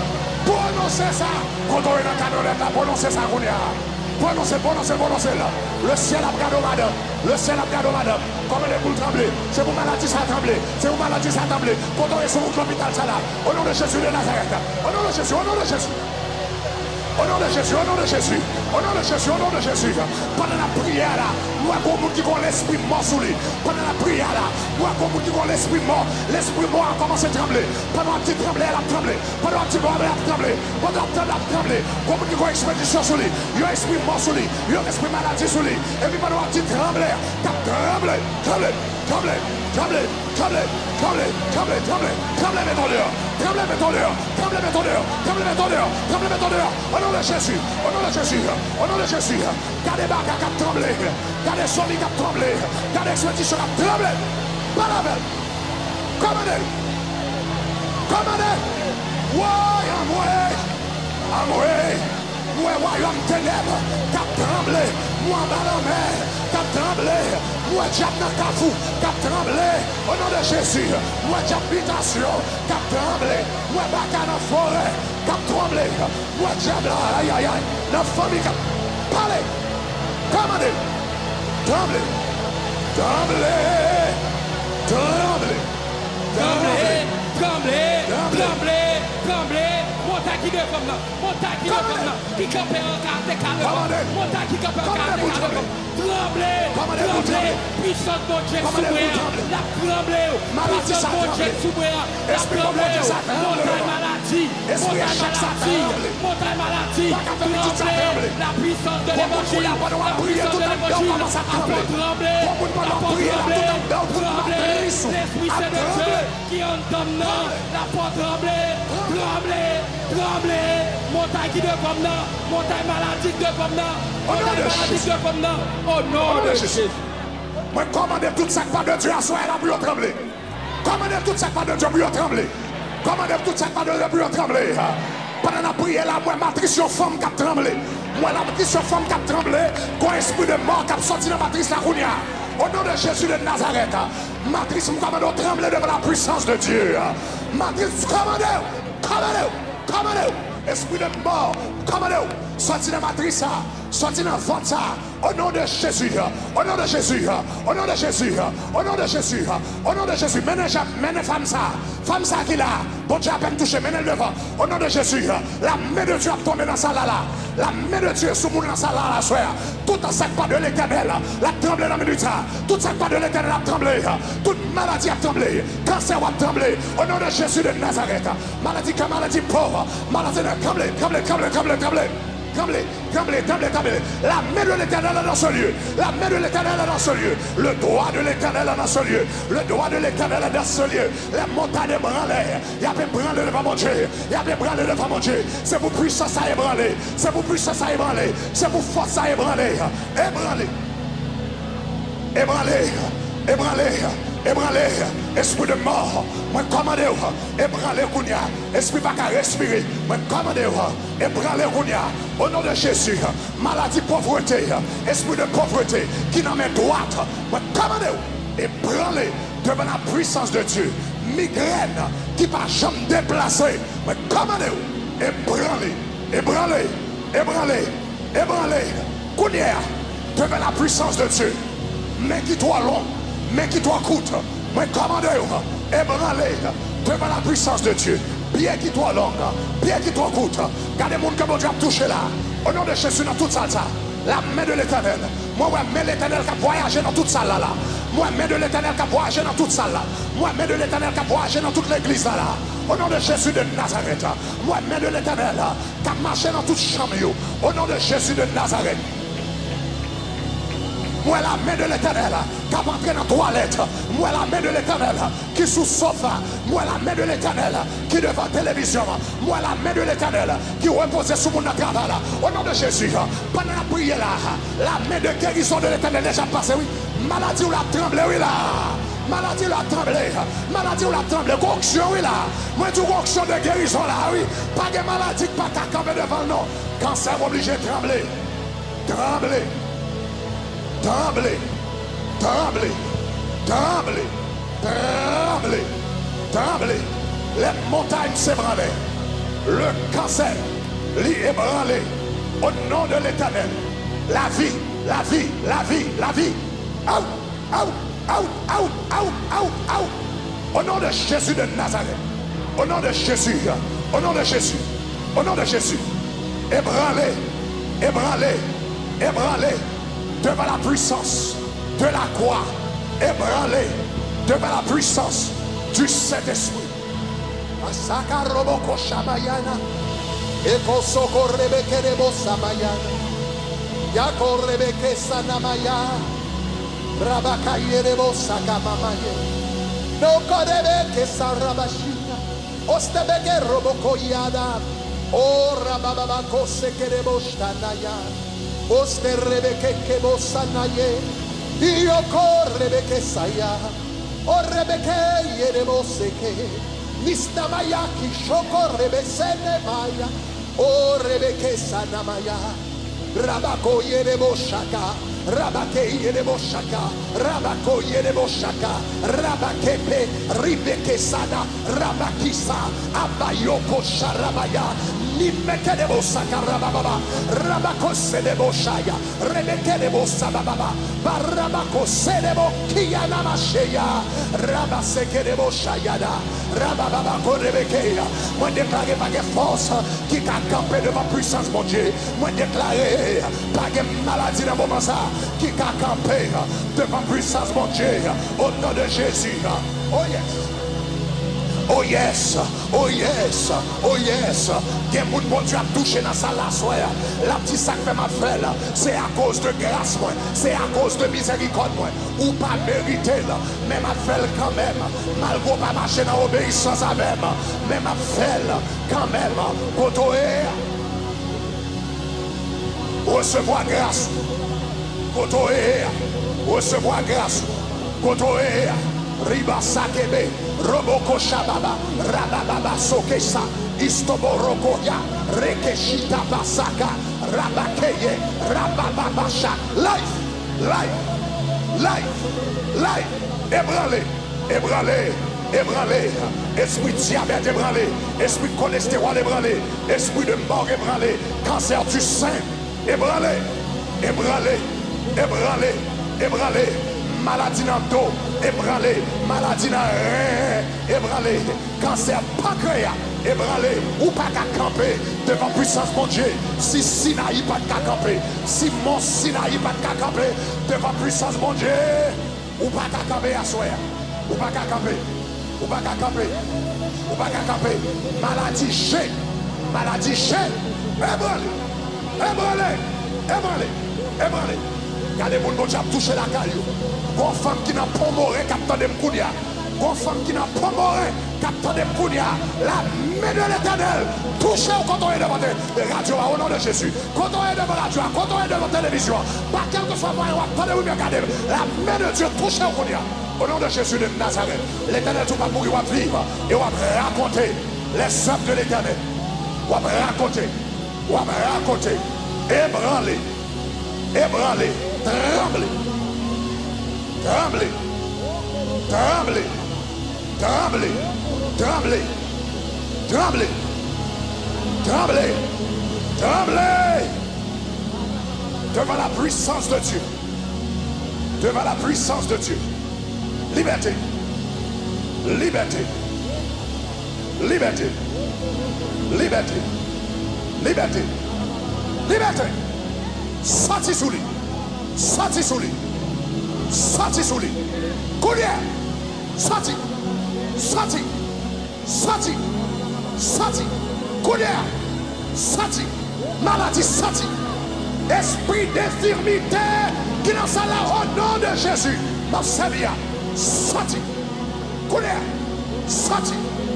Prononcez ça. Quand on est dans la canonnette, prononcez ça. Prononcez, prononcez, prononcez là. Le ciel a regardé madame. Le ciel a regardé madame. Comme elle est pour trembler. C'est pour maladie ça a tremblé. C'est pour maladie ça a tremblé. Quand on est sur l'hôpital ça là. Au nom de Jésus de Nazareth. Au nom de Jésus, au nom de Jésus. Au nom de Jésus, au nom de Jésus, au nom de Jésus, au nom de Jésus. Pendant la prière là, moi comme qui ont l'esprit mort sous lui. Pendant la prière là, moi comme qui ont l'esprit mort, l'esprit mort a commencé à trembler. Pendant que tu tremblais, elle a tremblé. Pendant que tu tremblais, elle a tremblé. Pendant que tu as tremblé, comme qui ont expédition sur lui. Il y a esprit mort sous lui, il y a esprit maladie sur lui. Et puis pendant que tu tremblais, tu as tremblé, tremblé, tremblé, tremblé, tremblé, tremblé, tremblé, tremblé, tremblé, mais ton dehors, tremblé, mais ton dehors, tremblé, mais ton dehors, tremblé, mais ton dehors, tremblé, mais ton dehors. Au nom de Jésus, au nom de Jésus, au nom de Jésus, gardez les barques qui ont tremblé, gardez les solis qui ont tremblé, gardez l'expédition qui a tremblé. Pas la belle. Commandez. Commandez. Ouais, à moi, à moi, moi, royaume ténèbres, qui a tremblé, moi, dans la mer, qui a tremblé, moi, diable dans ta fou, qui a tremblé, au nom de Jésus, moi, diable habitation, qui a tremblé, moi, bac dans la forêt, qui a tremblé, moi, diable, aïe, aïe, aïe, dans la famille, qui a parlé, commandez, tremblez, tremblez, tremblez, tremblez, tremblez, tremblez, tremblez, montagne qui est comme là, montagne qui est comme là, qui campe en carte carré, montagne qui campe en carte carré, tremblez, tremblez, puissance de Dieu souverain, la tremblez, puissance de Dieu souverain, la tremblez, montagne maladie, montagne maladie, montagne maladie, tremblez, la puissance de l'évangile, la puissance de l'évangile, la porte tremblez, la porte tremblez, tremblez, l'Esprit Saint de Dieu qui en donne la porte tremblez, tremblez, tremblez, montagne qui de comme là, montagne maladie de comme là, montagne maladie de comme là, au nom de Jésus. Moi, commandez tout ça pas de Dieu à soi, là, pour trembler. Commandez tout ça pas de Dieu pour trembler. Commandez tout ça pas de Dieu pour trembler. Pendant la prière, là, moi, matrice sur femme qui a tremblé. Moi, la matrice sur femme qui a tremblé, quand esprit de mort qui a sorti dans la matrice la rounia. Au nom de Jésus de Nazareth, matrice, nous commandons trembler devant la puissance de Dieu. Matrice, commandez, commandez, commandez. Esprit de mort, commandez, sorti dans la matrice, sorti dans le ventre, au nom de Jésus, au nom de Jésus, au nom de Jésus, au nom de Jésus, au nom de Jésus, menez, menez femme ça, femme ça qui là, bon Dieu a peine touché, menez le devant, au nom de Jésus, la main de Dieu a tombé dans ça là, là, la main de Dieu sous mon dans ça là, là, soir, tout en sac pas de l'éternel, la tremblé dans la minute, tout sac pas de l'éternel a tremblé, toute maladie a tremblé, cancer a tremblé, au nom de Jésus de Nazareth, maladie comme maladie pauvre, maladie de tremblé, tremblé, tremblé, tremblé, tremblé. Tremblez, tremblez, tremblez, tremblez. La main de l'éternel est dans ce lieu. La main de l'éternel est dans ce lieu. Le doigt de l'éternel est dans ce lieu. Le doigt de l'éternel est dans ce lieu. Les montagnes ébranlées. Il y a des branlées devant mon Dieu. Il y a des branlées devant mon Dieu. C'est pour puissance à ébranler. C'est pour puissance à ébranler. C'est pour force à ébranler. Ébranler. Ébranler. Ébranler. Ébranler, esprit de mort, moi commandez, ébranler Kounia, esprit pas qu'à respirer, moi commandez, ébranler Kounia, au nom de Jésus, maladie, pauvreté, esprit de pauvreté, qui n'en met droite, moi commandez, ébranler devant la puissance de Dieu, migraine, qui pas jamais déplacé, moi commandez, ébranler, ébranler, ébranler, ébranler, Kounia, devant la puissance de Dieu, mais qui toi long, mais qui toi coûte, moi commandez, ébranlez devant la puissance de Dieu. Bien qui toi longue, bien qui toi coûte. Gardez mon que mon Dieu a touché là. Au nom de Jésus dans toute salle ça. La main de l'éternel. Moi, ouais, main de l'éternel qui a voyagé dans toute salle là. là. Moi, main de l'éternel qui a voyagé dans toute salle là. Moi, main de l'éternel qui a voyagé dans toute l'église là. là. Au nom de Jésus de Nazareth. Moi, main de l'éternel qui a marché dans toute chambre. Au nom de Jésus de Nazareth. Moi la main de l'éternel qui a entré dans la toilette. Moi la main de l'éternel qui sous sofa. Moi la main de l'éternel qui devant la télévision. Moi la main de l'éternel qui repose sur mon travail. Au nom de Jésus, pendant la prière là, la main de guérison de l'éternel déjà passée. Oui. Maladie ou la tremblé, oui là. Maladie ou la tremblé. Maladie ou la tremblé. Conction, oui là. Moi tu conction de guérison là, oui. Pas de maladie qui pas qu'à camper devant nous. Cancer obligé de trembler. Trembler. Tremblez, tremblez, tremblez, tremblez, tremblez. Les montagnes s'ébranlent. Le cancer, l'y ébranlé. Au nom de l'Éternel. La vie, la vie, la vie, la vie. Out, out, out, out, out, out, out. Au nom de Jésus de Nazareth. Au nom de Jésus. Au nom de Jésus. Au nom de Jésus. Ébranlé, ébranlé, ébranlé devant la puissance de la croix. Ébranlé devant la puissance du Saint-Esprit. Masaka roboko shamayana. Eko soko rebeke rebo samayana. Yako rebeke sanamaya. Rabaka yerebo sakamamaye. No korebeke sarabashina. Ostebeke roboko yada. O rababako sekerebo shanaya. Oste rebeke kebo sanaye. Yoko rebeke saya. O rebeke yerebo seke. Nistamaya kishoko rebesene maya. O rebeke sanamaya. Rabako yerebo shaka. Rabake yerebo shaka. Rabako yerebo shaka. Rabakepe ribeke sana. Rabakisa abayoko sharabaya. Nimeke debo saka rababa. Rabako sedebo shaya. Rebeke debo sababa. Barabako sedebo kiyana masheya. Rabaseke debo shayada. Rababa rebeke. Moi déclaré par des forces qui t'a campé devant puissance mon Dieu. Moi déclaré par des maladies dans mon moment ça qui t'a campé devant puissance mon Dieu. Au nom de Jésus. Oh yes. Oh yes, oh yes, oh yes. Quel monde mon Dieu a touché dans sa la soeur. La petite sac fait ma frère, c'est à cause de grâce, moi. C'est à cause de miséricorde, moi. Ou pas mérité, mais ma frère quand même. Malgré pas marcher dans l'obéissance avec, mais ma frère quand même. Côtoyer, recevoir grâce. Côtoyer, recevoir grâce. Côtoyer. Riba sakebe, roboko shababa, rababa sokesa, istoborokoya, rekeshita basaka, rabakeye, rabababasha. Life, life, life, life, ébranlé, ébranlé, ébranlé, esprit diabète ébranlé, esprit cholestérol ébranlé, esprit de mort ébranlé, cancer du sein ébranlé, ébranlé, ébranlé, ébranlé. Maladie dans le dos, ébranlé. Maladie dans le rein, ébranlé. Cancer pancréas, ébranlé. Ou pas qu'à camper devant puissance mon Dieu. Si Sinaï pas qu'à camper. Si mon Sinaï pas qu'à camper devant puissance mon Dieu. Ou pas qu'à camper à soi. Ou pas qu'à camper. Ou pas qu'à camper. Ou pas qu'à camper. Maladie chez. Maladie chez. Ébranlé. Ébranlé. Ébranlé. Ébranlé. Regardez mon Dieu a touché la caillou. Une femme qui n'a pas moré, capteur de Mkounia. Une femme qui n'a pas moré, capteur de Mkounia. La main de l'Éternel, touchez au quand on est devant la radio au nom de Jésus. Quand on est devant la radio, quand on est devant la télévision, pas quel que soit moyen, attendez-vous bien, regardez. La main de Dieu, touchez au Kounia. Au nom de Jésus de Nazareth, l'Éternel tout va mourir, va vivre et on va raconter les œuvres de l'Éternel. On va raconter, on va raconter, ébranler, ébranler, trembler. Tremblez, tremblez, tremblez, tremblez, tremblez, tremblez, tremblez devant la puissance de Dieu, devant la puissance de Dieu. Liberté, liberté, liberté, liberté, liberté, liberté. Sorti sous lui, sorti sous lui. Sorti sous lui. Collière. Sorti. Sorti. Sorti. Sorti. Collière. Sorti. Maladie sorti. Esprit d'infirmité qui dans sa là au nom de Jésus. Ma Seigneur. Sorti. Collière. Sorti.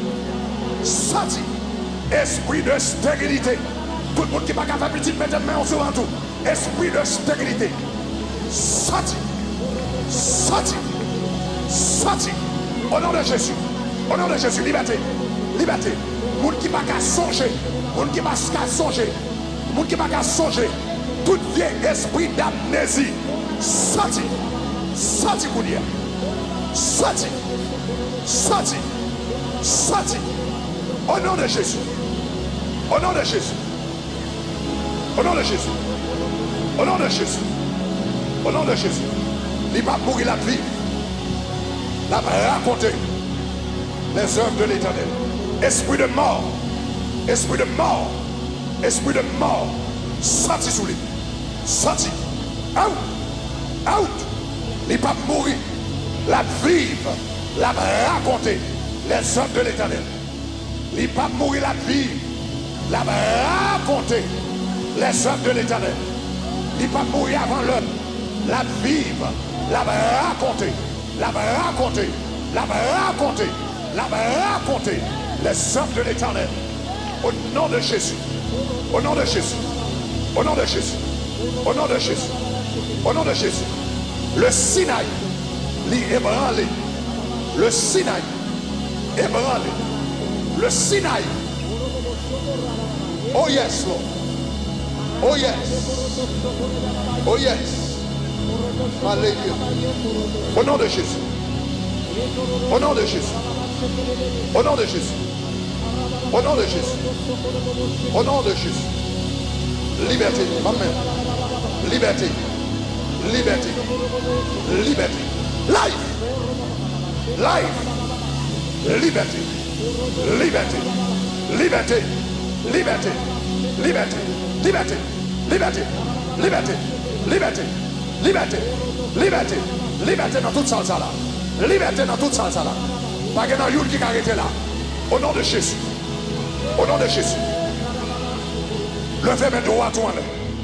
Sorti. Esprit de stérilité. Tout le monde qui n'est pas capable de mettre main en sur tout. Esprit de stérilité. Sorti. Sorti, sorti, au nom de Jésus, au nom de Jésus, liberté, liberté. Moun qui pas qu'à songer, moun qui pas qu'à songer, moun qui pas qu'à songer, tout vieil esprit d'amnésie, sorti, sorti, Kounia, sorti, sorti, sorti, au nom de Jésus, Au nom de Jésus. Au nom de Jésus. Au nom de Jésus. Au nom de Jésus. Il va mourir la vie. La raconter les œuvres de l'Éternel. Esprit de mort. Esprit de mort. Esprit de mort. Sorti sous lui. Sorti. Out. Out. Il va mourir. La vivre. La raconter les œuvres de l'Éternel. Il va mourir la vivre. La raconter les œuvres de l'Éternel. Il va mourir avant l'heure. La vivre. La raconter. La raconter. La raconter. La raconter les œuvres de l'Éternel. Au nom de Jésus. Au nom de Jésus. Au nom de Jésus. Au nom de Jésus. Au nom de Jésus. Le Sinaï. L'ébranlé. Le Sinaï. Ébranlé. Le Sinaï. Oh yes, Lord. Oh yes. Oh yes. Alléluia. Au nom de Jésus. Au nom de Jésus. Au nom de Jésus. Au nom de Jésus. Au nom de Jésus. Liberté. Amen. Liberté. Liberté. Liberté. Life. Life. Liberté. Liberté. Liberté. Liberté. Liberté. Liberté. Liberté. Liberté. Liberté. Liberté. Liberté. Liberté dans toute salsa là. Liberté dans toute salsa là. Pas que dans une qui a arrêté là. Au nom de Jésus. Au nom de Jésus. Levez mes droits à toi.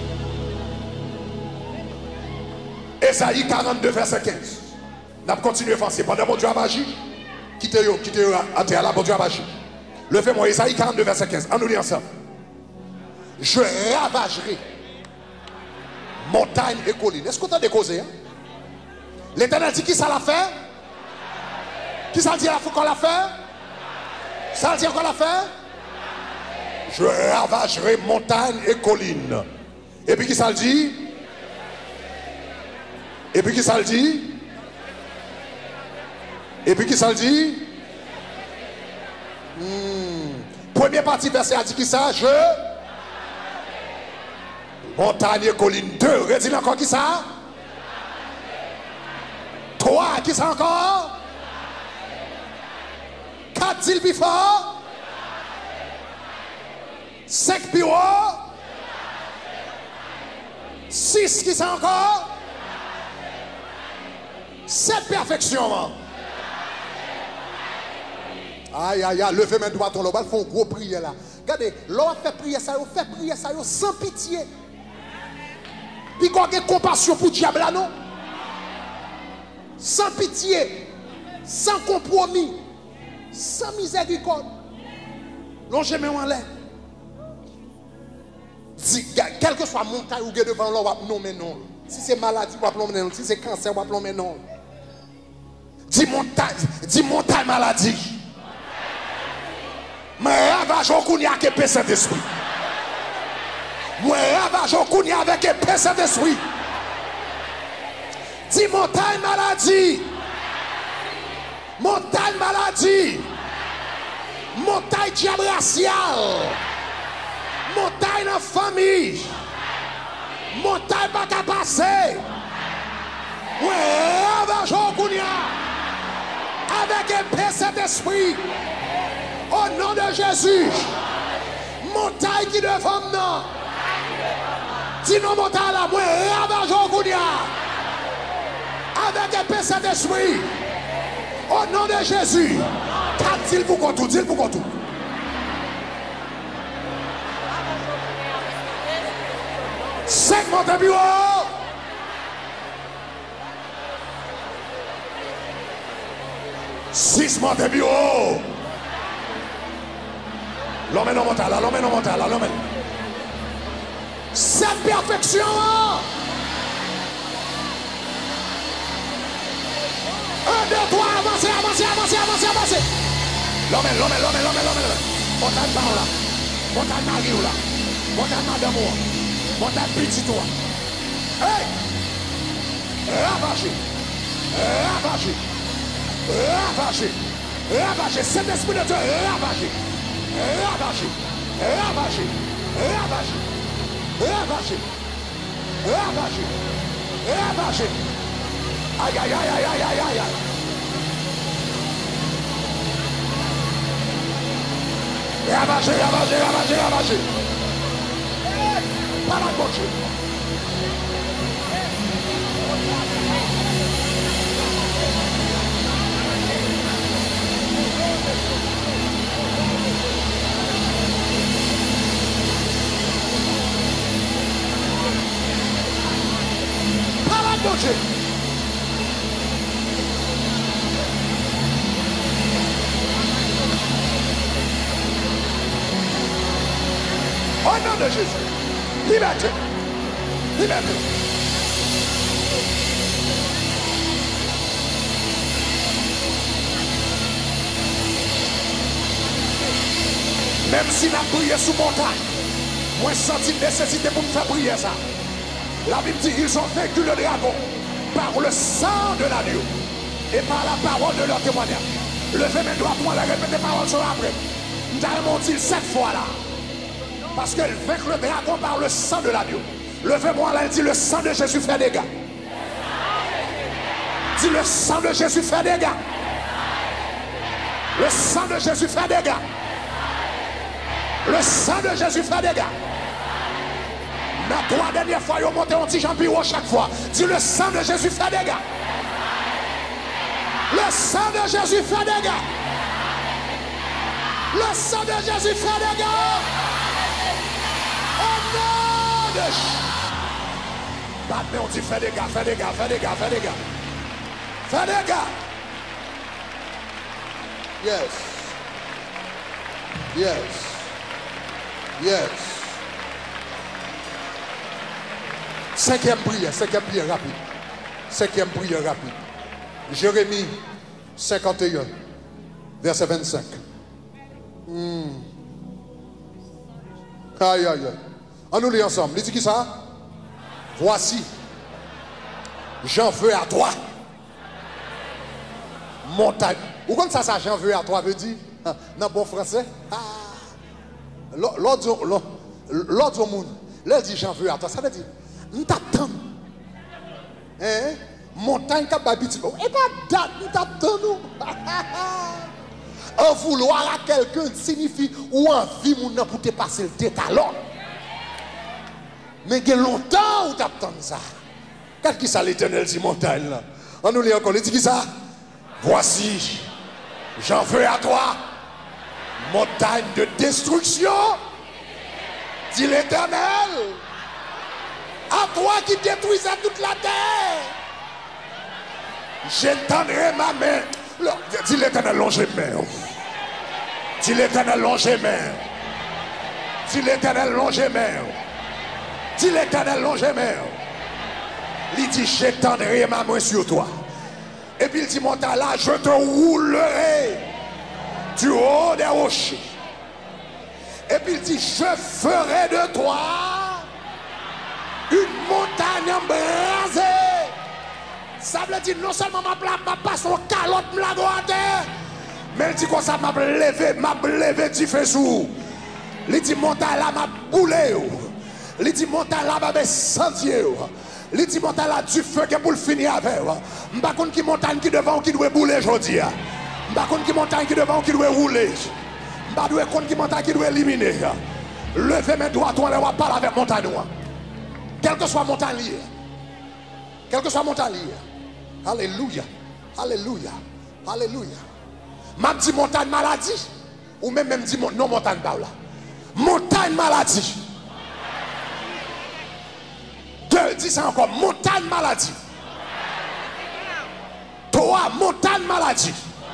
Esaïe quarante-deux, verset quinze. N'a pas continué à faire. Pendant mon Dieu a agi. Quittez-vous, quittez-vous à terre là, mon Dieu a agi. Levez-moi, Esaïe quarante-deux, verset quinze. On nous lit ensemble. Je ravagerai montagne et collines. Est-ce qu'on t'a décausé? Hein? L'Éternel dit qui ça l'a fait? Qui ça dit qu'on l'a fait? Ça dit qu'on l'a fait? Je ravagerai montagne et collines. Et puis qui ça le dit? Et puis qui ça le dit? Et puis qui ça le dit? Hmm. Première partie verset a dit qui ça? Je montagne et colline. Deux. Redis encore qui ça? Trois. Qui ça encore? Quatre îles plus fort. Cinq plus haut. Six. Qui ça encore? Sept perfections. Aïe, aïe, aïe, levez mes doigts, on va faire une grosse prière là. Regardez, l'on fait prier ça, on fait prier ça sans pitié. Puis qu'on ait compassion pour le diable là, non? Sans pitié, sans compromis, sans miséricorde. Non, je mets en l'air. Quelle que soit la montagne ou devant l'on va nommer non. Si c'est maladie, on va nommer non. Si c'est cancer, on va nommer non. Dis montagne, dis montagne maladie. Mais ravage au kounia avec épée Saint-Esprit. Moi ravage au kounia avec épée Saint-Esprit. Dis montagne maladie. Montagne maladie. Montagne diable racial. Montagne dans famille. Montagne pas qu'à passer. Moi ravage au kounia avec épée Saint-Esprit. Au nom de Jésus, montagne qui devant nous. Dis non montagne là, moi ravage au Gounia. Avec épée Saint-Esprit. Au nom de Jésus. Quatre îles pour tout, dis-le pour tout. Cinq montagnes bureau. Six montagnes bureau. L'homme non mental, l'homme non mental, l'homme. Cette perfection. Un, deux, trois, avancez, avancez, avancez, avancez, avancez. L'homme, l'homme, l'homme, l'homme, l'homme. Montagne par là. Montagne Marie là. Montagne Madame. Montagne Petit toi. Hey! Ravagez. Ravagez. Ravagez. Ravagez. Cet esprit de Dieu, ravagez. Ravagez, ravagé, ravagé, ravagé, ravagé, ravagé. Aïe, aïe, aïe, aïe, aïe, aïe, aïe, aïe. Ravagé, ravagé, ravagé, ravagé. Par la gauche. Par la gauche. Au nom de Jésus, liberté, liberté. Même si n'a prié sous montagne, moi senti nécessité pour me faire prier ça. La Bible dit ils ont vaincu le dragon par le sang de l'agneau et par la parole de leur témoignage. Levez mes doigts pour la répéter les paroles sur après. Nous avons dit cette fois là. Parce qu'elle vainc le dragon par le sang de l'agneau. Levez-moi là, elle dit le sang de Jésus fait des dégâts. Dis le sang de Jésus fait des dégâts. Le sang de Jésus fait des dégâts. Le sang de Jésus fait des dégâts. La trois dernières fois, ils ont monté un petit champignon chaque fois. Dis le sang de Jésus fait des dégâts. Le sang de Jésus fait des dégâts. Le sang de Jésus fait des dégâts. Oh non! Mais on dit fais des gars, fais des gars, fais des gars, fais des gars. Fais des gars. Yes. Yes. Yes. Cinquième prière, cinquième prière rapide. Cinquième prière rapide. Jérémie cinquante et un, verset vingt-cinq. Hmm. Aïe, aïe, aïe. On nous lit ensemble. Il dit qui ça? Voici, j'en veux à toi. Montagne. Vous connaissez ça, ça, j'en veux à toi, veut dire? Dans bon français? L'autre monde, là, dit j'en veux à toi. Ça veut dire, nous t'attendons. Hein? Montagne, qui a habité. Et pas date, nous t'attendons. En vouloir à quelqu'un signifie ou envie mon pour te passer le tétalon. Mais il y a longtemps où tu attends ça. Qu'est-ce que ça l'Éternel dit montagne là? On nous lit encore, il dit qui ça? Voici, j'en veux à toi, montagne de destruction. Dit l'Éternel, à toi qui détruisais toute la terre. J'étendrai ma main. Dis l'Éternel, longe les mains. Dis l'Éternel, longe les mains. Dis l'Éternel, longe les mains. Dis l'Éternel, longe les mains. Il dit, j'étendrai ma main sur toi. Et puis il dit, montagne là, je te roulerai du haut des rochers. Et puis il dit, je ferai de toi une montagne embrasée. Ça veut dire non seulement ma passe son calotte la droite, mais il dit comme ça m'a levé, m'a levé du feu sous. Il dit montagne là m'a boulé. Il dit montagne là m'a sentier. Il dit montagne là du feu qui pour le finir avec. M'pa connait qui montagne qui devant qui doit bouler aujourd'hui. M'pa connait qui montagne qui devant qui doit rouler. M'pa doit connait qui montagne qui doit éliminer. Levez mes doigts, toi, on va parler avec montagne. Quel que soit montagne liée. Quel que soit montagne liée. Alléluia. Alléluia. Alléluia. M'a dit montagne maladie. Ou même même dit non montagne par là. Montagne maladie. Deux, dis ça encore. Montagne maladie. Trois, montagne maladie.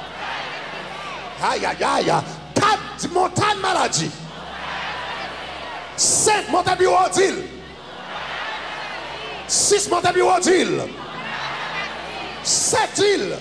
Aïe aïe aïe. Quatre, montagne maladie. Cinq, montagne biodile. Six, montagne biodile. Sept îles.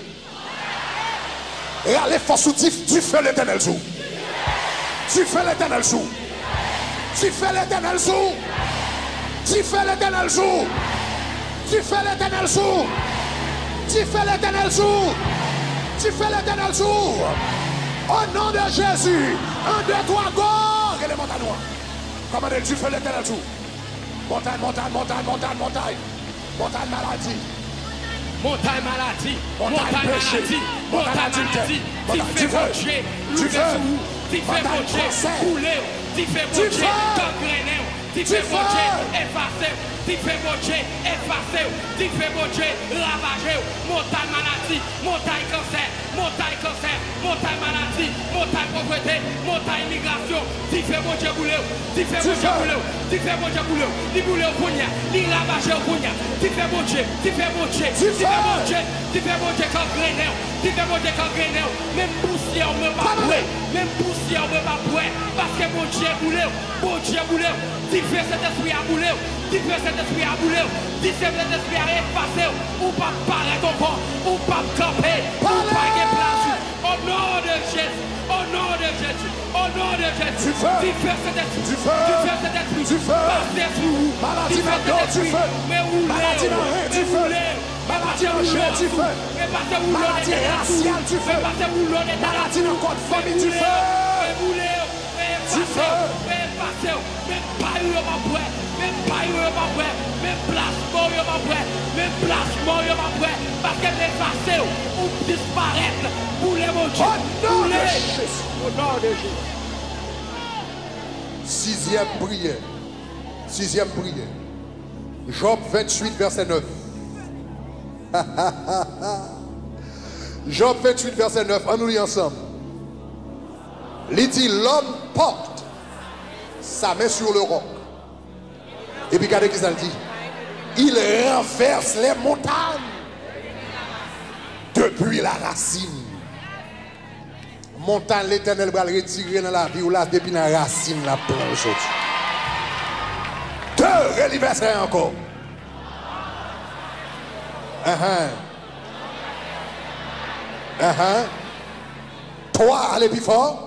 Et allez force du, du feu l'Éternel sous. Tu fais l'Éternel sous. Tu fais l'Éternel sous. Tu fais l'Éternel sous. Tu fais l'Éternel sous. Tu fais l'Éternel sous. Tu fais l'Éternel sous. Au nom de Jésus. Un, deux, trois, go. fort que les montagnes noires. Commandez du feu l'éternel tout. Montagne, montagne, montagne, montagne, montagne. Montagne maladie. Montagne maladie. Montagne péché. Montagne adultère. Montagne du feu. Du feu. Tu fais mon Dieu couler. Tu fais mon Dieu gangréner. Tu fais mon Dieu effacer. Tu fais mon Dieu effacer. Tu fais mon Dieu ravager. Montagne maladie. Montagne cancer. Montagne cancer. Montagne maladie. Montagne pauvreté. Montagne migration. Tu fais mon Dieu couler. Tu fais mon Dieu couler. Tu fais mon Dieu couler. Tu couler au cognac. Tu ravager au cognac. Tu fais mon Dieu. Tu fais mon Dieu. Tu fais mon Dieu. Tu fais mon Dieu gangréner. Tu fais mon Dieu gangréner. Même poussière me va bouer. Même poussière me va bouer. Parce que mon Dieu boulé. Mon Dieu boulé. Tu fais cet esprit à bouler. Tu fais cet esprit à bouler. Tu fais cet esprit à effacer. Ou pas paraître encore. Ou pas camper. Ou pas gagner place. Au nom de Jésus. Au nom de Jésus. Au nom de Jésus. Tu fais cet esprit. Tu fais cet esprit. Tu fais. Passer sous. Maladie dans le dos, tu fais. Mais où Maladie dans le rein, tu fais. Maladie dans le chien, tu fais. Maladie raciale, tu fais. Maladie dans le corps de famille, tu fais. Tu fais. Même pas eu ma boîte. Même pas eu ma boîte. Même placement eu ma boîte. Même placement eu ma boîte. Parce qu'elle est passée ou disparaître. Pour les mon Dieu. Au nom de Jésus. Au nom de Jésus. Sixième prière. Sixième prière. Job vingt-huit, verset neuf. Job vingt-huit, verset neuf. On nous lit ensemble. Il dit, l'homme porte sa main sur le roc. Et puis regardez ce qu'il dit. Il renverse les montagnes depuis la racine. Montagne, l'Éternel va le retirer dans la vie ou là depuis la racine la plante aujourd'hui. Deux réliverser encore. Uh-huh. Uh-huh. Trois, allez plus fort.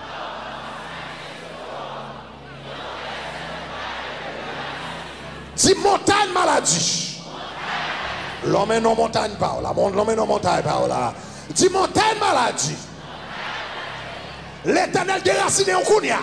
Dis montagne maladie. L'homme est non montagne par là. L'homme est non montagne par là. Dis montagne maladie. L'Éternel déraciné en Kounia.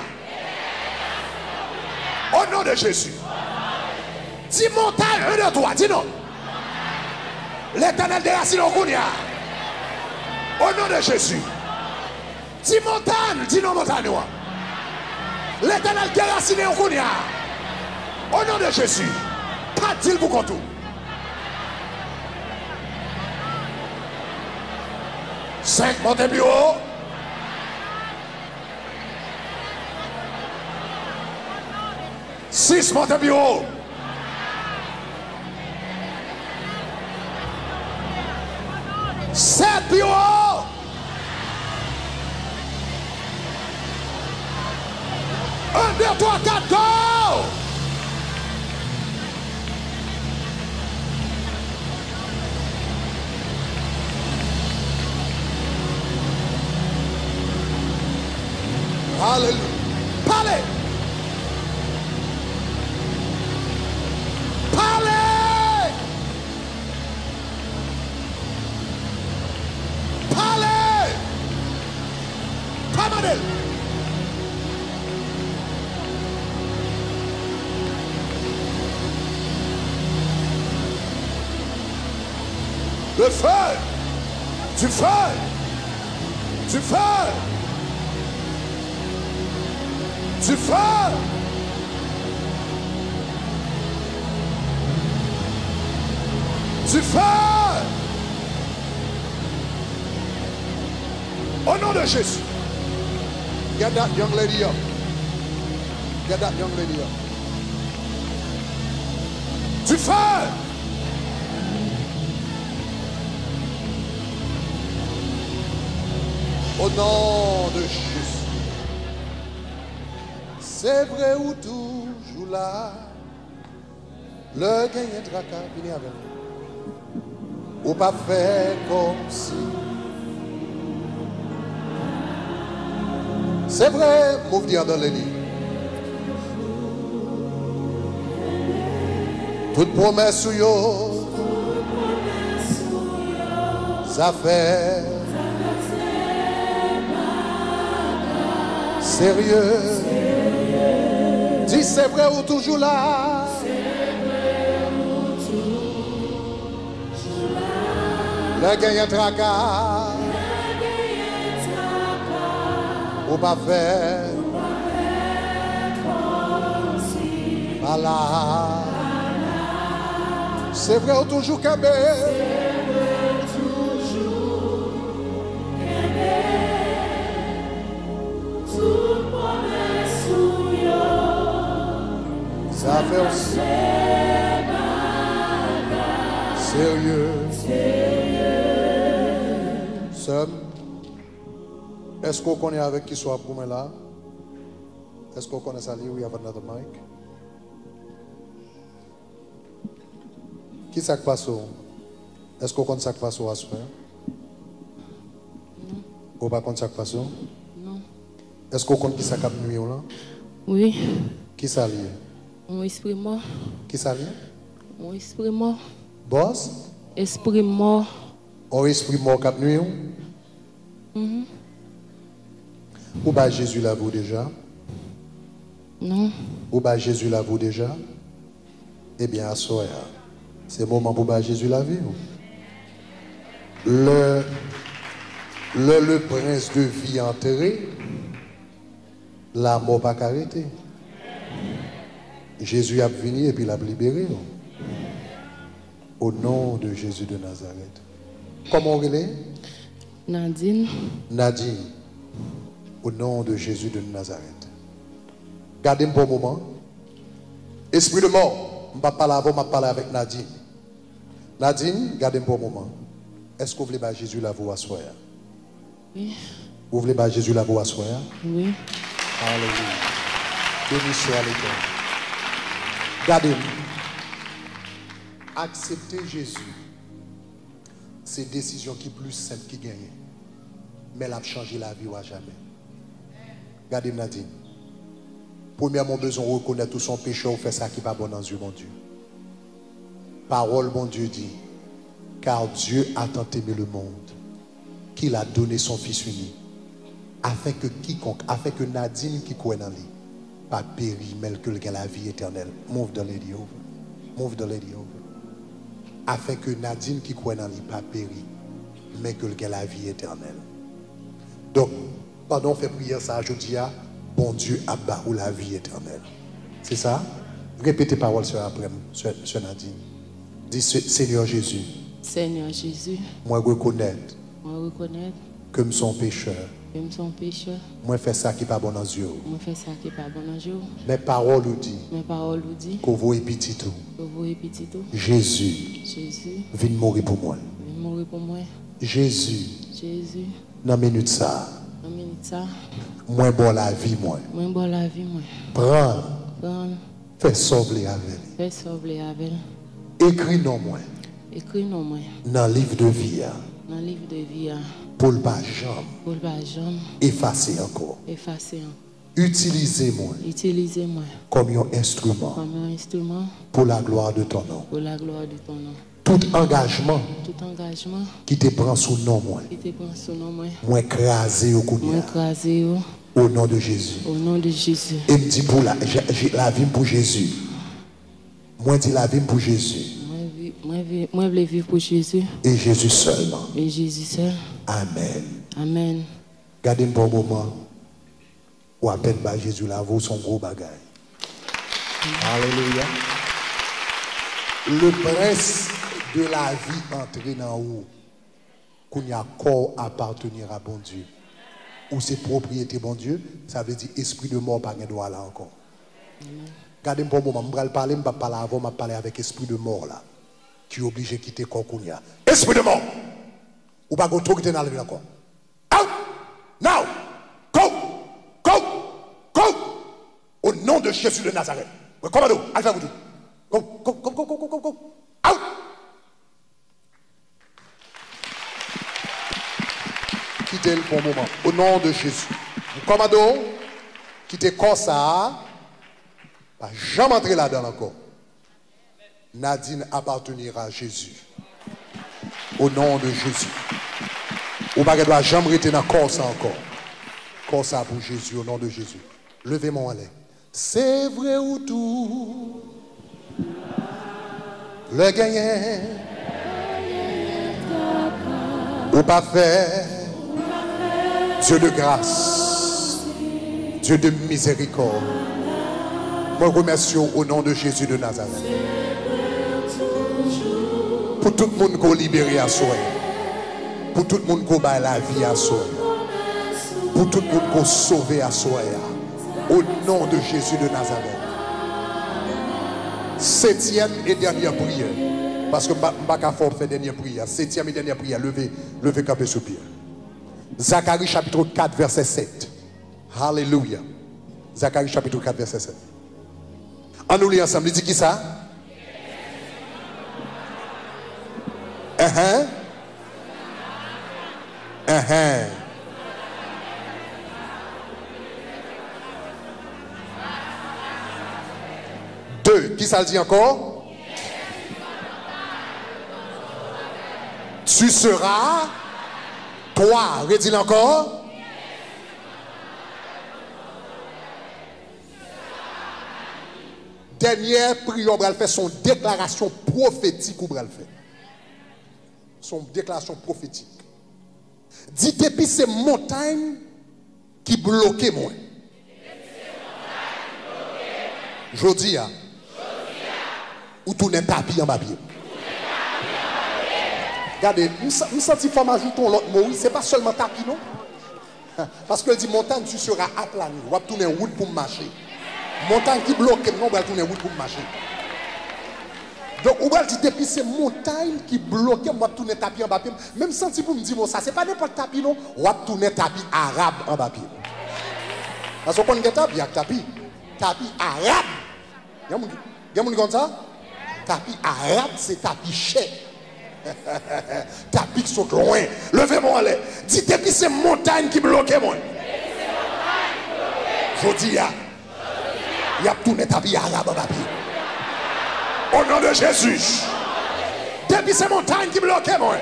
Au nom de Jésus. Dis montagne, un, deux, trois. Dis non. L'Éternel déraciné en Kounia. Au nom de Jésus. Dis montagne, dis non montagne. L'Éternel déraciné en Kounia. Au nom de Jésus. Pas dit pour qu'on tout. Cinq, montez plus haut. Six, montez plus haut. Sept, plus haut. Un, deux, trois, quatre, go. Alléluia. Parlez. Parlez. Parlez. Commandez. Le feu. Du feu. Du feu. Du feu. Du feu. Au nom de Jésus. Get that young lady up. Get that young lady up. Du feu. Au nom de Jésus. C'est vrai ou toujours là. Le gagne tracas, venez avec nous. Ou pas faire comme si. C'est vrai, move dire dans le lit. Toute promesse sur yo. Ça fait. Sérieux. Dis c'est vrai ou toujours là. Le gagnant tracas. Ou pas faire. Voilà. C'est vrai ou toujours qu'aimé. Ça fait aussi sérieux. Seul. Est-ce qu'on connaît avec qui soit pour moi là? Est-ce qu'on connaît ça? We have another mic. Qui ça passe? Est-ce qu'on connaît ça qui passe à ce moment? Non. Ou pas connaît ça qui passe? Non. Est-ce qu'on connaît qui ça qui nuit là? Oui. Qui ça lié? Mon esprit mort. Qui ça lié? Mon esprit mort. Boss? Esprit mort. Mon esprit mort qui nuit? Mm-hmm. Ou bah Jésus l'a vu déjà? Non. Ou bah Jésus l'a vu déjà? Eh bien, à soi, c'est le moment pour bah Jésus la vie. Le, le, le prince de vie enterré, la mort pas arrêté. Jésus a venu et puis il a libéré. Au nom de Jésus de Nazareth. Comment on est? Nadine. Nadine. Au nom de Jésus de Nazareth. Gardez un bon moment. Esprit de mort, je ne vais pas parler avant, je vais parler avec Nadine. Nadine, gardez un bon moment. Est-ce que vous voulez que Jésus la voix asseoir? Oui. Vous voulez que Jésus la voix asseoir? Oui. Alléluia. Béni soit l'Éternel. Gardez. Accepter Jésus, c'est une décision qui est plus simple qui gagne. Mais elle a changé la vie ou à jamais. Regardez Nadine. Premièrement, besoin de reconnaître tout son péché ou faire ça qui n'est pas bon dans Dieu, mon Dieu. Parole, mon Dieu dit, car Dieu a tant aimé le monde qu'il a donné son Fils unique, afin que quiconque, afin que Nadine qui croit dans lui, pas péri, mais que la vie éternelle. Move the lady over. Move the lady over. Afin que Nadine qui croit dans lui, pas péri, mais que la vie éternelle. Donc, pendant qu'on fait prière ça, je dis à bon Dieu a barré la vie éternelle. C'est ça? Répétez parole sur après, sur Nadine. Dis Seigneur Jésus. Seigneur Jésus. Moi reconnaître. Moi reconnaître. Que je suis pécheur. Que je suis pécheur. Moi fais ça qui n'est pas bon dans Dieu. Moi fais ça qui n'est pas bon dans Dieu. Mes paroles vous disent. Mes paroles vous disent. Que vous êtes petit tout. Que vous êtes petit tout. Jésus. Jésus. Viens mourir pour moi. Viens mourir pour moi. Jésus. Jésus. Dans minute ça. Dans minute ça. Moi bon la vie moi. Moi bon la vie moi. Prends. Prends. Fais sauver avec. Fais sauver avec. Écris non moi. Écris non moi. Dans le livre de vie. Dans le livre de vie. Pour le pas jambe. Pour le pas jambe. Effacer encore. Effacer encore. Utilisez-moi. Utilisez-moi. Comme un instrument. Comme un instrument. Pour la gloire de ton nom. Pour la gloire de ton nom. Tout engagement. Tout engagement. Qui te prend sous nom moi. Qui te prend sous nom moi. Moi écrasé au coup. Moi écrasé au. Au nom de Jésus. Au nom de Jésus. Et me dit pour la, j'ai la vie pour Jésus. Moi dis la vie pour Jésus. Moi je veux vivre pour Jésus. Et Jésus seulement. Et Jésus seul. Amen. Amen. Gardez un bon moment. Ou à peine bah Jésus là vaut son gros bagage. Alléluia. Le prince de la vie entré dans où qu'on y a corps appartenir à bon Dieu. Ou c'est propriété bon Dieu, ça veut dire esprit de mort pas droit là encore. Gardez un bon moment, je vais parler, je vais parler avant, je vais parler avec esprit de mort là. Qui est obligé de quitter corps qu'on y a. Esprit de mort. Ou pas autorité dans la vie encore. Out! Now! Go! Go! Go! Au nom de Jésus de Nazareth. Oui, commando, allez vous dire. Go, go, go, go, go, go, go, go. Out! Quittez le bon moment. Au nom de Jésus. Commando, quittez corps ça. Pas jamais entrer là-dedans encore. Nadine appartenira à Jésus. Au nom de Jésus. Ou pas qu'elle doit jamais rester dans le corps ça encore. Corps ça pour Jésus, au nom de Jésus. Levez-moi en l'air. C'est vrai ou tout. Le gagner. Ou pas faire. Dieu de grâce. Dieu de miséricorde. Moi remercie au nom de Jésus de Nazareth. Pour tout le monde qu'on libère à soi. Pour tout le monde qu'on bat la vie à soi. Pour tout le monde qu'on sauve à soi. Au nom de Jésus de Nazareth. Septième et dernière prière. Parce que je ne vais pas faire dernière prière. Septième et dernière prière. Levez, levez camper sous pied. Zacharie chapitre quatre, verset sept. Alléluia. Zacharie chapitre quatre, verset sept. On nous lit ensemble. Il dit qui ça? Uh-huh. Uh-huh. Deux. Qui ça le dit encore? Tu seras. Toi. Redis-le encore. Dernière prière, on va faire son déclaration prophétique. On va le faire. Son déclaration prophétique. Dit depuis ces montagnes qui bloquaient moi. Je dis, ou tout n'est tapis en papier. Regardez, nous sentons forme ajoutons l'autre mot, oui, ce n'est pas seulement tapis, non? Parce que dit montagne, tu seras aplani. On va tourner en route pour marcher. Montagne qui bloque, non, on va tourner en route pour marcher. Donc, on va dire depuis ces montagnes qui bloquent, on va tourner tapis en papier. Même senti pour me dire ça, ce n'est pas n'importe tapis, non? On va tourner tapis arabe en papier. Parce qu'on connaît tapis, il y a tapis. Tapis arabe. Il y a des gens comme ça? Tapis arabe, c'est tapis cher. Tapis qui sont loin. Levez-moi en l'air. Dites depuis ces montagnes qui bloquent moi. Je dis, il y a tourné tapis arabe en papier. Au nom de Jésus. Depuis ces montagnes qui bloquent moi.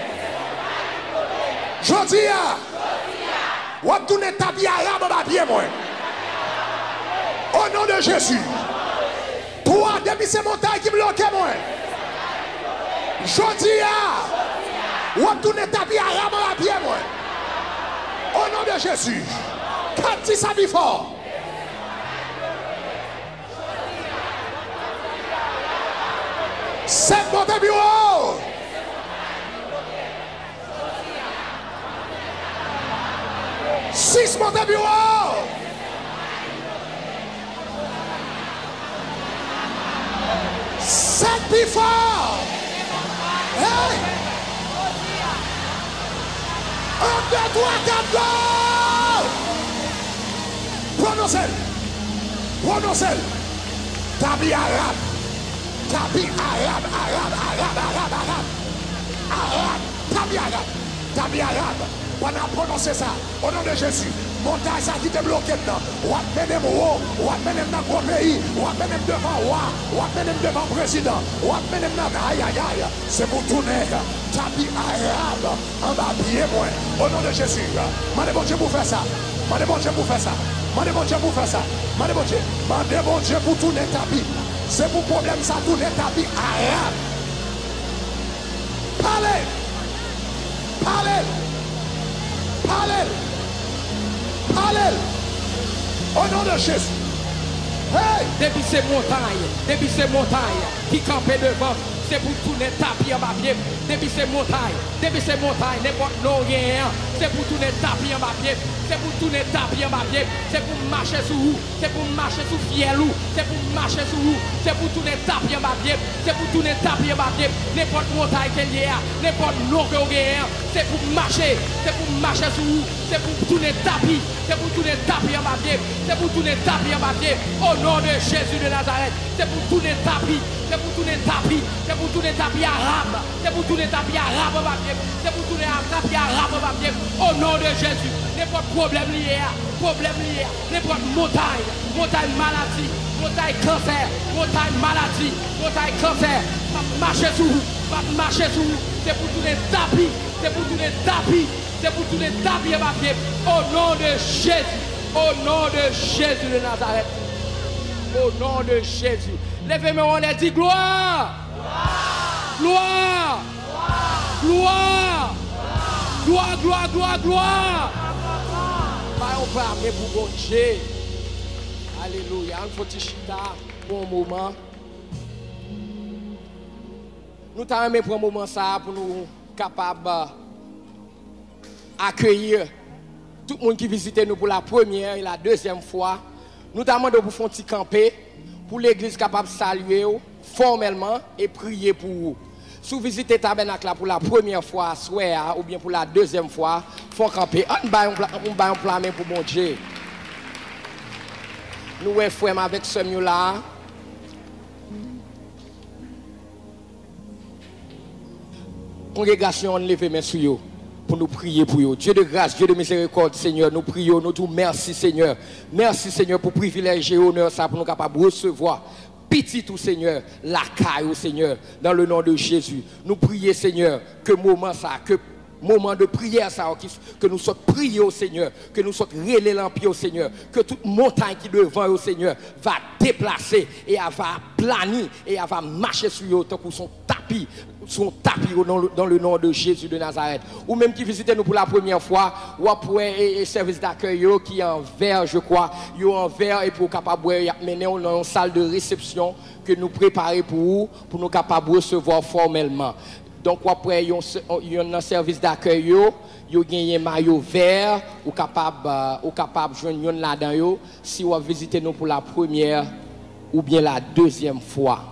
Je dis, il y a tourné tapis arabe en papier moi. Au nom de Jésus. Toi, depuis ces montagnes qui bloquent moi. Je dis, ou à tourner tapis arabe à pied, moi. Au nom de Jésus. Quand tu s'habilles fort. Sept montées bureau. Six montées bureau. Sept plus fort. Hey! Un, deux, trois, quatre, go! Prononcez-le. Prononcez-le. Tapis arabe. Tapis arabe, arabe, arabe, arabe, arabe. Arabe. Tapis arabe. Tapis arabe. Pendant prononcer ça, au nom de Jésus, montagne ça qui te bloqué dedans. Ou à mener mon ou à mener dans gros pays, ou à mener devant roi, ou à mener devant président, ou à mener dans aïe aïe aïe. C'est pour tourner. Tapis arabe en bas pied moi. Au nom de Jésus. Mandez bon Dieu pour faire ça. Mandez bon Dieu pour faire ça. Mandez bon Dieu pour faire ça. Mandez bon Dieu. Mandez bon Dieu pour tourner tapis. C'est pour problème ça tourner tapis arabe. Parlez. Parlez. Parlez. Parlez. Au nom de Jésus. Hey. Depuis ces montagnes, depuis ces montagnes qui campaient devant, c'est pour tourner tapis en papier. Depuis ces montagnes, depuis ces montagnes, n'importe non rien, c'est pour tourner tapis en papier. C'est pour tourner tapis en papier. C'est pour marcher sur vous. C'est pour marcher sur fiel ou. C'est pour marcher sur vous. C'est pour tourner tapis en papier. C'est pour tourner tapis en papier. N'importe montagne qu'il y a, n'importe non que vous avez, c'est pour marcher. C'est pour marcher sur vous. C'est pour tourner tapis. C'est pour tourner tapis en papier. C'est pour tourner tapis en papier. Au nom de Jésus de Nazareth. C'est pour tourner tapis. C'est pour tourner tapis. C'est pour tourner tapis arabe. C'est pour tourner tapis arabe en papier. C'est pour tourner tapis arabe en papier. Au nom de Jésus. N'importe problème lié à, problème lié à, n'importe montagne, montagne maladie, montagne cancer, montagne maladie, montagne cancer, pas marcher sur vous, pas marcher sur vous, c'est pour tous les tapis, c'est pour tous les tapis, c'est pour tous les tapis à papier, au nom de Jésus, au nom de Jésus de Nazareth. Au nom de Jésus. Lèvez-moi, on a dit gloire. Gloire. Gloire. Gloire, gloire, gloire, gloire. On va amener pour bon Dieu. Alléluia. On faut chita pour un moment. Nous t'avons pour un moment ça pour nous capables d'accueillir tout le monde qui visite nous pour la première et la deuxième fois. Nous t'avons pour faire un petit camper pour l'église capable de saluer formellement et prier pour vous. Si vous visitez Tabernacle pour la première fois, soit ou bien pour la deuxième fois, il faut camper. On va un plan pour mon Dieu. Nous sommes frères avec ce mieux-là. Congrégation, on lève mes sur pour nous prier pour eux. Dieu de grâce, Dieu de miséricorde, Seigneur, nous prions, nous disons merci, Seigneur. Merci, Seigneur, pour privilège et honneur ça pour nous capables de recevoir. Petit tout Seigneur, la caille au Seigneur, dans le nom de Jésus. Nous prions Seigneur, que moment ça, que moment de prière ça, que nous soyons priés au Seigneur, que nous soyons relais l'empire au Seigneur, que toute montagne qui devant au Seigneur va déplacer et elle va planir et elle va marcher sur eux tant que son tapis, son tapis dans le, dans le nom de Jésus de Nazareth. Ou même qui visitez nous pour la première fois, ou après un service d'accueil qui est en verre, je crois, il est en verre et pour capable mener dans une salle de réception que nous préparons pour vous, pour nous capables de recevoir formellement. Donc après il y a un service d'accueil, il y a un maillot vert ou capable ou capable joindre là-dedans si vous visitez nous pour la première ou bien la deuxième fois.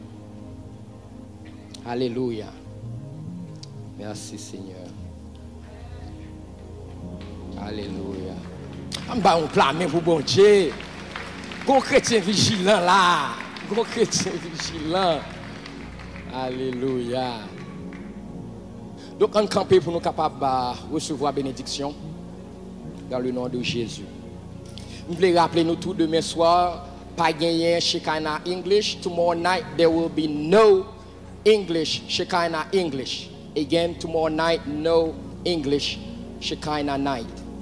Alléluia. Merci Seigneur. Alléluia. On va clamer pour bon Dieu. Bon chrétien vigilant là. Bon chrétien vigilant. Alléluia. Donc on campe pour nous capables de recevoir bénédiction dans le nom de Jésus. Je voulais rappeler nous tout demain soir, pas gagner Shekinah English. Tomorrow night there will be no English, Shekinah English. Again, tomorrow night, no English, Shekinah night.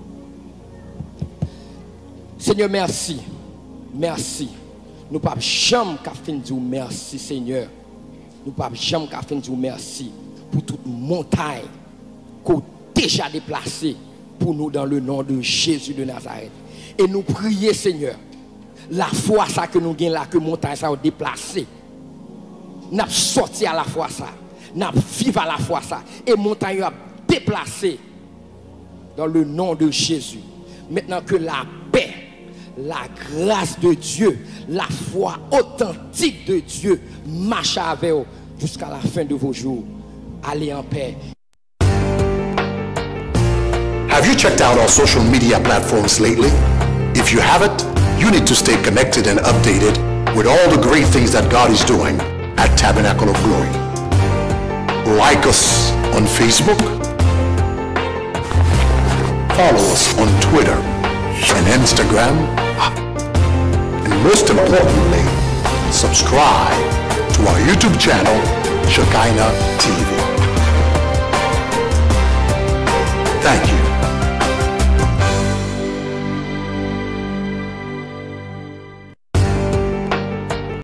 Seigneur, merci. Merci. Nous ne pouvons jamais dire merci, Seigneur. Nous ne pouvons jamais dire merci pour toute montagne qu'on a déjà déplacée pour nous dans le nom de Jésus de Nazareth. Et nous prions, Seigneur, la foi ça que nous gagnons là, que montagne ça a déplacé. Nous avons sorti à la fois ça. Nous avons vécu à la fois ça. Et montagne a déplacé dans le nom de Jésus. Maintenant que la paix, la grâce de Dieu, la foi authentique de Dieu marche avec vous jusqu'à la fin de vos jours. Allez en paix. Have you checked out our social media platforms lately? If you haven't, you need to stay connected and updated with all the great things that God is doing at Tabernacle of Glory. Like us on Facebook, follow us on Twitter and Instagram, and most importantly, subscribe to our YouTube channel, Shekinah T V. Thank you.